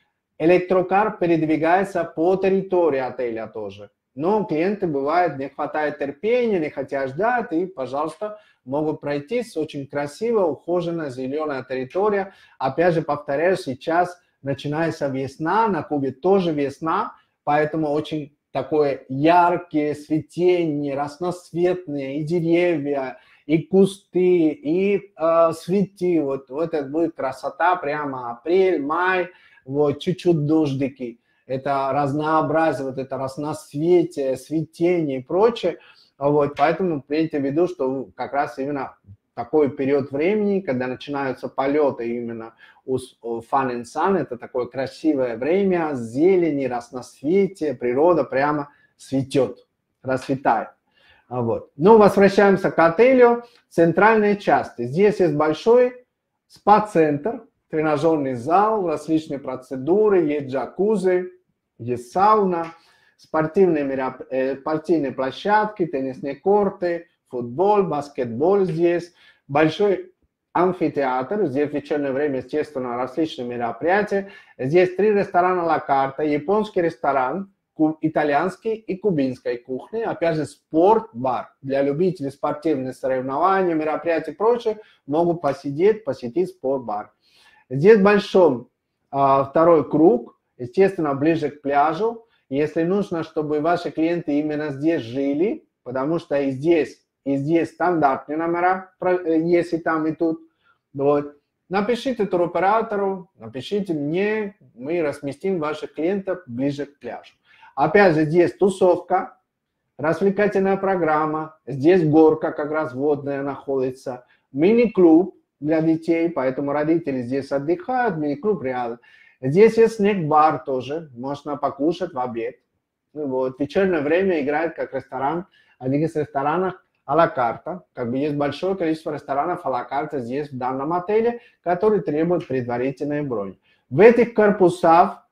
Электрокар передвигается по территории отеля тоже. Но клиенты, бывает, не хватает терпения, не хотят ждать, и, пожалуйста, могут пройтись. Очень красиво, ухоженная, зеленая территория. Опять же, повторяю, сейчас начинается весна, на Кубе тоже весна, поэтому очень такое яркие, цветение, разноцветные, и деревья, и кусты, и э, цветы. Вот, вот это будет красота, прямо апрель, май, вот, чуть-чуть дождики. Это разнообразие, вот это разноцветие, цветение и прочее. Вот, поэтому имейте в виду, что как раз именно такой период времени, когда начинаются полеты именно у Fun and Sun, это такое красивое время, зелени, разноцветие, природа прямо цветет, расцветает. Вот. Ну, возвращаемся к отелю. Центральные части. Здесь есть большой спа-центр, тренажерный зал, различные процедуры, есть джакузи, есть сауна, спортивные, мероп... спортивные площадки, теннисные корты, футбол, баскетбол здесь, большой амфитеатр, здесь в вечернее время, естественно, различные мероприятия. Здесь три ресторана ла карта, японский ресторан, итальянский и кубинской кухни, опять же спорт-бар. Для любителей спортивных соревнований, мероприятий и прочее могут посидеть, посетить спорт-бар. Здесь большой а, второй круг, естественно, ближе к пляжу. Если нужно, чтобы ваши клиенты именно здесь жили, потому что и здесь, и здесь стандартные номера, есть и там, и тут. Вот. Напишите туроператору, напишите мне, мы разместим ваших клиентов ближе к пляжу. Опять же, здесь тусовка, развлекательная программа, здесь горка как раз водная находится, мини-клуб для детей, поэтому родители здесь отдыхают, мини-клуб рядом. Здесь есть снег-бар тоже, можно покушать в обед. Вот. В вечернее время играет как ресторан, один из ресторанов а-ла карта. Как бы есть большое количество ресторанов а-ла карта здесь в данном отеле, которые требуют предварительной брони. В этих корпусах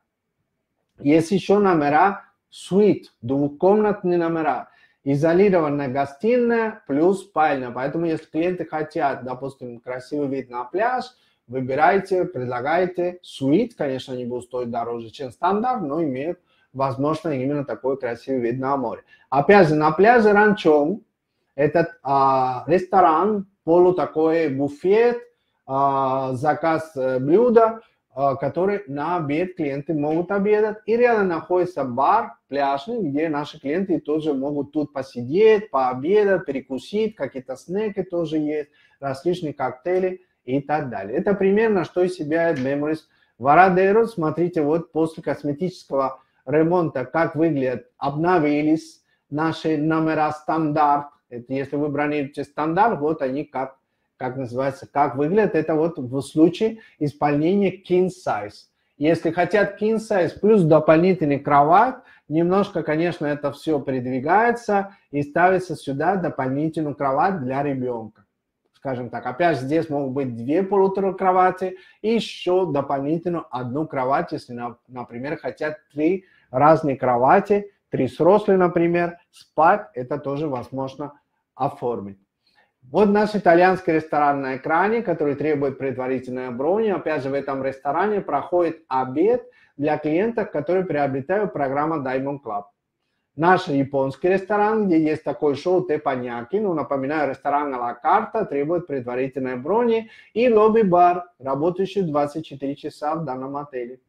есть еще номера suite, двухкомнатные номера, изолированная гостиная плюс спальня. Поэтому если клиенты хотят, допустим, красивый вид на пляж, выбирайте, предлагайте. Suite, конечно, не будет стоить дороже, чем стандарт, но имеет возможно именно такой красивый вид на море. Опять же, на пляже Ранчон этот а, ресторан, полу такой буфет, а, заказ блюда, а, который на обед клиенты могут обедать. И рядом находится бар пляжный, где наши клиенты тоже могут тут посидеть, пообедать, перекусить, какие-то снеки тоже есть, различные коктейли и так далее. Это примерно, что из себя Memories Varadero. Смотрите, вот после косметического ремонта, как выглядят, обновились наши номера стандарт. Это если вы бронируете стандарт, вот они как, как называется, как выглядят. Это вот в случае исполнения king size. Если хотят king size плюс дополнительный кровать, немножко, конечно, это все передвигается и ставится сюда дополнительную кровать для ребенка. Скажем так, опять же, здесь могут быть две полутора кровати и еще дополнительно одну кровать, если, например, хотят три разные кровати, три взрослые, например, спать, это тоже возможно оформить. Вот наш итальянский ресторан на экране, который требует предварительной брони. Опять же, в этом ресторане проходит обед для клиентов, которые приобретают программу Diamond Club. Наш японский ресторан, где есть такой шоу теппаньяки, ну, напоминаю, ресторан а-ла карта, требует предварительной брони, и лобби-бар, работающий двадцать четыре часа в данном отеле.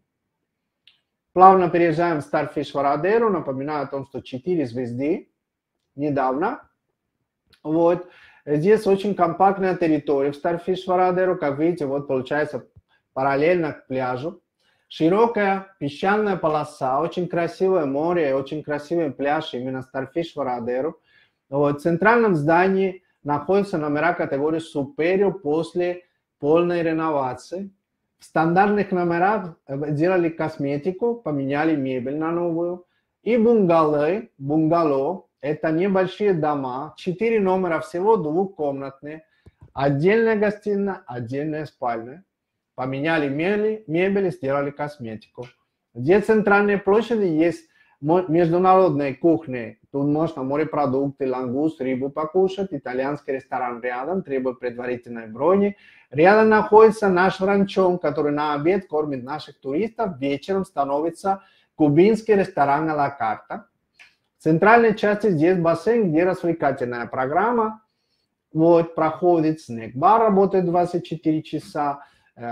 Плавно переезжаем в Starfish Varadero, напоминаю о том, что четыре звезды недавно. Вот. Здесь очень компактная территория в Starfish Varadero. Как видите, вот получается параллельно к пляжу. Широкая песчаная полоса, очень красивое море, очень красивый пляж именно Starfish Varadero. Вот, в центральном здании находятся номера категории Superior после полной реновации. В стандартных номерах сделали косметику, поменяли мебель на новую. И бунгалы, бунгало, это небольшие дома, четыре номера всего, двухкомнатные, отдельная гостиная, отдельная спальня. Поменяли мебель, мебель, сделали косметику. Где центральные площади есть международные кухни. Тут можно морепродукты, лангуст, рыбу покушать. Итальянский ресторан рядом, требует предварительной брони. Рядом находится наш ранчон, который на обед кормит наших туристов. Вечером становится кубинский ресторан «Ла Карта». В центральной части здесь бассейн, где развлекательная программа. Вот, проходит снэк-бар, работает двадцать четыре часа.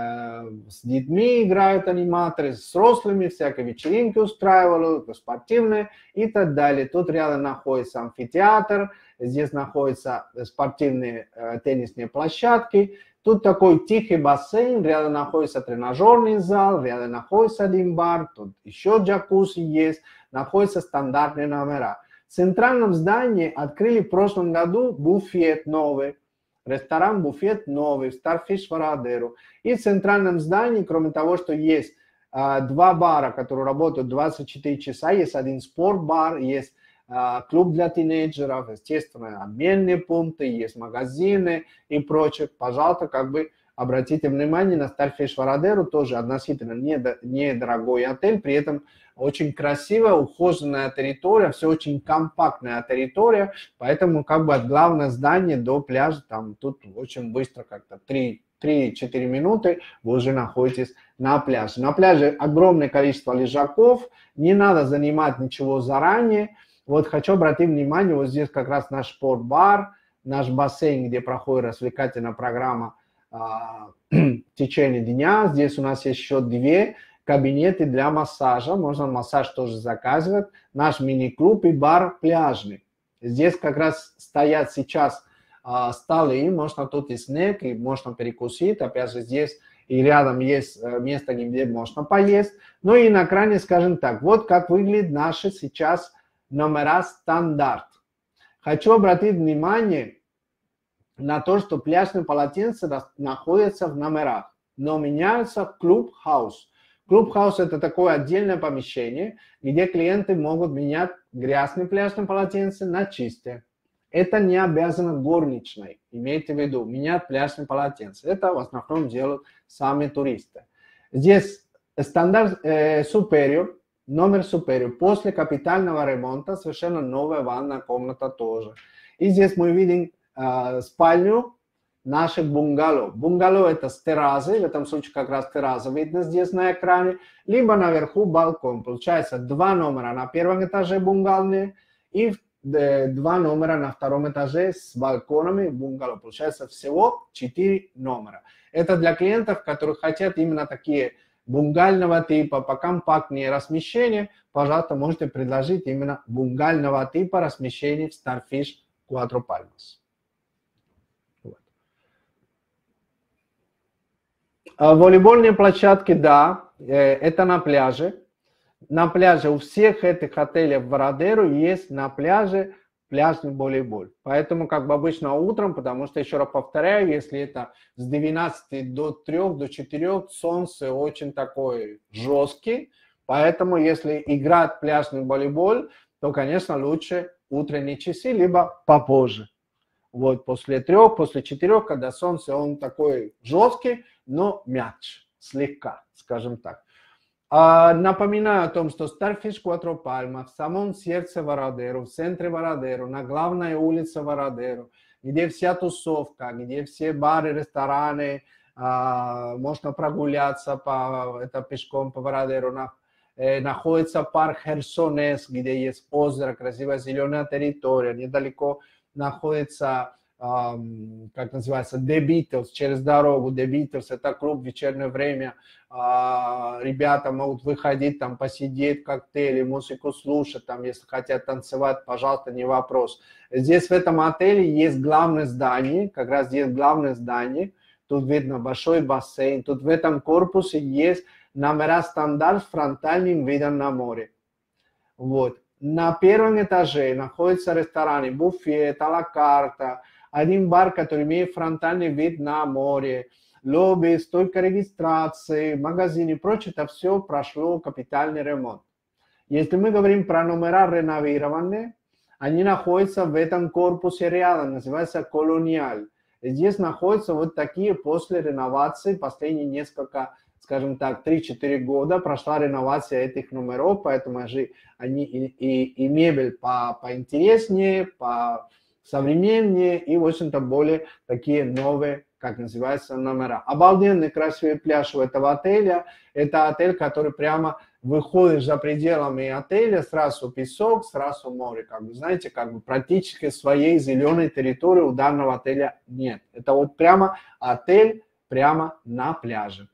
С детьми играют аниматоры, с взрослыми, всякие вечеринки устраивают, спортивные и так далее. Тут рядом находится амфитеатр, здесь находятся спортивные э, теннисные площадки. Тут такой тихий бассейн, рядом находится тренажерный зал, рядом находится один бар, тут еще джакузи есть, находятся стандартные номера. В центральном здании открыли в прошлом году буфет новый. Ресторан-буфет новый, Starfish Varadero. И в центральном здании, кроме того, что есть э, два бара, которые работают двадцать четыре часа, есть один спортбар, есть э, клуб для тинейджеров, естественно, обменные пункты, есть магазины и прочее. Пожалуйста, как бы обратите внимание на Starfish Varadero, тоже относительно недорогой отель, при этом очень красивая, ухоженная территория, все очень компактная территория, поэтому как бы от главного здания до пляжа, там тут очень быстро как-то три-четыре минуты вы уже находитесь на пляже. На пляже огромное количество лежаков, не надо занимать ничего заранее. Вот хочу обратить внимание, вот здесь как раз наш спортбар, наш бассейн, где проходит развлекательная программа а, в течение дня. Здесь у нас есть еще две кабинеты для массажа, можно массаж тоже заказывать, наш мини-клуб и бар пляжный. Здесь как раз стоят сейчас э, столы, можно тут и снэк, и можно перекусить, опять же здесь и рядом есть э, место, где можно поесть. Ну и на экране, скажем так, вот как выглядят наши сейчас номера стандарт. Хочу обратить внимание на то, что пляжные полотенца находятся в номерах, но меняются клуб-хаус. Клуб-хаус – это такое отдельное помещение, где клиенты могут менять грязные пляжные полотенца на чистые. Это не обязано горничной, имейте в виду, менять пляжные полотенца. Это в основном делают сами туристы. Здесь стандарт э, Superior, номер Superior. После капитального ремонта совершенно новая ванная комната тоже. И здесь мы видим э, спальню наших бунгало. Бунгало – это с террасой, в этом случае как раз терраса видно здесь на экране, либо наверху балкон. Получается два номера на первом этаже бунгальные и два номера на втором этаже с балконами бунгало. Получается всего четыре номера. Это для клиентов, которые хотят именно такие бунгального типа, покомпактнее размещение. Пожалуйста, можете предложить именно бунгального типа размещение в Starfish Cuatro Palmas. Волейбольные площадки, да, это на пляже. На пляже у всех этих отелей в Varadero есть на пляже пляжный волейбол. Поэтому как бы обычно утром, потому что, еще раз повторяю, если это с двенадцати до трёх, до четырёх, солнце очень такой жесткий. Поэтому если играть пляжный волейбол, то, конечно, лучше утренние часы, либо попозже. Вот после трех, после четырех, когда солнце, он такой жесткий, но мягче, слегка, скажем так. А, напоминаю о том, что Starfish Cuatro Palmas в самом сердце Varadero, в центре Varadero, на главной улице Varadero, где вся тусовка, где все бары, рестораны, а, можно прогуляться по, это пешком по Varadero. На, э, находится парк Херсонес, где есть озеро, красивая зеленая территория, недалеко находится как называется, The Beatles, через дорогу. The Beatles — это клуб в вечернее время. Ребята могут выходить, там, посидеть в коктейле, музыку слушать, там, если хотят танцевать, пожалуйста, не вопрос. Здесь в этом отеле есть главное здание, как раз есть главное здание. Тут видно большой бассейн. Тут в этом корпусе есть номера стандарт с фронтальным видом на море. Вот. На первом этаже находятся рестораны, буфет, а-ла карта, один бар, который имеет фронтальный вид на море, лобби, стойка регистрации, магазины и прочее. Это все прошло капитальный ремонт. Если мы говорим про номера реновированные, они находятся в этом корпусе рядом, называется «Колониаль». Здесь находятся вот такие после реновации, последние несколько, скажем так, три-четыре года прошла реновация этих номеров, поэтому же они и, и, и мебель по, поинтереснее, посовременнее и, в общем-то, более такие новые, как называется, номера. Обалденный красивый пляж у этого отеля. Это отель, который прямо выходит за пределами отеля, сразу песок, сразу море. Как бы, знаете, как бы практически своей зеленой территории у данного отеля нет. Это вот прямо отель прямо на пляже.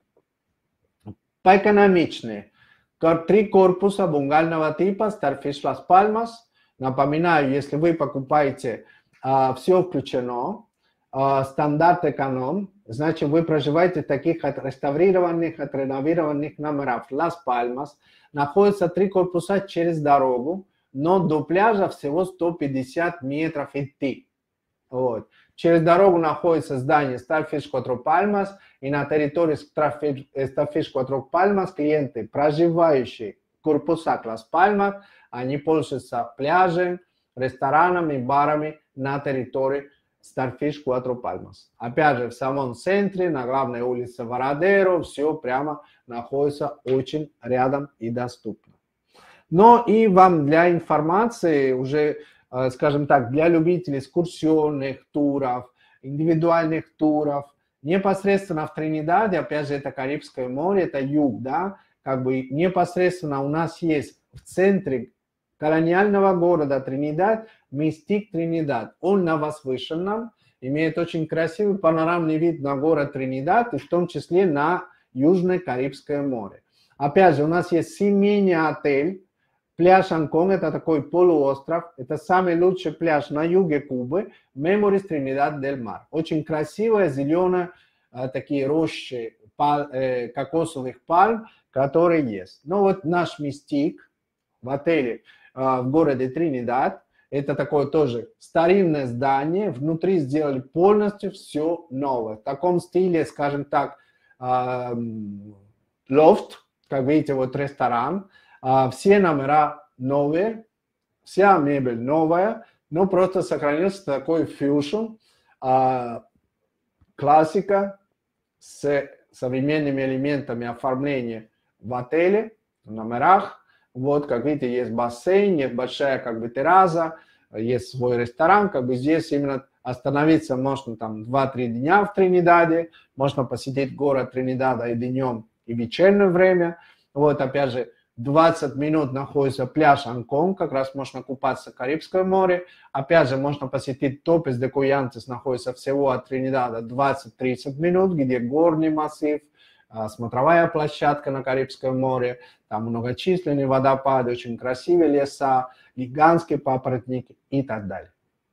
Поэкономичнее. Три корпуса бунгального типа, Starfish Las Palmas. Напоминаю, если вы покупаете а, все включено, а, стандарт эконом, значит вы проживаете в таких отреставрированных, отреновированных номерах. Las Palmas. Находятся три корпуса через дорогу, но до пляжа всего сто пятьдесят метров идти. Вот. Через дорогу находится здание Starfish Cuatro Palmas, и на территории Starfish Cuatro Palmas клиенты, проживающие в корпусах Las Palmas, они пользуются пляжем, ресторанами, барами на территории Starfish Cuatro Palmas. Опять же, в самом центре, на главной улице Varadero, все прямо находится очень рядом и доступно. Но и вам для информации уже, скажем так, для любителей экскурсионных туров, индивидуальных туров, непосредственно в Тринидаде, опять же, это Карибское море, это юг, да, как бы непосредственно у нас есть в центре колониального города Тринидад Мистик Тринидад. Он на возвышенном, имеет очень красивый панорамный вид на город Тринидад, и в том числе на Южное Карибское море. Опять же, у нас есть семейный отель, пляж Анкон, это такой полуостров, это самый лучший пляж на юге Кубы, Memories Trinidad del Mar. Очень красивая, зеленая, такие рощи пал, э, кокосовых пальм, которые есть. Но вот наш Мистик в отеле э, в городе Тринидад, это такое тоже старинное здание, внутри сделали полностью все новое. В таком стиле, скажем так, э, лофт, как видите, вот ресторан. Uh, все номера новые, вся мебель новая, но просто сохранился такой фьюжн, uh, классика с современными элементами оформления в отеле, в номерах. Вот, как видите, есть бассейн, есть большая как бы терраса, есть свой ресторан, как бы здесь именно остановиться можно там два-три дня в Тринидаде, можно посетить город Тринидада и днем, и в вечернее время. Вот, опять же, двадцать минут находится пляж Анкон, как раз можно купаться в Карибском море. Опять же, можно посетить Топес де Куянтес, находится всего от Тринидада двадцать-тридцать минут, где горный массив, смотровая площадка на Карибском море, там многочисленные водопады, очень красивые леса, гигантские папоротники и так далее.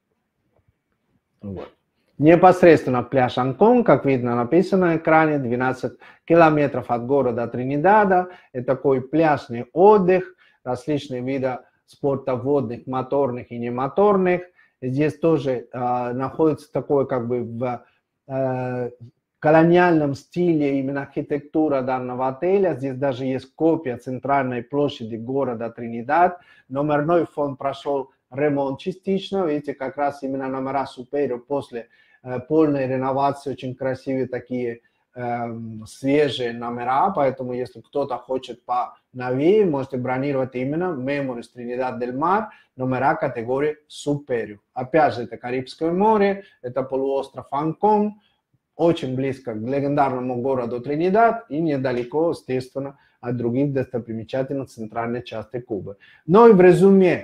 Вот. Непосредственно пляж Анкон, как видно написано на экране, двенадцать километров от города Тринидада. Это такой пляжный отдых, различные виды спорта водных, моторных и немоторных. Здесь тоже э, находится такое как бы в э, колониальном стиле именно архитектура данного отеля. Здесь даже есть копия центральной площади города Тринидад. Номерной фонд прошел ремонт частично. Видите, как раз именно номера Superior после э, полной реновации, очень красивые такие э, свежие номера. Поэтому, если кто-то хочет поновее, можете бронировать именно Memories Trinidad del Mar, номера категории Superior. Опять же, это Карибское море, это полуостров Анкон, очень близко к легендарному городу Тринидад и недалеко, естественно, от других достопримечательных центральной части Кубы. Но и в резюме,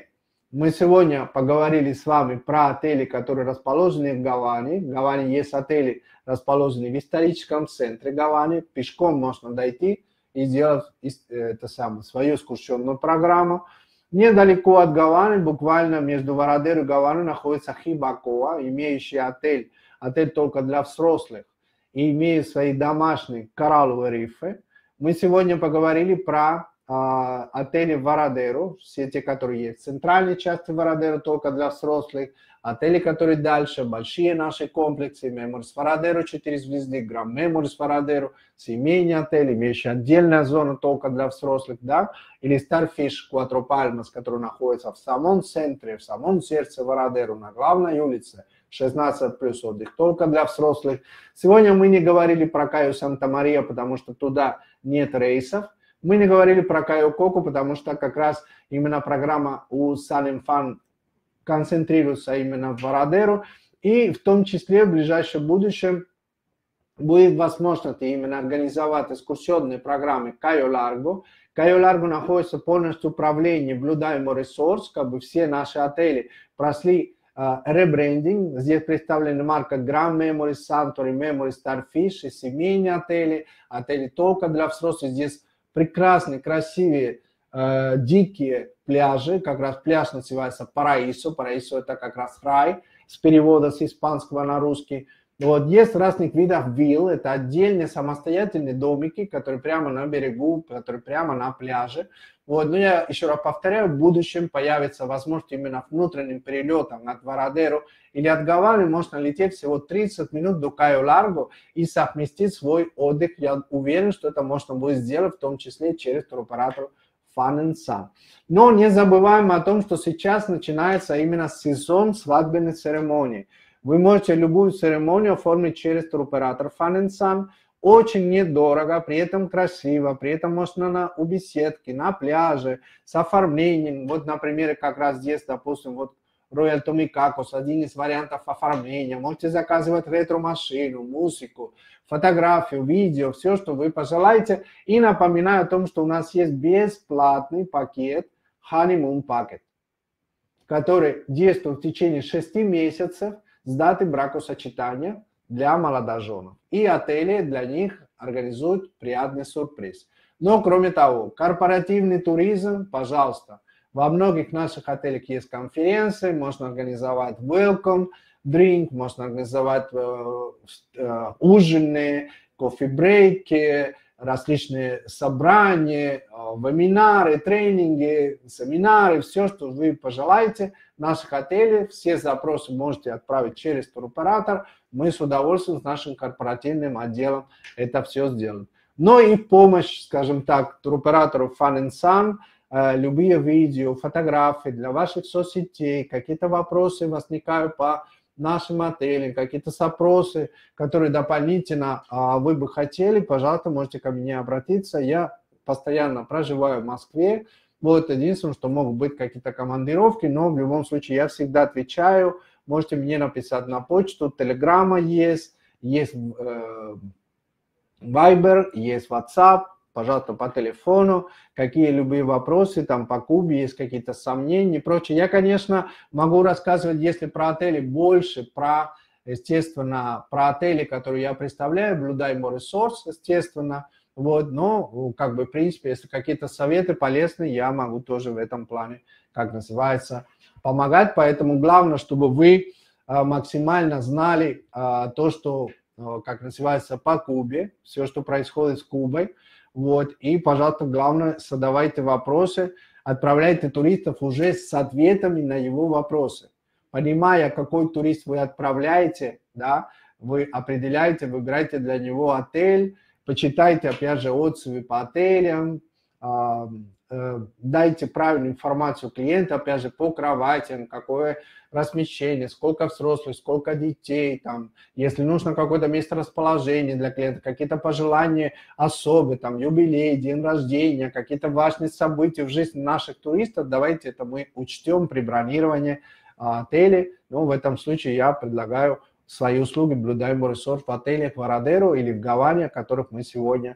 Мы сегодня поговорили с вами про отели, которые расположены в Гаване. В Гаване есть отели, расположенные в историческом центре Гаваны. Пешком можно дойти и сделать это самое, свою экскурсионную программу. Недалеко от Гаваны, буквально между Варадеру и Гаваной, находится Хибакоа, имеющий отель, отель только для взрослых, и имеет свои домашние коралловые рифы. Мы сегодня поговорили про а, отели в Варадеру, все те, которые есть в центральной части Варадеру, только для взрослых, отели, которые дальше, большие наши комплексы, Memories Варадеру, четыре звезды, Grand Memories Варадеру, семейный отель, имеющий отдельную зону только для взрослых, да, или Starfish Quattro Palmas, который находится в самом центре, в самом сердце Варадеру, на главной улице, шестнадцать плюс отдых только для взрослых. Сегодня мы не говорили про Кайо Санта-Мария, потому что туда нет рейсов. Мы не говорили про Кайо Коко, потому что как раз именно программа у Sun and Fun концентрируется именно в Варадеру. И в том числе в ближайшем будущем будет возможность именно организовать экскурсионные программы Кайо Ларго. Кайо Ларго находится полностью в управлении Blue Diamond Resorts, как бы все наши отели прошли ребрендинг. Здесь представлены марка Grand Memories, Suntory, Memories, Starfish, и семейные отели, отели только для взрослых. Здесь прекрасные, красивые, э, дикие пляжи. Как раз пляж называется Параисо. Параисо это как раз рай, с перевода с испанского на русский. Вот, есть разных видов вилл, это отдельные самостоятельные домики, которые прямо на берегу, которые прямо на пляже. Вот, но я еще раз повторяю, в будущем появится возможность именно внутренним перелетом над Варадеру или от Гаваны можно лететь всего тридцать минут до Кайо Ларго и совместить свой отдых. Я уверен, что это можно будет сделать, в том числе через туроператор Fun and Sun. Но не забываем о том, что сейчас начинается именно сезон свадебной церемонии. Вы можете любую церемонию оформить через туроператор Fun and Sun. Очень недорого, при этом красиво, при этом можно на, у беседки, на пляже, с оформлением. Вот, например, как раз здесь, допустим, вот Royal Tomikakos, один из вариантов оформления. Можете заказывать ретро-машину, музыку, фотографию, видео, все, что вы пожелаете. И напоминаю о том, что у нас есть бесплатный пакет Honeymoon Packet, который действует в течение шести месяцев с даты бракосочетания для молодоженов. И отели для них организуют приятный сюрприз. Но кроме того, корпоративный туризм, пожалуйста. Во многих наших отелях есть конференции, можно организовать welcome drink, можно организовать э, э, ужины, кофе-брейки, различные собрания, вебинары, тренинги, семинары, все, что вы пожелаете в наших отелях. Все запросы можете отправить через туроператор. Мы с удовольствием с нашим корпоративным отделом это все сделаем. Но и помощь, скажем так, туроператору Fun and Sun, любые видео, фотографии для ваших соцсетей, какие-то вопросы возникают по нашим отелям, какие-то запросы, которые дополнительно а, вы бы хотели, пожалуйста, можете ко мне обратиться. Я постоянно проживаю в Москве. Вот единственное, что могут быть какие-то командировки, но в любом случае я всегда отвечаю. Можете мне написать на почту, телеграмма есть, есть э, Viber, есть WhatsApp. Пожалуйста, по телефону, какие любые вопросы, там по Кубе есть какие-то сомнения и прочее. Я, конечно, могу рассказывать, если про отели, больше про, естественно, про отели, которые я представляю, Blue Diamond Resorts, естественно, вот, но, как бы, в принципе, если какие-то советы полезные, я могу тоже в этом плане, как называется, помогать. Поэтому главное, чтобы вы максимально знали то, что, как называется, по Кубе, все, что происходит с Кубой. Вот, и, пожалуйста, главное, задавайте вопросы, отправляйте туристов уже с ответами на его вопросы. Понимая, какой турист вы отправляете, да, вы определяете, выбираете для него отель, почитайте, опять же, отзывы по отелям, э, э, дайте правильную информацию клиенту, опять же, по кроватям, какое размещение, сколько взрослых, сколько детей, там, если нужно какое-то место расположения для клиента, какие-то пожелания особые, там, юбилей, день рождения, какие-то важные события в жизни наших туристов, давайте это мы учтем при бронировании а, отелей. Ну, в этом случае я предлагаю свои услуги Blue Diamond Resort в отелях в Варадеру или в Гаване, о которых мы сегодня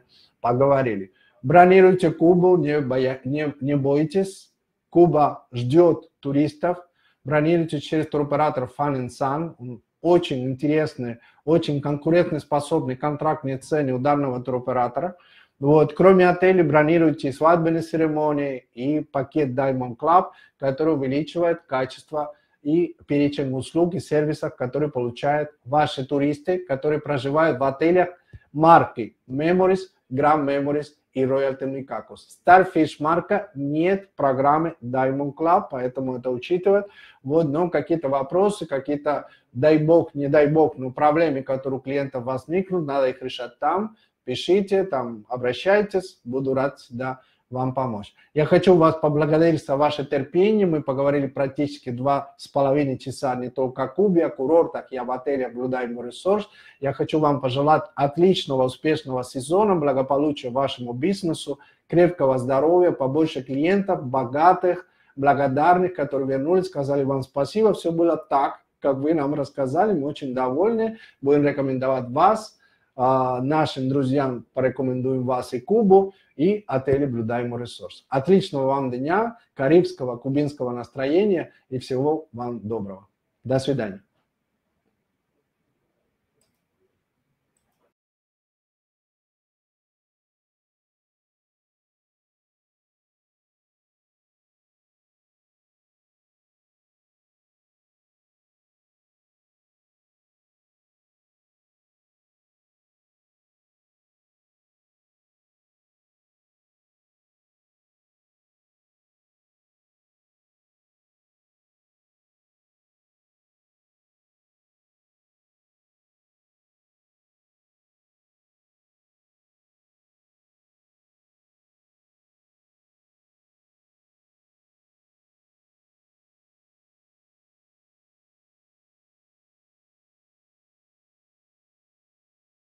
поговорили. Бронируйте Кубу, не, боя... не, не бойтесь, Куба ждет туристов. Бронируйте через туроператор Fun and Sun. Очень интересный, очень конкурентоспособный контрактные цены у данного туроператора. Вот. Кроме отелей, бронируйте свадебные церемонии и пакет Diamond Club, который увеличивает качество и перечень услуг и сервисов, которые получают ваши туристы, которые проживают в отелях марки Memories, Grand Memories и Royal Temne Caicos. Starfish марка, нет программы Diamond Club, поэтому это учитывает. Вот, но какие-то вопросы, какие-то, дай бог, не дай бог, но проблемы, которые у клиентов возникнут, надо их решать там. Пишите, там, обращайтесь, буду рад всегда вам помочь. Я хочу вас поблагодарить за ваше терпение. Мы поговорили практически два с половиной часа не только о Кубе, о курортах и об отеле Blue Diamond Resort. Я хочу вам пожелать отличного, успешного сезона, благополучия вашему бизнесу, крепкого здоровья, побольше клиентов, богатых, благодарных, которые вернулись, сказали вам спасибо. Все было так, как вы нам рассказали. Мы очень довольны. Будем рекомендовать вас. Нашим друзьям порекомендуем вас и Кубу, и отели Blue Diamond Resort. Отличного вам дня, карибского, кубинского настроения и всего вам доброго. До свидания.